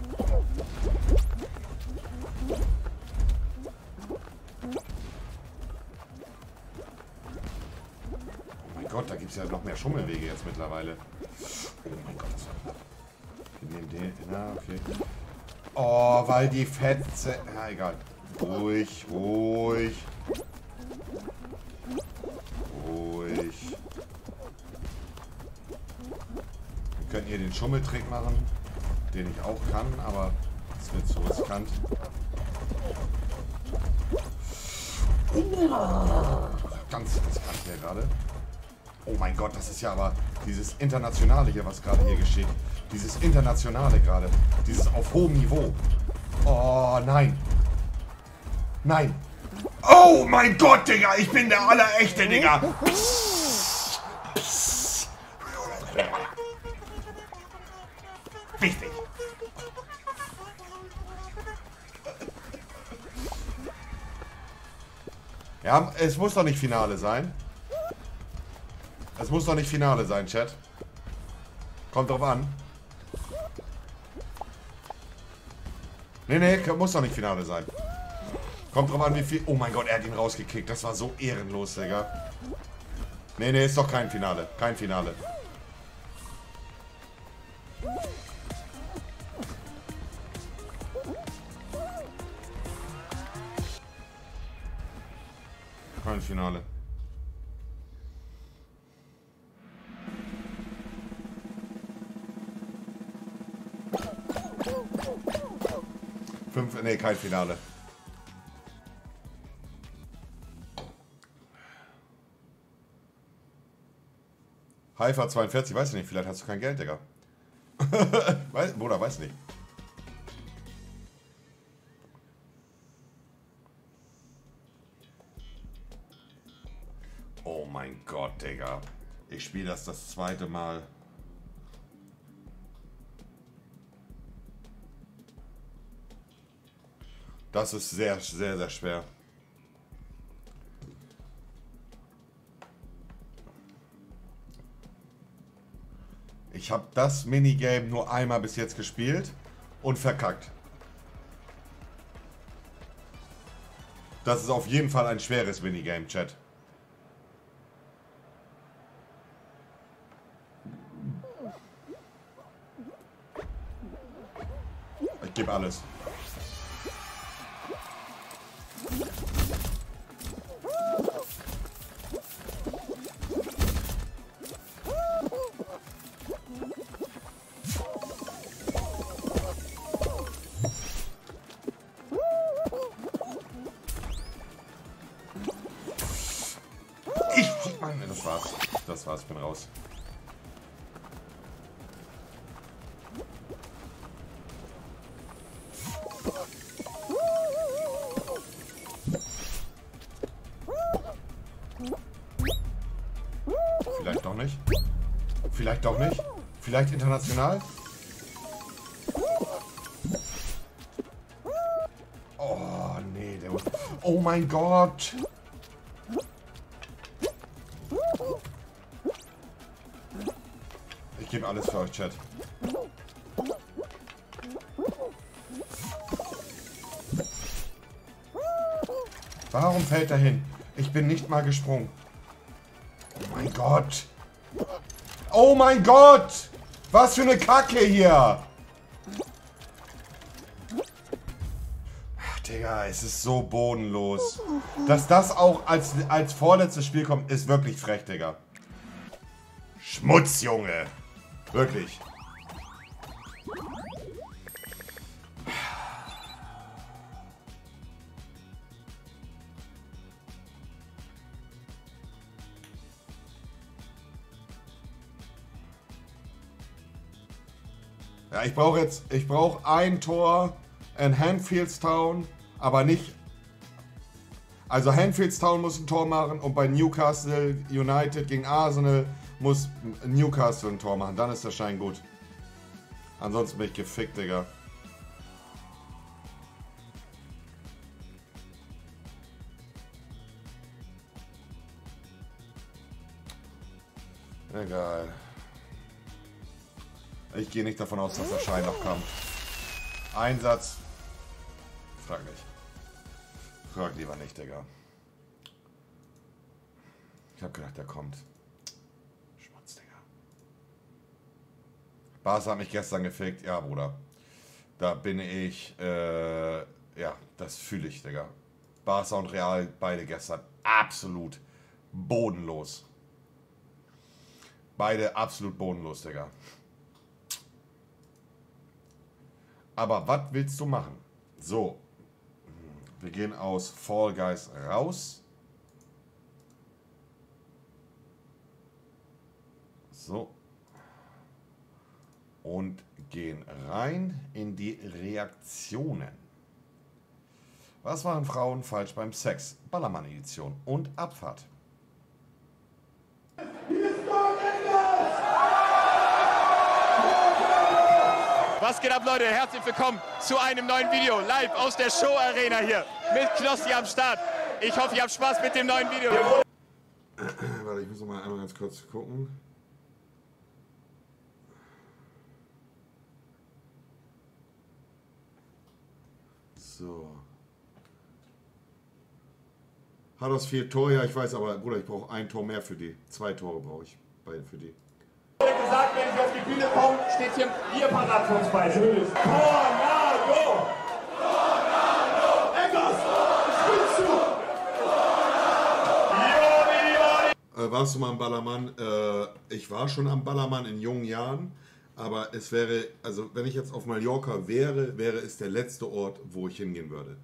Oh mein Gott, da gibt es ja noch mehr Schummelwege jetzt mittlerweile. Oh mein Gott, das war knapp. Wir nehmen den. Na, okay. Oh, weil die Fetze. Na, egal. Ruhig, ruhig. Ruhig. Wir können hier den Schummeltrick machen, den ich auch kann, aber es wird zu riskant. Ganz riskant hier gerade. Oh mein Gott, das ist ja aber dieses Internationale hier, was gerade hier geschieht. Dieses Internationale gerade. Dieses auf hohem Niveau. Oh nein. Nein. Oh mein Gott, Digga, ich bin der Allerechte, Digga. Psst. Psst. Wichtig. Ja, es muss doch nicht Finale sein. Es muss doch nicht Finale sein, Chat. Kommt drauf an. Nee, muss doch nicht Finale sein. Kommt drauf an, wie viel... Oh mein Gott, er hat ihn rausgekickt. Das war so ehrenlos, Digga. Nee, ist doch kein Finale. Kein Finale. Kein Finale. Nee, kein Finale. Haifa 42, weiß ich nicht, vielleicht hast du kein Geld, Digga. Bruder, weiß nicht. Oh mein Gott, Digga. Ich spiele das zweite Mal. Das ist sehr, sehr, sehr schwer. Ich habe das Minigame nur einmal bis jetzt gespielt und verkackt. Das ist auf jeden Fall ein schweres Minigame, Chat. Ich gebe alles. Das war's, ich bin raus. Vielleicht doch nicht. Vielleicht doch nicht. Vielleicht international. Oh, nee, der... Oh mein Gott. Ich gebe alles für euch, Chat. Warum fällt er hin? Ich bin nicht mal gesprungen. Oh mein Gott. Oh mein Gott. Was für eine Kacke hier. Ach, Digga, es ist so bodenlos. Dass das auch als vorletztes Spiel kommt, ist wirklich frech, Digga. Schmutz, Junge. Wirklich. Ja, ich brauche ein Tor in Handfieldstown, aber nicht. Also Handfieldstown muss ein Tor machen und bei Newcastle United gegen Arsenal muss Newcastle ein Tor machen. Dann ist der Schein gut. Ansonsten bin ich gefickt, Digga. Egal. Ich gehe nicht davon aus, dass der Schein noch kommt. Einsatz. Frag nicht. Frag lieber nicht, Digga. Ich hab gedacht, der kommt. Schmutz, Digga. Barca hat mich gestern gefickt. Ja, Bruder. Da bin ich, ja, das fühle ich, Digga. Barca und Real, beide gestern absolut bodenlos. Beide absolut bodenlos, Digga. Aber was willst du machen? So. Wir gehen aus Fall Guys raus. So. Und gehen rein in die Reaktionen. Was machen Frauen falsch beim Sex? Ballermann-Edition und Abfahrt. Was geht ab, Leute? Herzlich willkommen zu einem neuen Video, live aus der Show Arena hier mit Knossi am Start. Ich hoffe, ihr habt Spaß mit dem neuen Video. Warte, ich muss noch mal einmal ganz kurz gucken. So. Hat aus 4 Tor, ja, ich weiß, aber Bruder, ich brauche ein Tor mehr für die. 2 Tore brauche ich für die. Gesagt, wenn ich auf die Bühne komme, steht hier ihr parat für uns beide. Tornado! Tornado! Eggers! Spielst du? Warst du mal am Ballermann? Ich war schon am Ballermann in jungen Jahren, Aber es wäre, also wenn ich jetzt auf Mallorca wäre, wäre es der letzte Ort, wo ich hingehen würde.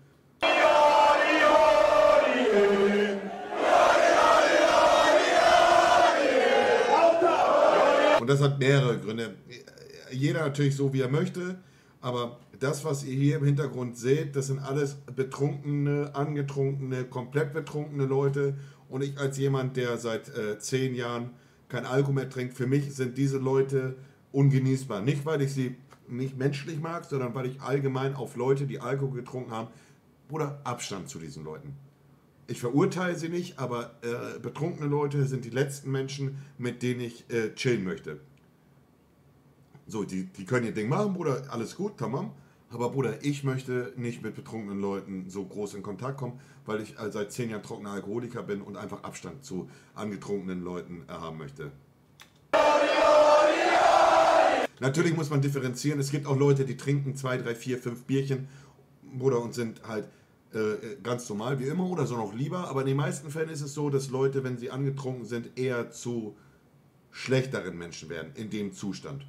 Und das hat mehrere Gründe. Jeder natürlich so, wie er möchte. Aber das, was ihr hier im Hintergrund seht, das sind alles betrunkene, angetrunkene, komplett betrunkene Leute. Und ich als jemand, der seit 10 Jahren kein Alkohol mehr trinkt, für mich sind diese Leute ungenießbar. Nicht, weil ich sie nicht menschlich mag, sondern weil ich allgemein auf Leute, die Alkohol getrunken haben, oder Abstand zu diesen Leuten. Ich verurteile sie nicht, aber betrunkene Leute sind die letzten Menschen, mit denen ich chillen möchte. So, die können ihr Ding machen, Bruder, alles gut, tamam. Aber Bruder, ich möchte nicht mit betrunkenen Leuten so groß in Kontakt kommen, weil ich seit 10 Jahren trockener Alkoholiker bin und einfach Abstand zu angetrunkenen Leuten haben möchte. Natürlich muss man differenzieren. Es gibt auch Leute, die trinken 2, 3, 4, 5 Bierchen, Bruder, und sind halt ganz normal wie immer oder so noch lieber. Aber in den meisten Fällen ist es so, dass Leute, wenn sie angetrunken sind, eher zu schlechteren Menschen werden in dem Zustand.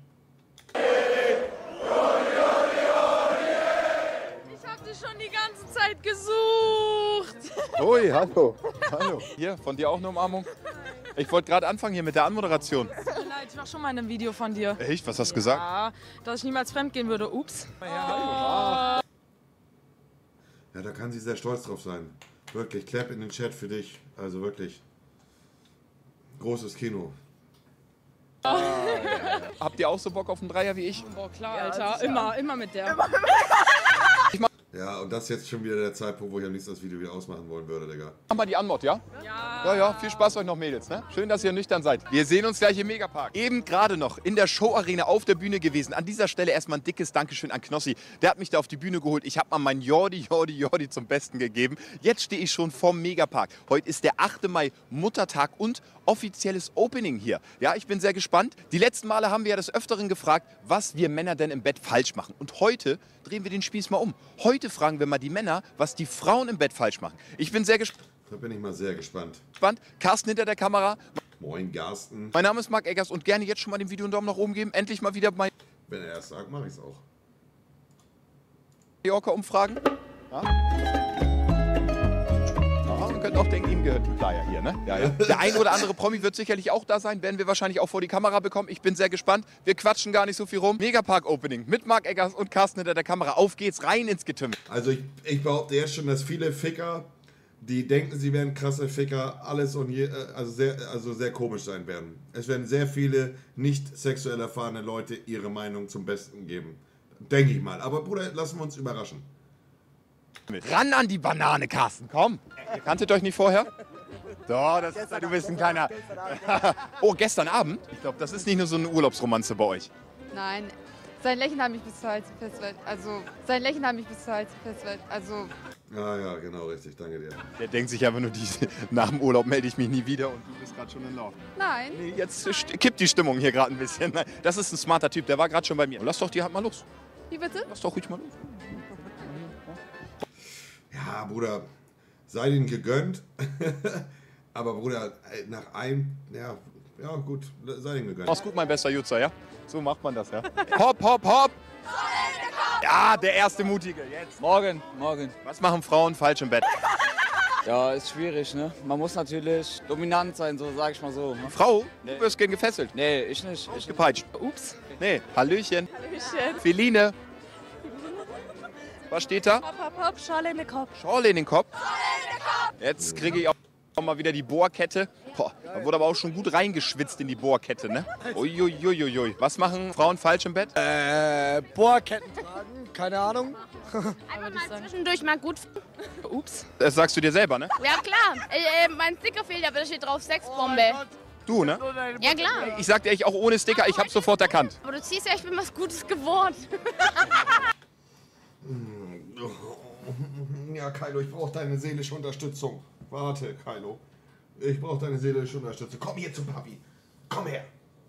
Ich habe dich schon die ganze Zeit gesucht. Ui, hallo. Hallo. Hier, von dir auch eine Umarmung? Ich wollte gerade anfangen hier mit der Anmoderation. Tut mir leid, ich war schon mal in einem Video von dir. Echt? Was hast du gesagt? Ja, dass ich niemals fremdgehen würde. Ups. Ja, da kann sie sehr stolz drauf sein. Wirklich, Clap in den Chat für dich. Also wirklich. Großes Kino. Habt ihr auch so Bock auf einen Dreier wie ich? Boah, klar, Alter. Immer mit der. Ja, und das ist jetzt schon wieder der Zeitpunkt, wo ich am liebsten das Video wieder ausmachen wollen würde, Digga. Mach mal die Anmod, ja? Ja. Ja, viel Spaß euch noch, Mädels. Ne? Schön, dass ihr nüchtern seid. Wir sehen uns gleich im Megapark. Eben gerade noch in der Showarena auf der Bühne gewesen. An dieser Stelle erstmal ein dickes Dankeschön an Knossi. Der hat mich da auf die Bühne geholt. Ich habe mal mein Jordi zum Besten gegeben. Jetzt stehe ich schon vorm Megapark. Heute ist der 8. Mai, Muttertag und offizielles Opening hier. Ja, ich bin sehr gespannt. Die letzten Male haben wir ja des Öfteren gefragt, was wir Männer denn im Bett falsch machen. Und heute drehen wir den Spieß mal um. Heute fragen wir mal die Männer, was die Frauen im Bett falsch machen. Ich bin sehr gespannt. Da bin ich mal sehr gespannt. Carsten hinter der Kamera. Moin, Garsten. Mein Name ist Marc Eggers und gerne jetzt schon mal dem Video einen Daumen nach oben geben. Endlich mal wieder mein Wenn er erst sagt, mache ich es auch. Mallorca-Umfragen. Ja. Man könnte auch denken, ihm gehört die Playa hier, ne? Ja. Der ein oder andere Promi wird sicherlich auch da sein, werden wir wahrscheinlich auch vor die Kamera bekommen. Ich bin sehr gespannt. Wir quatschen gar nicht so viel rum. Megapark-Opening mit Marc Eggers und Carsten hinter der Kamera. Auf geht's, rein ins Getümmel. Also ich behaupte jetzt schon, dass viele Ficker, die denken, sie wären krasse Ficker, alles und also sehr komisch sein werden. Es werden sehr viele nicht sexuell erfahrene Leute ihre Meinung zum Besten geben. Denke ich mal. Aber Bruder, lassen wir uns überraschen. Ran an die Banane, Carsten, komm. Ihr kanntet euch nicht vorher? So, du bist ein kleiner... Oh, gestern Abend? Ich glaube, das ist nicht nur so eine Urlaubsromanze bei euch. Nein, sein Lächeln hat mich bis zur Hals festwelt. Also, Ja, genau, richtig. Danke dir. Der denkt sich einfach nur, nach dem Urlaub melde ich mich nie wieder und du bist gerade schon in Lauf. nein. Nee, jetzt kippt die Stimmung hier gerade ein bisschen. Das ist ein smarter Typ, der war gerade schon bei mir. Lass doch die halt mal los. Wie bitte? Lass doch ruhig mal los. Ja, Bruder, sei denen gegönnt. Aber Bruder, nach einem, ja gut, sei denen gegönnt. Mach's gut, mein bester Jutzer, ja? So macht man das, ja? Hopp, hopp, hopp! Ja, der erste Mutige, jetzt. Morgen. Was machen Frauen falsch im Bett? Ja, ist schwierig, ne? Man muss natürlich dominant sein, so sag ich mal so. Ne? Frau, du wirst gern gefesselt. Nee, ich nicht. Gepeitscht. Ups. Nee, Hallöchen. Hallöchen. Feline. Was steht da? Hopp, hopp, hopp, Schale in den Kopf. Schorle in den Kopf. Jetzt kriege ich auch mal wieder die Bohrkette. Boah, da wurde aber auch schon gut reingeschwitzt in die Bohrkette, ne? Uiuiuiui. Was machen Frauen falsch im Bett? Bohrketten tragen, keine Ahnung. Einfach mal zwischendurch mal gut. Ups. Das sagst du dir selber, ne? Ja klar, mein Sticker fehlt, aber da steht drauf Sexbombe. Du, ne? Ja klar. Ich sag dir echt auch ohne Sticker, ich hab's sofort erkannt. Aber du ziehst ja, ich bin was Gutes geworden. Ja, Kylo, ich brauche deine seelische Unterstützung. Warte, Kylo. Ich brauche deine seelische Unterstützung. Komm hier zu Papi. Komm her.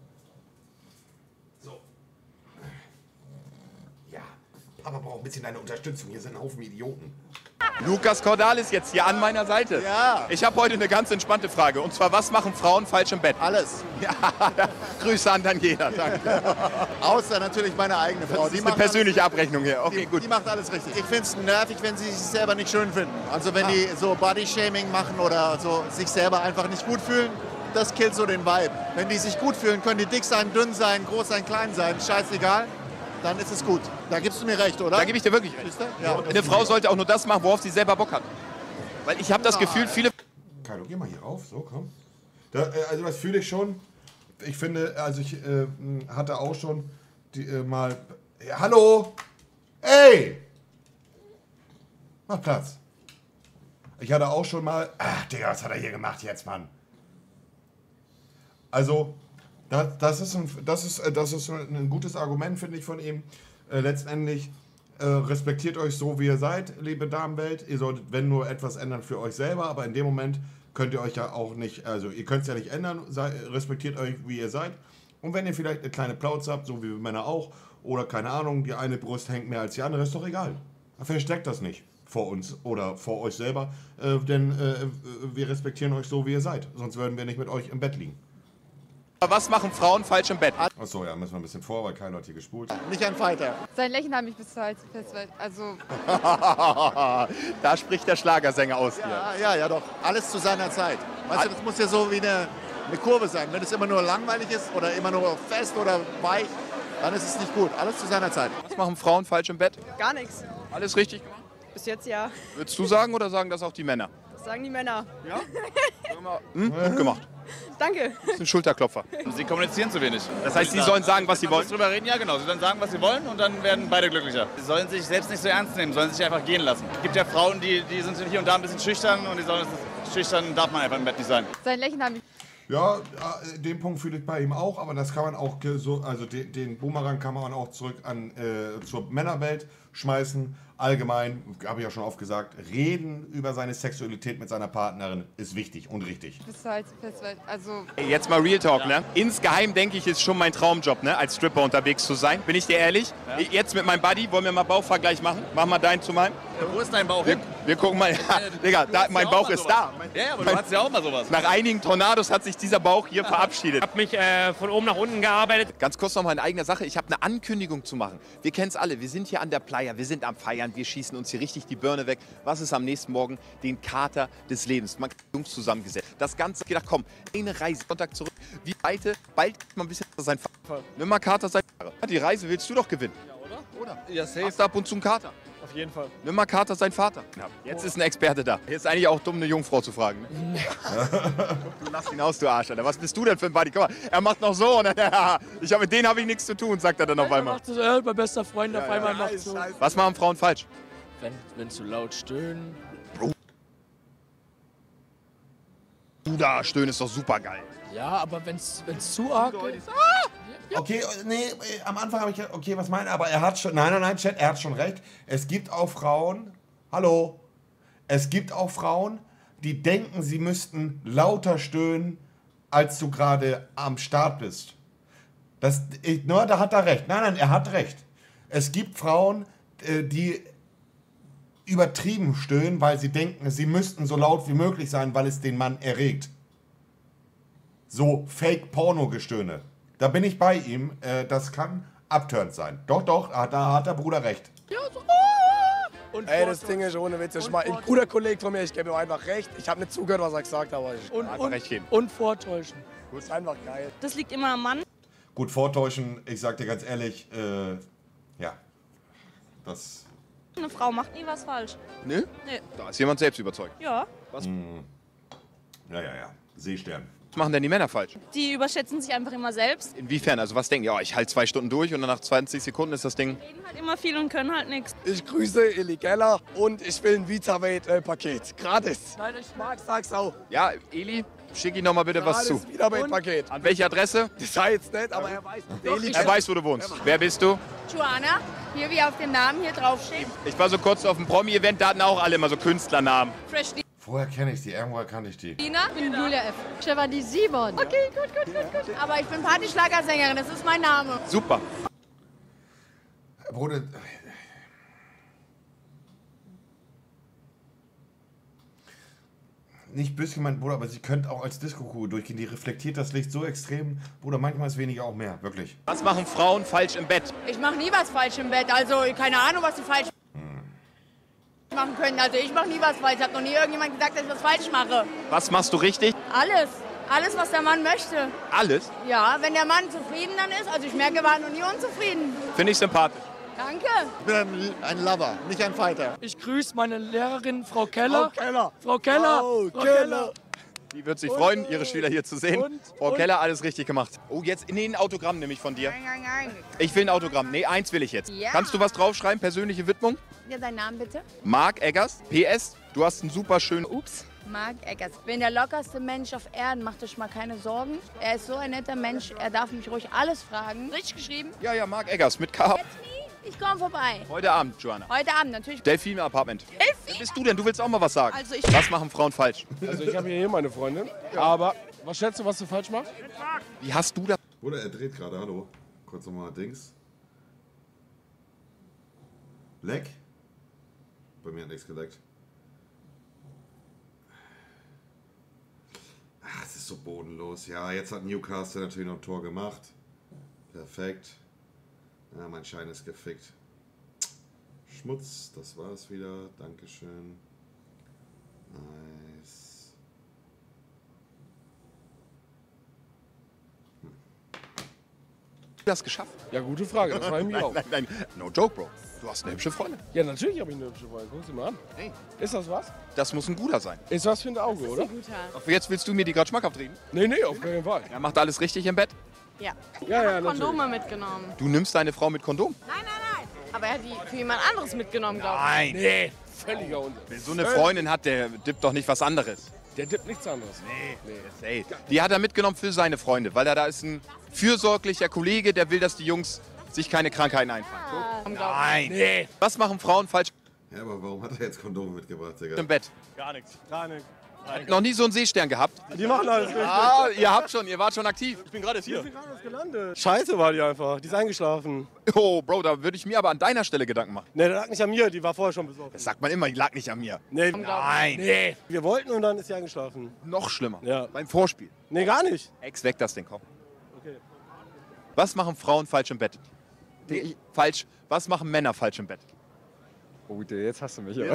So. Ja, Papa braucht ein bisschen deine Unterstützung. Hier sind ein Haufen Idioten. Lukas Cordalis jetzt hier an meiner Seite. Ja. Ich habe heute eine ganz entspannte Frage. Und zwar, was machen Frauen falsch im Bett? Alles. Ja, Grüße an Daniela, danke. Außer natürlich meine eigene Frau. Das ist eine persönliche Abrechnung hier. Okay, gut. Die macht alles richtig. Ich finde es nervig, wenn sie sich selber nicht schön finden. Also wenn die so Body-Shaming machen oder so sich selber einfach nicht gut fühlen, das killt so den Vibe. Wenn die sich gut fühlen, können die dick sein, dünn sein, groß sein, klein sein, scheißegal. Dann ist es gut. Da gibst du mir recht, oder? Da gebe ich dir wirklich recht. Ja. Eine Frau sollte auch nur das machen, worauf sie selber Bock hat. Weil ich habe das Gefühl, viele... Carlo, geh mal hier rauf, so, komm. Also das fühle ich schon. Ich finde, also ich hatte auch schon mal... Ja, hallo! Ey! Mach Platz. Ich hatte auch schon mal... Ach, Digga, was hat er hier gemacht jetzt, Mann? Also... Das ist ein gutes Argument, finde ich, von ihm. Letztendlich respektiert euch so, wie ihr seid, liebe Damenwelt. Ihr solltet, wenn nur, etwas ändern für euch selber, aber in dem Moment könnt ihr euch ja auch nicht, also ihr könnt es ja nicht ändern, respektiert euch, wie ihr seid. Und wenn ihr vielleicht eine kleine Plauze habt, so wie Männer auch, oder keine Ahnung, die eine Brust hängt mehr als die andere, ist doch egal. Versteckt das nicht vor uns oder vor euch selber, denn wir respektieren euch so, wie ihr seid. Sonst würden wir nicht mit euch im Bett liegen. Was machen Frauen falsch im Bett? Achso, ja, müssen wir ein bisschen vor, weil keiner hat hier gespult. Nicht ein Fighter. Sein Lächeln hat mich bis zur Hals festwelt. Also, Da spricht der Schlagersänger aus hier. Ja, doch. Alles zu seiner Zeit. Weißt du, das muss ja so wie eine Kurve sein. Wenn es immer nur langweilig ist oder immer nur fest oder weich, dann ist es nicht gut. Alles zu seiner Zeit. Was machen Frauen falsch im Bett? Gar nichts. Alles richtig gemacht? Bis jetzt ja. Würdest du sagen oder sagen das auch die Männer? Das sagen die Männer. Ja? Gut gemacht. Danke. Das ist ein Schulterklopfer. Sie kommunizieren zu wenig. Das heißt, sie sollen sagen, was sie wollen? Drüber reden, ja genau. Sie sollen sagen, was sie wollen und dann werden beide glücklicher. Sie sollen sich selbst nicht so ernst nehmen, sollen sich einfach gehen lassen. Es gibt ja Frauen, die sind hier und da ein bisschen schüchtern und die sollen schüchtern darf man einfach im Bett nicht sein. sein Lächeln hat mich... Ja, den Punkt fühle ich bei ihm auch, aber das kann man auch so, also den Boomerang kann man auch zurück zur Männerwelt schmeißen. Allgemein, habe ich ja schon oft gesagt, reden über seine Sexualität mit seiner Partnerin ist wichtig und richtig. Bis zur Hals festwelt. Also, Jetzt mal Real Talk, ne? Insgeheim denke ich, ist schon mein Traumjob, ne? Als Stripper unterwegs zu sein. Bin ich dir ehrlich? Ja. Jetzt mit meinem Buddy, wollen wir mal Bauchvergleich machen? Mach mal deinen zu meinem. Wo ist dein Bauch? Wir gucken mal. Ja, Digga, mein Bauch ist da. Ja, aber du hattest ja auch mal sowas. Nach einigen Tornados hat sich dieser Bauch hier verabschiedet. Ich habe mich von oben nach unten gearbeitet. Ganz kurz noch mal in eigener Sache. Ich habe eine Ankündigung zu machen. Wir kennen es alle. Wir sind hier an der Playa. Wir sind am Feiern. Wir schießen uns hier richtig die Birne weg. Was ist am nächsten Morgen? Den Kater des Lebens. Man hat Jungs zusammengesetzt. Das Ganze gedacht, komm, eine Reise, Sonntag zurück. Wie beide, bald mal ein bisschen sein Vater. Nimm mal Kater sein Vater. Die Reise willst du doch gewinnen. Ja, oder? Ja, safe. Hast du ab und zu einen Kater? Auf jeden Fall. Nimm mal Kater sein Vater. Ja. Jetzt ist ein Experte da. Jetzt ist eigentlich auch dumm, eine Jungfrau zu fragen. Ne? Du lass ihn aus, du Arsch, Alter. Was bist du denn für ein Buddy? Guck mal, er macht noch so. Und mit denen habe ich nichts zu tun, sagt er dann auf einmal. Macht so, mein bester Freund auf einmal macht so. Was machen Frauen falsch? Wenn zu laut stöhnen. Bruder, stöhnen ist doch super geil. Ja, aber wenn's zu arg ist. Okay, nee, am Anfang habe ich gedacht, okay, was meint er? Aber er hat schon, nein, Chat, er hat schon recht. Es gibt auch Frauen, hallo, es gibt auch Frauen, die denken, sie müssten lauter stöhnen, als du gerade am Start bist. Da hat er recht. Nein, er hat recht. Es gibt Frauen, die übertrieben stöhnen, weil sie denken, sie müssten so laut wie möglich sein, weil es den Mann erregt. So Fake-Porno-Gestöhne. Da bin ich bei ihm. Das kann abturnt sein. Doch, da hat der Bruder recht. Ja, so. Und ey, das Ding ist ohne Witz. Ein guter Kollege von mir, ich gebe ihm einfach recht. Ich habe nicht zugehört, was er gesagt hat, aber ich und vortäuschen. Das ist einfach geil. Das liegt immer am Mann. Gut, vortäuschen, ich sag dir ganz ehrlich, ja, das... Eine Frau macht nie was falsch. Ne? Nee. Da ist jemand selbst überzeugt. Ja. Was? Ja, Seestern. Was machen denn die Männer falsch? Die überschätzen sich einfach immer selbst. Inwiefern? Also was denken die? Ja, ich halte 2 Stunden durch und dann nach 20 Sekunden ist das Ding... Reden halt immer viel und können halt nichts. Ich grüße Eli Geller und ich will ein VitaWeight-Paket. Gratis. Nein, ich mag, sag's auch. Ja, Eli, schick ihm noch mal bitte was zu. VitaWeight-Paket. An welche Adresse? Das sei jetzt nicht, aber er weiß. Er weiß, wo du wohnst. Wer bist du? Joanna, hier wie auf dem Namen hier draufsteht. Ich war so kurz auf dem Promi-Event, da hatten auch alle immer so Künstlernamen. Fresh Vorher kenne ich die, irgendwoher kannte ich die. Dina. Ich bin Julia F. Stefanie Simon. Okay, gut. Aber ich bin Partyschlagersängerin, das ist mein Name. Super. Bruder, nicht böse gemeint, Bruder, aber sie könnte auch als Disco-Kugel durchgehen. Die reflektiert das Licht so extrem. Bruder, manchmal ist weniger auch mehr, wirklich. Was machen Frauen falsch im Bett? Ich mache nie was falsch im Bett. Also keine Ahnung, was sie falsch machen können. Also ich mache nie was falsch. Ich habe noch nie irgendjemand gesagt, dass ich was falsch mache. Was machst du richtig? Alles. Alles, was der Mann möchte. Alles? Ja, wenn der Mann zufrieden dann ist. Also ich merke, er war noch nie unzufrieden. Finde ich sympathisch. Danke. Ich bin ein Lover, nicht ein Fighter. Ich grüße meine Lehrerin, Frau Keller. Frau Keller. Frau Keller. Die wird sich freuen, ihre Schüler hier zu sehen. Frau Keller, alles richtig gemacht. Oh, jetzt ein Autogramm nehme ich von dir. Nein. Ich will ein Autogramm. Nee, eins will ich jetzt. Ja. Kannst du was draufschreiben? Persönliche Widmung? Ja, dein Name bitte? Marc Eggers. PS, du hast einen super schönen... Ups. Marc Eggers. Ich bin der lockerste Mensch auf Erden. Macht euch mal keine Sorgen. Er ist so ein netter Mensch. Er darf mich ruhig alles fragen. Richtig geschrieben? Ja, Marc Eggers mit K. Ich komme vorbei. Heute Abend, Joanna. Heute Abend natürlich. Delfin Apartment. Wer bist du denn? Du willst auch mal was sagen. Also Was machen Frauen falsch? Also ich habe hier meine Freundin, aber was schätzt du, was du falsch machst? Wie hast du das? Bruder, er dreht gerade, hallo. Kurz nochmal Dings. Leck? Bei mir hat nichts geleckt. Ach, es ist so bodenlos. Ja, jetzt hat Newcastle natürlich noch ein Tor gemacht. Perfekt. Ja, mein Schein ist gefickt. Schmutz, das war's wieder. Dankeschön. Nice. Du hast geschafft. Ja, gute Frage, das war ich mir auch. Nein, no joke, Bro. Du hast eine hübsche Freundin. Ja, natürlich habe ich eine hübsche Freundin. Guck sie mal an. Hey. Ist das was? Das muss ein guter sein. Ist was für ein Auge, oder? Ach, jetzt willst du mir die gerade schmackhaft reden? Nee, auf keinen Fall. Er macht alles richtig im Bett? Ja. Ja, Ich habe Kondome mitgenommen. Du nimmst deine Frau mit Kondom? Nein. Aber er hat die für jemand anderes mitgenommen, glaube ich. Nein. Nee, völliger Unsinn. Wer so eine Freundin hat, der dippt doch nicht was anderes. Der dippt nichts anderes. Ey, die hat er mitgenommen für seine Freunde, weil da ist ein fürsorglicher Kollege, der will, dass die Jungs sich keine Krankheiten einfangen. Nein. Nee. Was machen Frauen falsch Ja, aber warum hat er jetzt Kondome mitgebracht, Digga? im Bett? Gar nichts. Noch nie so einen Seestern gehabt? Die machen alles richtig. Ah, ihr wart schon aktiv. Ich bin gerade jetzt hier. Gelandet. Scheiße war die einfach. Die ist eingeschlafen. Oh, Bro, da würde ich mir aber an deiner Stelle Gedanken machen. Nee, der lag nicht an mir. Die war vorher schon besoffen. Das sagt man immer, die lag nicht an mir. Nee. Nein. Nee. Wir wollten und dann ist sie eingeschlafen. Noch schlimmer. Ja. Beim Vorspiel. Nee, gar nicht. Ex, weg das Ding, komm. Okay. Was machen Frauen falsch im Bett? Falsch. Was machen Männer falsch im Bett? Oh, jetzt hast du mich. Aber.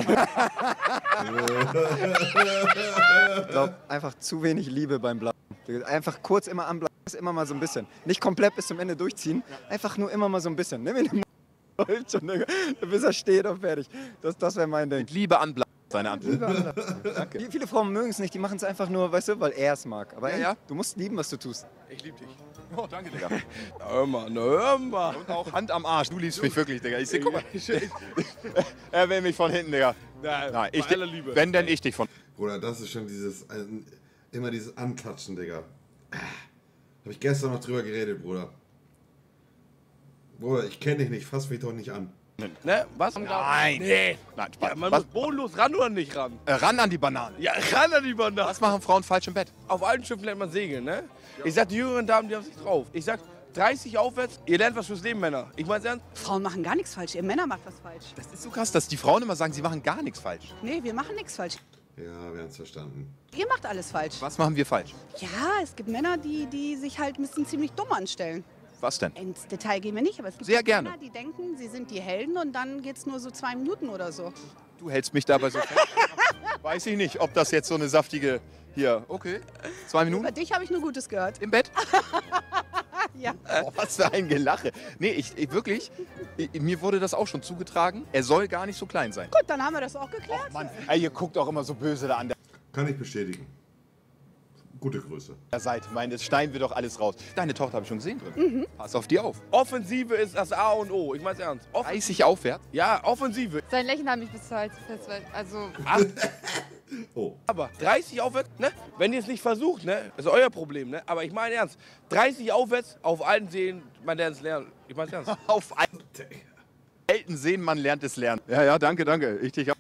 Ich glaube, einfach zu wenig Liebe beim Bleiben. Einfach kurz immer anbleiben, immer mal so ein bisschen. Nicht komplett bis zum Ende durchziehen, einfach nur immer mal so ein bisschen. Nimm ihn bis er steht und fertig. Das wäre mein Ding. Mit Liebe anbleiben, seine Antwort. Liebe anbleiben. Danke. Viele Frauen mögen es nicht, die machen es einfach nur, weißt du, weil er es mag. Aber Ja. du musst lieben, was du tust. Ich liebe dich. Oh, danke, Digga. Hör mal. Und auch Hand am Arsch. Du liebst mich wirklich, Digga. Ich seh, guck mal. Er will mich von hinten, Digga. Nein, ich, aller Liebe. wenn denn ich dich von... Bruder, das ist schon immer dieses Anklatschen, Digga. Habe ich gestern noch drüber geredet, Bruder. Bruder, ich kenne dich nicht, fass mich doch nicht an. Ne? Was? Nein. Nee. Nein, Spaß. Ja, man muss bodenlos ran oder nicht ran? Ran an die Banane. Ja, ran an die Banane. Was machen Frauen falsch im Bett? Auf allen Schiffen lernt man segeln, ne? Ich sag, die jüngeren Damen, die haben sich drauf. Ich sag, 30 aufwärts, ihr lernt was fürs Leben, Männer. Ich mein's ernst. Frauen machen gar nichts falsch, ihr Männer macht was falsch. Das ist so krass, dass die Frauen immer sagen, sie machen gar nichts falsch. Nee, wir machen nichts falsch. Ja, wir haben's verstanden. Ihr macht alles falsch. Was machen wir falsch? Ja, es gibt Männer, die sich halt ein bisschen ziemlich dumm anstellen. Was denn? Ins Detail gehen wir nicht, aber es gibt Sehr gerne. Männer, die denken, sie sind die Helden und dann geht's nur so 2 Minuten oder so. Du hältst mich dabei so fest. Weiß ich nicht, ob das jetzt so eine saftige... Hier, okay. 2 Minuten. Über dich habe ich nur Gutes gehört. Im Bett? Ja. Oh, was für ein Gelache. Nee, ich wirklich, mir wurde das auch schon zugetragen. Er soll gar nicht so klein sein. Gut, dann haben wir das auch geklärt. Mann, ey, ihr guckt auch immer so böse da an Kann ich bestätigen. Gute Größe. der Seite. Meine, es schneiden wir doch alles raus. Deine Tochter habe ich schon gesehen drin. Pass auf die auf. Offensive ist das A und O. Ich mein's ernst. 30 aufwärts? Ja, Offensive. Sein Lächeln hat mich bis zur Halsfest. Also, Oh. Aber 30 aufwärts, ne? Wenn ihr es nicht versucht, ne? Das ist euer Problem, ne? Aber ich meine ernst. 30 aufwärts, auf allen Seen, man lernt es lernen. Ich mein's ernst. Auf alten Sehen, man lernt es lernen. Ja, danke. Ich dich auch.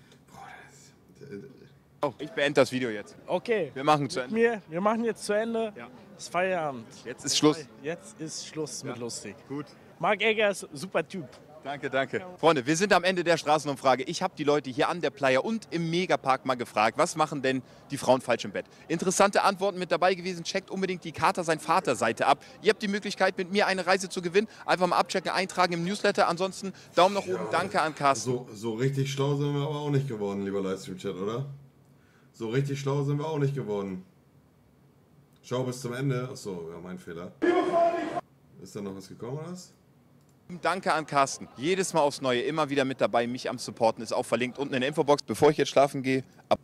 Oh, ich beende das Video jetzt. Okay. Wir machen zu Ende. Wir machen jetzt zu Ende. Ja. Das ist Feierabend. Jetzt ist Schluss. Jetzt ist Schluss mit lustig. Gut. Marc Eggers, super Typ. Danke, danke. Freunde, wir sind am Ende der Straßenumfrage. Ich habe die Leute hier an der Playa und im Megapark mal gefragt, was machen denn die Frauen falsch im Bett? Interessante Antworten mit dabei gewesen. Checkt unbedingt die Kater sein Vater Seite ab. Ihr habt die Möglichkeit, mit mir eine Reise zu gewinnen. Einfach mal abchecken, eintragen im Newsletter. Ansonsten Daumen nach oben. Danke an Carsten. So richtig schlau sind wir aber auch nicht geworden, lieber Livestream-Chat, oder? So richtig schlau sind wir auch nicht geworden. Schau bis zum Ende. Achso, ja, mein Fehler. Ist da noch was gekommen, oder was? Danke an Carsten. Jedes Mal aufs Neue, immer wieder mit dabei. Mich am Supporten ist auch verlinkt unten in der Infobox. Bevor ich jetzt schlafen gehe,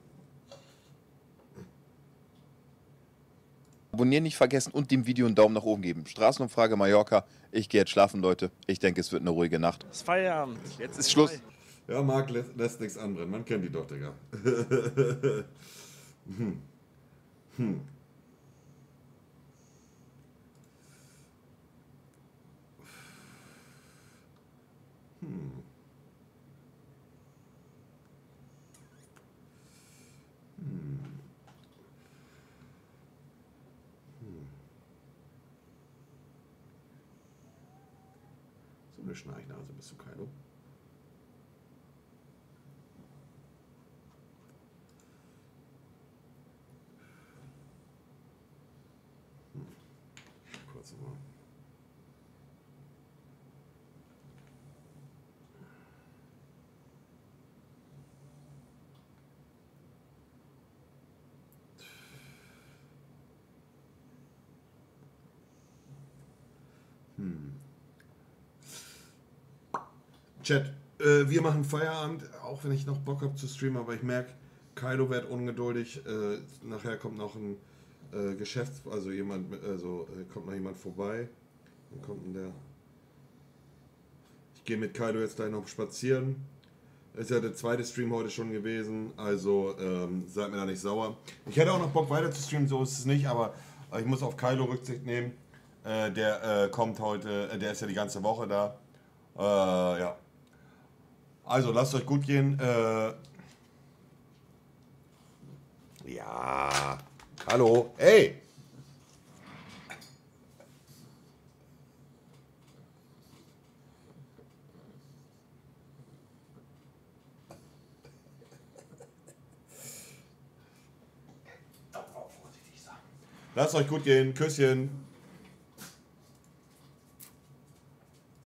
abonnieren nicht vergessen und dem Video einen Daumen nach oben geben. Straßenumfrage Mallorca. Ich gehe jetzt schlafen, Leute. Ich denke, es wird eine ruhige Nacht. Es ist Feierabend. Jetzt ist Schluss. Ja, Marc lässt nichts anbrennen. Man kennt die doch, Digga. So eine Schnarchnase bist du, Kylo. Kurz mal. Chat, wir machen Feierabend, auch wenn ich noch Bock habe zu streamen, aber ich merke, Kylo wird ungeduldig. Nachher kommt noch ein also jemand, kommt noch jemand vorbei. Dann kommt denn der. Ich gehe mit Kylo jetzt gleich noch spazieren. Ist ja der zweite Stream heute schon gewesen, also seid mir da nicht sauer. Ich hätte auch noch Bock weiter zu streamen, so ist es nicht, aber ich muss auf Kylo Rücksicht nehmen. Der kommt heute, der ist ja die ganze Woche da. Ja. Also lasst euch gut gehen. Ja. Hallo. Hey. Lasst euch gut gehen. Küsschen.